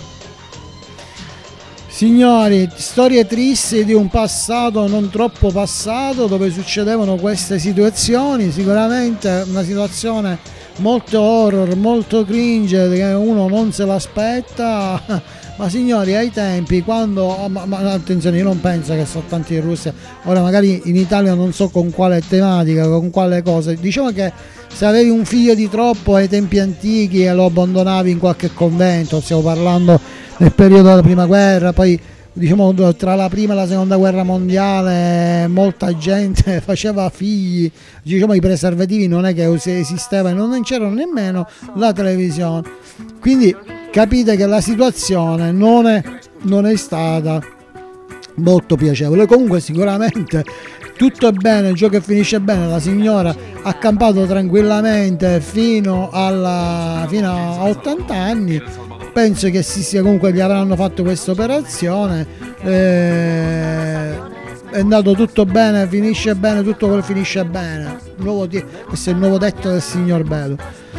Signori, storie tristi di un passato non troppo passato, dove succedevano queste situazioni. Sicuramente una situazione molto horror, molto cringe, che uno non se l'aspetta. Ma signori, ai tempi, quando, ma, ma attenzione, io non penso che soltanto in Russia, ora magari in Italia non so con quale tematica, con quale cosa, diciamo che se avevi un figlio di troppo ai tempi antichi e lo abbandonavi in qualche convento, stiamo parlando nel periodo della prima guerra, poi diciamo tra la prima e la seconda guerra mondiale molta gente faceva figli, diciamo i preservativi non è che esisteva, non c'erano nemmeno la televisione, quindi capite che la situazione non è, non è stata molto piacevole. Comunque sicuramente tutto è bene, il gioco finisce bene, la signora ha campato tranquillamente fino, alla, fino a ottanta anni. Penso che si sia, comunque gli avranno fatto questa operazione, eh, è andato tutto bene, finisce bene, tutto quello finisce bene. Nuovo, questo è il nuovo detto del signor Bello.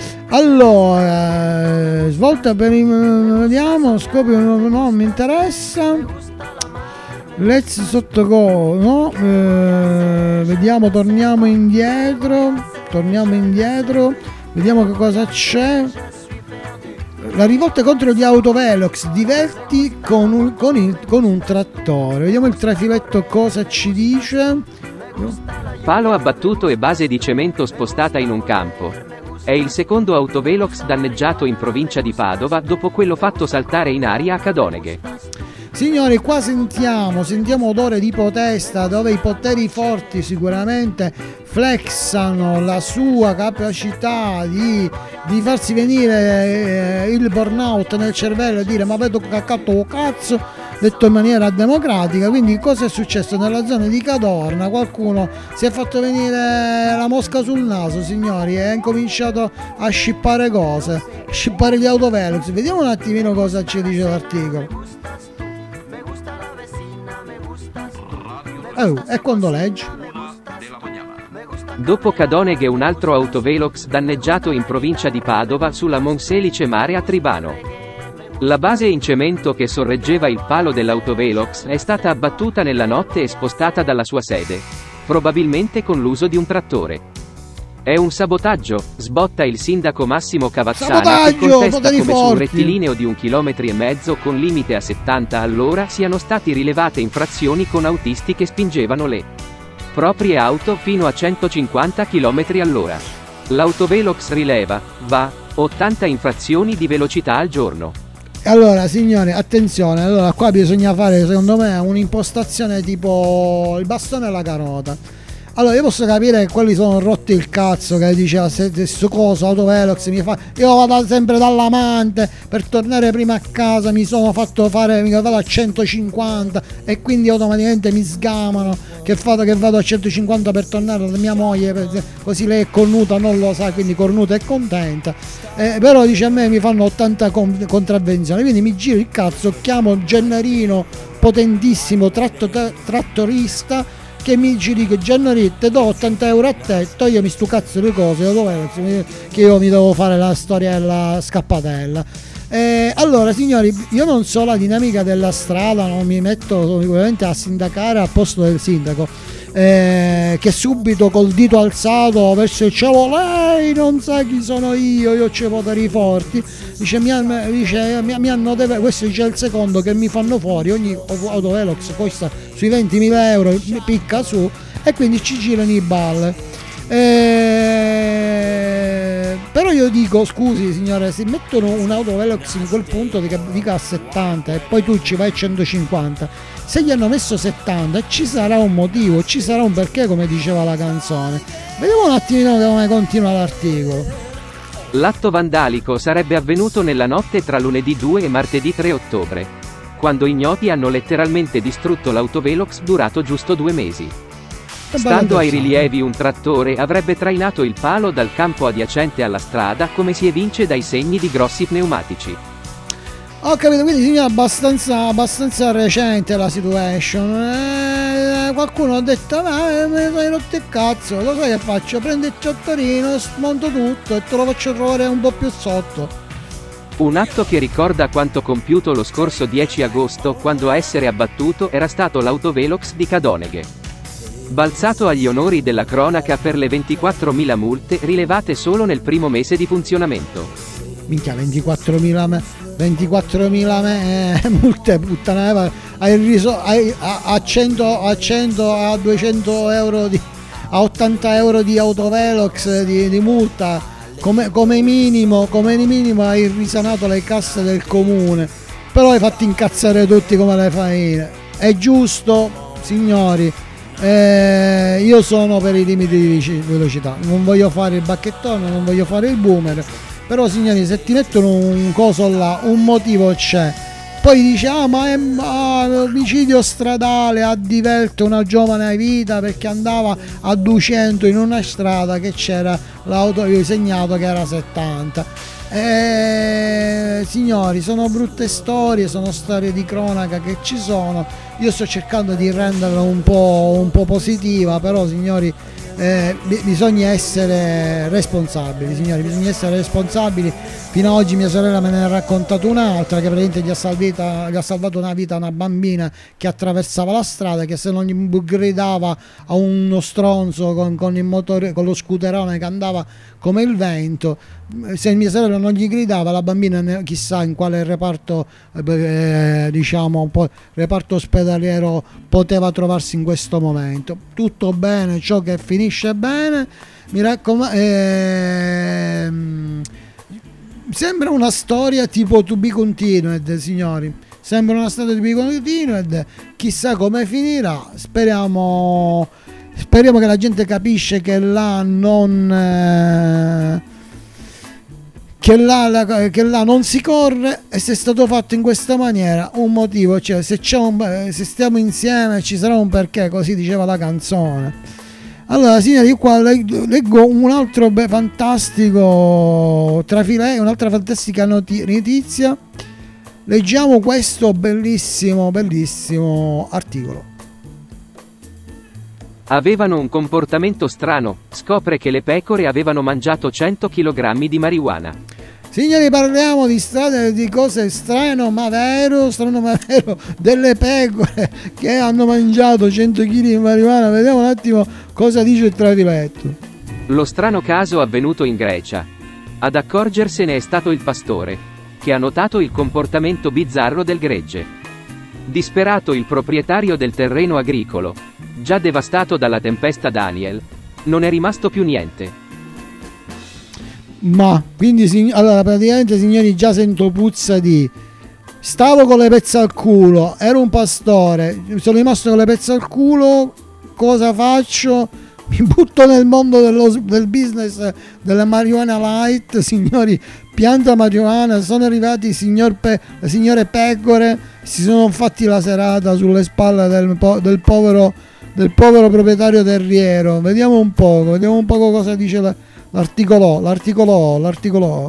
Allora, svolta per i, vediamo, scopri, no, non mi interessa. Let's sottogo, no? Eh, vediamo, torniamo indietro, torniamo indietro, vediamo che cosa c'è. La rivolta contro gli autovelox, diverti con un, con, il, con un trattore. Vediamo il trafiletto cosa ci dice. Palo abbattuto e base di cemento spostata in un campo. È il secondo autovelox danneggiato in provincia di Padova dopo quello fatto saltare in aria a Cadoneghe. Signori, qua sentiamo, sentiamo odore di protesta, dove i poteri forti sicuramente flexano la sua capacità di, di farsi venire eh, il burnout nel cervello e dire ma vedo caccato o cazzo, detto in maniera democratica. Quindi cosa è successo nella zona di Cadorna? Qualcuno si è fatto venire la mosca sul naso, signori, e ha incominciato a scippare cose, scippare gli autovelox. Vediamo un attimino cosa ci dice l'articolo. Oh, e quando leggi? Dopo Cadoneghe un altro autovelox danneggiato in provincia di Padova sulla Monselice Mare a Tribano. La base in cemento che sorreggeva il palo dell'autovelox è stata abbattuta nella notte e spostata dalla sua sede, probabilmente con l'uso di un trattore. È un sabotaggio, sbotta il sindaco Massimo Cavazzana, sabotaggio, che contesta come forti. su un rettilineo di un chilometro e mezzo con limite a settanta all'ora siano stati rilevate infrazioni con autisti che spingevano le proprie auto fino a centocinquanta chilometri all'ora. L'autovelox rileva, va, ottanta infrazioni di velocità al giorno. Allora signori, attenzione, allora qua bisogna fare secondo me un'impostazione tipo il bastone e la carota. Allora io posso capire che quelli sono rotti il cazzo, che diceva se questo coso autovelox mi fa, io vado sempre dall'amante per tornare prima a casa, mi sono fatto fare, mi vado a centocinquanta e quindi automaticamente mi sgamano che, fatto che vado a centocinquanta per tornare da mia moglie, per, così lei è cornuta, non lo sa, quindi cornuta e contenta, eh, però dice a me mi fanno ottanta con, contravvenzioni, quindi mi giro il cazzo, chiamo Gennarino potentissimo tratto, trattorista che mi giri che Gennarino te do ottanta euro a te, toglimi stu cazzo di cose che io mi devo fare la storia della scappatella. Eh, allora signori, io non so la dinamica della strada, non mi metto sicuramente a sindacare al posto del sindaco, eh, che subito col dito alzato verso il cielo, lei non sa chi sono io, io c'ho poteri forti, dice mi, hanno, dice, mi, mi hanno deve, questo dice il secondo che mi fanno fuori, ogni autovelox costa sui ventimila euro, mi picca su e quindi ci girano i balle. Eh, però Però io dico, scusi signore, se mettono un'auto Velox in quel punto dica, dica a settanta e poi tu ci vai a centocinquanta, se gli hanno messo settanta ci sarà un motivo, ci sarà un perché, come diceva la canzone. Vediamo un attimino come continua l'articolo. L'atto vandalico sarebbe avvenuto nella notte tra lunedì due e martedì tre ottobre, quando ignoti hanno letteralmente distrutto l'autovelox durato giusto due mesi. Stando ai rilievi, un trattore avrebbe trainato il palo dal campo adiacente alla strada, come si evince dai segni di grossi pneumatici. Ho capito, quindi signora, abbastanza, abbastanza recente la situation. Eh, qualcuno ha detto, ma mi hai rotto il cazzo, lo sai che faccio? Prendo il trattorino, smonto tutto e te lo faccio trovare un po' più sotto. Un atto che ricorda quanto compiuto lo scorso dieci agosto, quando a essere abbattuto era stato l'autovelox di Cadoneghe. Balzato agli onori della cronaca per le ventiquattromila multe rilevate solo nel primo mese di funzionamento. Minchia, ventiquattromila me, eh, multe, puttana, hai riso, hai, a, a cento, a cento, a duecento euro, di, a ottanta euro di autovelox di, di multa, come, come minimo, come minimo hai risanato le casse del comune, però hai fatto incazzare tutti come le fai. È giusto, signori. Eh, io sono per i limiti di velocità, non voglio fare il bacchettone, non voglio fare il boomer, però signori, se ti mettono un coso là, un motivo c'è. Poi dice, ah ma è ah, omicidio stradale, ha divelto una giovane vita perché andava a duecento in una strada che c'era l'auto segnato che era settanta. Eh, signori, sono brutte storie, sono storie di cronaca che ci sono. Io sto cercando di renderla un po', un po' positiva, però signori, eh, bisogna essere responsabili, signori, bisogna essere responsabili. Fino ad oggi mia sorella me ne ha raccontato un'altra che praticamente gli ha, salvita, gli ha salvato una vita a una bambina che attraversava la strada, che se non gli gridava a uno stronzo con, con il motore, con lo scooterone che andava come il vento, se mia sorella non gli gridava, la bambina chissà in quale reparto, eh, diciamo, poi, reparto ospedaliero poteva trovarsi in questo momento. Tutto bene, ciò che finisce bene, mi raccomando. Ehm, sembra una storia tipo To Be Continued, signori. Sembra una storia To Be Continued. Chissà come finirà. Speriamo. Speriamo che la gente capisce che là non. Eh, che là, la, che là non si corre, e se è stato fatto in questa maniera un motivo c'è, se, c'è un, se stiamo insieme ci sarà un perché, così diceva la canzone. Allora signori, io qua leggo un altro be- fantastico trafile, un'altra fantastica noti- notizia. Leggiamo questo bellissimo bellissimo articolo. Avevano un comportamento strano, scopre che le pecore avevano mangiato cento chilogrammi di marijuana. Signori, parliamo di strade, di cose strano ma vero, strano ma vero, delle pecore che hanno mangiato cento chili di marijuana. Vediamo un attimo cosa dice il trafiletto. Lo strano caso avvenuto in Grecia. Ad accorgersene è stato il pastore, che ha notato il comportamento bizzarro del gregge. Disperato il proprietario del terreno agricolo, già devastato dalla tempesta Daniel, non è rimasto più niente. Ma quindi sig- allora praticamente signori, già sento puzza di stavo con le pezze al culo, ero un pastore, sono rimasto con le pezze al culo, cosa faccio? Mi butto nel mondo dello, del business della marijuana light, signori, pianta marijuana, sono arrivati i signor pe- le signore pecore, si sono fatti la serata sulle spalle del, po- del povero del povero proprietario terriero. Vediamo un poco, vediamo un poco cosa dice la, l'articolo, l'articolo, l'articolo.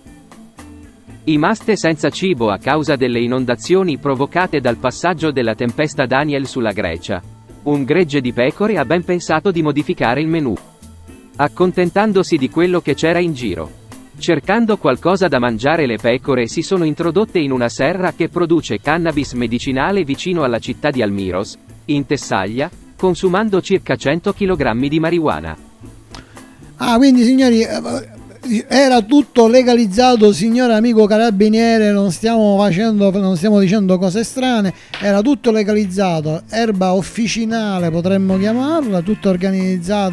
I maste senza cibo a causa delle inondazioni provocate dal passaggio della tempesta Daniel sulla Grecia. Un gregge di pecore ha ben pensato di modificare il menù, accontentandosi di quello che c'era in giro. Cercando qualcosa da mangiare, le pecore si sono introdotte in una serra che produce cannabis medicinale vicino alla città di Almiros, in Tessaglia, consumando circa cento chilogrammi di marijuana. Ah, quindi signori, era tutto legalizzato, signor amico carabiniere, non stiamo facendo, non stiamo dicendo cose strane, era tutto legalizzato, erba officinale potremmo chiamarla, tutta organizzata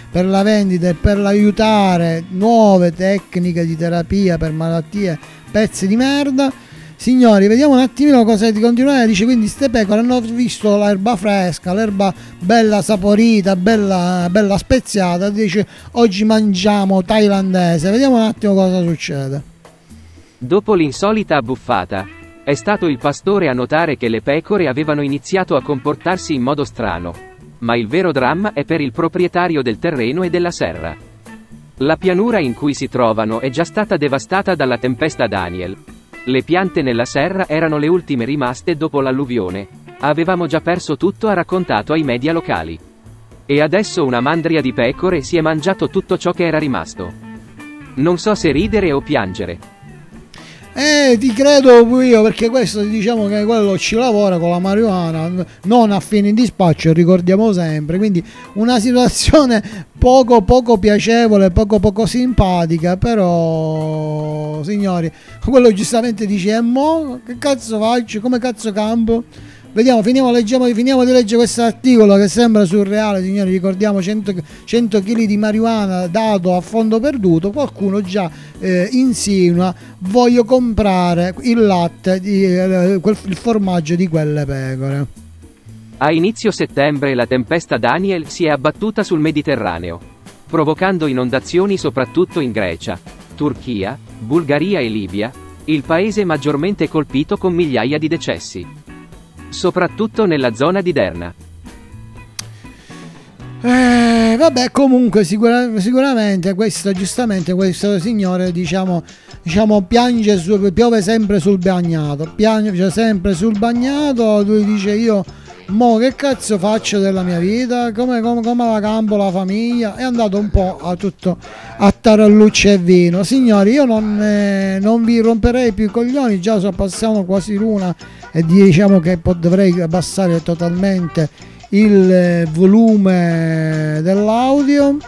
per la vendita e per l'aiutare nuove tecniche di terapia per malattie, pezzi di merda. Signori, vediamo un attimino cosa ti continuare. Dice quindi ste pecore hanno visto l'erba fresca, l'erba bella saporita, bella, bella speziata. Dice oggi mangiamo thailandese. Vediamo un attimo cosa succede. Dopo l'insolita abbuffata, è stato il pastore a notare che le pecore avevano iniziato a comportarsi in modo strano. Ma il vero dramma è per il proprietario del terreno e della serra. La pianura in cui si trovano è già stata devastata dalla tempesta Daniel. Le piante nella serra erano le ultime rimaste dopo l'alluvione. Avevamo già perso tutto, ha raccontato ai media locali. E adesso una mandria di pecore si è mangiato tutto ciò che era rimasto. Non so se ridere o piangere. Eh, ti credo io, perché questo diciamo che quello ci lavora con la marijuana, non a fini di spaccio, ricordiamo sempre, quindi una situazione poco poco piacevole, poco poco simpatica, però signori, quello giustamente dice e mo che cazzo faccio, come cazzo campo? Vediamo, finiamo, leggiamo, finiamo di leggere questo articolo che sembra surreale, signori. Ricordiamo cento chili di marijuana dato a fondo perduto. Qualcuno già eh, insinua voglio comprare il latte, di, eh, quel, il formaggio di quelle pecore. A inizio settembre la tempesta Daniel si è abbattuta sul Mediterraneo, provocando inondazioni soprattutto in Grecia, Turchia, Bulgaria e Libia, il paese maggiormente colpito con migliaia di decessi. Soprattutto nella zona di Derna. Eh, vabbè, comunque sicura, sicuramente questo, giustamente questo signore diciamo, diciamo piange su, piove sempre sul bagnato, piange sempre sul bagnato. Lui dice io mo che cazzo faccio della mia vita, come, come, come la campo la famiglia. È andato un po' a tutto a tarallucce e vino. Signori, io non, eh, non vi romperei più i coglioni, già so, passiamo quasi l'una e diciamo che dovrei abbassare totalmente il volume dell'audio.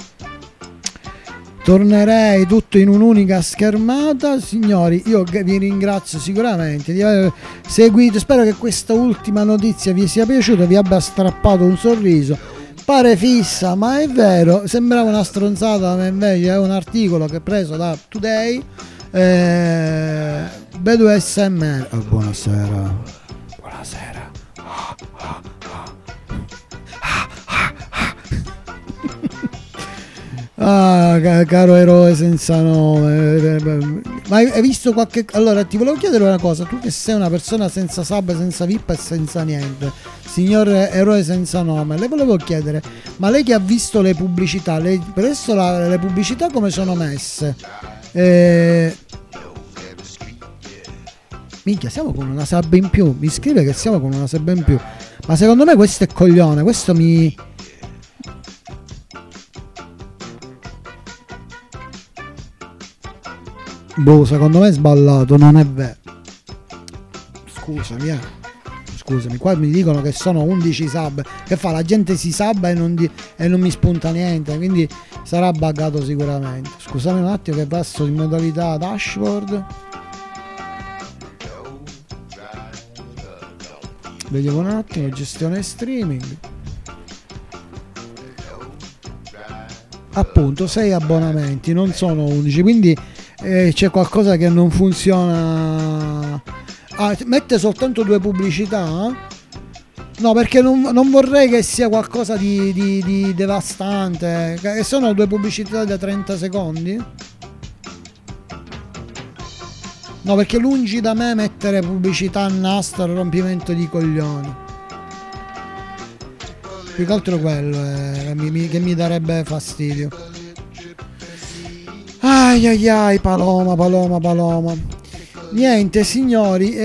Tornerei tutto in un'unica schermata. Signori, io vi ringrazio sicuramente di aver seguito. Spero che questa ultima notizia vi sia piaciuta, vi abbia strappato un sorriso. Pare fissa, ma è vero, sembrava una stronzata, ma invece è un articolo che è preso da Today. eh, B due S M R. Oh, buonasera. Buonasera. Ah, ah, ah. Ah, caro eroe senza nome, ma hai visto qualche... Allora ti volevo chiedere una cosa, tu che sei una persona senza sub, senza V I P e senza niente, signor eroe senza nome, le volevo chiedere, ma lei che ha visto le pubblicità, lei, per adesso la, le pubblicità come sono messe? Eh... Minchia, siamo con una sub in più, mi scrive che siamo con una sub in più, ma secondo me questo è coglione, questo mi... Boh, secondo me è sballato, non è vero. Scusami, eh. Scusami, qua mi dicono che sono undici sub. Che fa? La gente si subba e non, di, e non mi spunta niente, quindi sarà buggato sicuramente. Scusami un attimo che passo in modalità dashboard. Vediamo un attimo, gestione streaming. Appunto, sei abbonamenti, non sono undici, quindi eh, c'è qualcosa che non funziona. Ah, mette soltanto due pubblicità? No, perché non, non vorrei che sia qualcosa di, di, di devastante. Che sono due pubblicità da trenta secondi? No, perché lungi da me mettere pubblicità a nastro, rompimento di coglioni. Più che altro quello è, mi, mi, che mi darebbe fastidio. Ai ai ai, Paloma, Paloma, Paloma. Niente signori,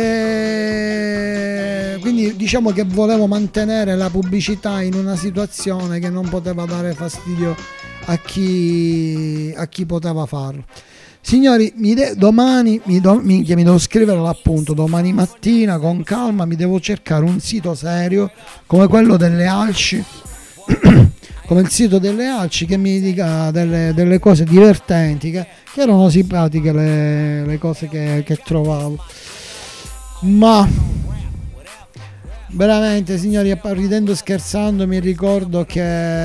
eh, quindi diciamo che volevo mantenere la pubblicità in una situazione che non poteva dare fastidio a chi, a chi poteva farlo. Signori, mi de- domani mi, do- mi, mi devo scrivere l'appunto, domani mattina con calma mi devo cercare un sito serio come quello delle Alci, come il sito delle Alci, che mi dica delle, delle cose divertenti, che, che erano simpatiche le, le cose che, che trovavo. Ma veramente signori, ridendo scherzando mi ricordo che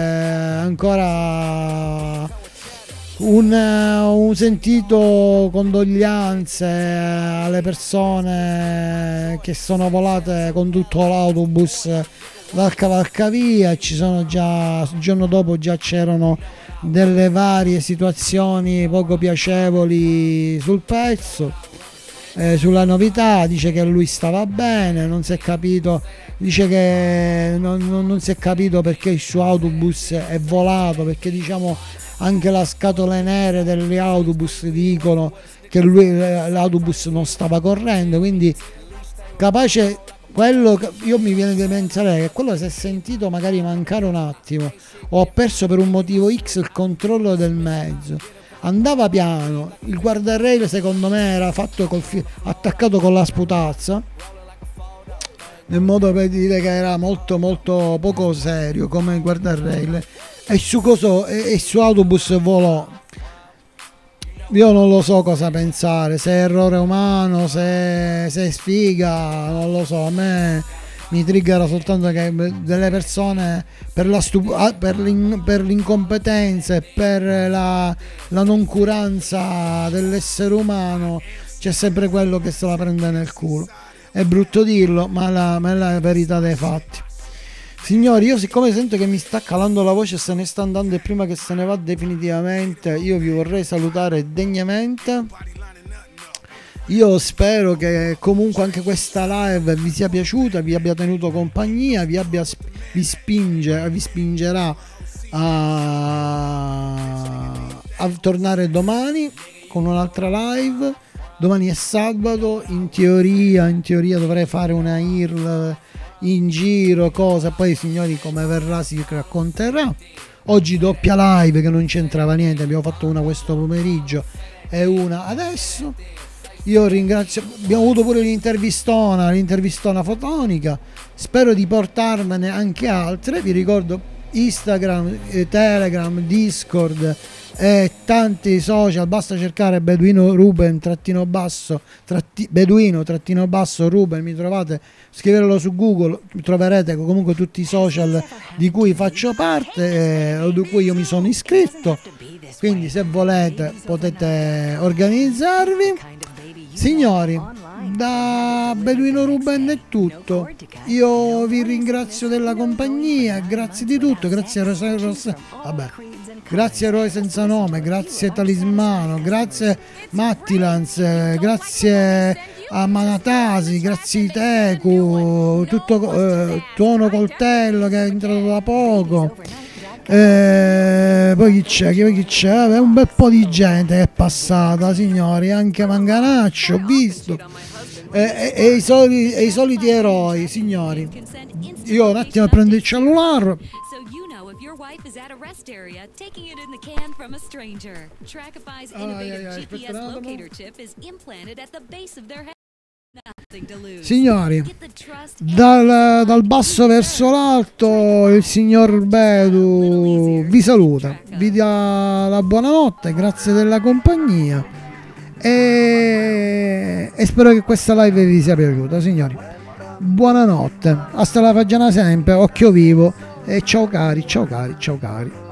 ancora un, un sentito condoglianze alle persone che sono volate con tutto l'autobus dal cavalcavia. Ci sono già, il giorno dopo già c'erano delle varie situazioni poco piacevoli sul pezzo, eh, sulla novità. Dice che lui stava bene, non si è capito, dice che non, non, non si è capito perché il suo autobus è volato, perché diciamo anche le scatole nere degli autobus dicono che lui, l'autobus non stava correndo, quindi capace quello che io mi viene da pensare che quello si è sentito magari mancare un attimo, o ho perso per un motivo X il controllo del mezzo. Andava piano, il guardrail secondo me era fatto col fi- attaccato con la sputazza, nel modo per dire che era molto molto poco serio come guardrail, e su coso e il suo autobus volò. Io non lo so cosa pensare, se è errore umano, se, se è sfiga, non lo so. A me mi triggera soltanto che delle persone per, la stup- per, l'in- per l'incompetenza e per la, la noncuranza dell'essere umano c'è sempre quello che se la prende nel culo. È brutto dirlo, ma, la, ma è la verità dei fatti. Signori, io siccome sento che mi sta calando la voce e se ne sta andando e prima che se ne va definitivamente, io vi vorrei salutare degnamente. Io spero che comunque anche questa live vi sia piaciuta, vi abbia tenuto compagnia, vi, abbia, vi, spinge, vi spingerà a, a tornare domani con un'altra live. Domani è sabato, in teoria, in teoria dovrei fare una I R L in giro, cosa, poi signori come verrà si racconterà. Oggi doppia live che non c'entrava niente, abbiamo fatto una questo pomeriggio e una adesso. Io ringrazio, abbiamo avuto pure l'intervistona, l'intervistona fotonica, spero di portarmene anche altre. Vi ricordo Instagram, eh, Telegram, Discord e tanti social, basta cercare Beduino Ruben trattino basso tratti, Beduino trattino basso Ruben, mi trovate, scriverlo su Google, troverete comunque tutti i social di cui faccio parte o di cui io mi sono iscritto, quindi se volete potete organizzarvi. Signori, da Beduino Ruben è tutto, io vi ringrazio della compagnia, grazie di tutto, grazie a Rosario Rossa, vabbè, grazie a Eroe Senza Nome, grazie Talismano, grazie Mattilans, grazie a Manatasi, grazie a Iteku, tutto eh, Tuono Coltello che è entrato da poco. Eh, poi chi c'è? Poi chi c'è? È un bel po' di gente che è passata, signori, anche Manganaccio, ho visto. Eh, e, e, i soli, e i soliti eroi, signori. Io un attimo prendo il cellulare. Signori, dal, dal basso verso l'alto il signor Bedu vi saluta, vi dà la buonanotte, grazie della compagnia e, e spero che questa live vi sia piaciuta, signori. Buonanotte, hasta la fagiana sempre, occhio vivo e ciao cari, ciao cari, ciao cari.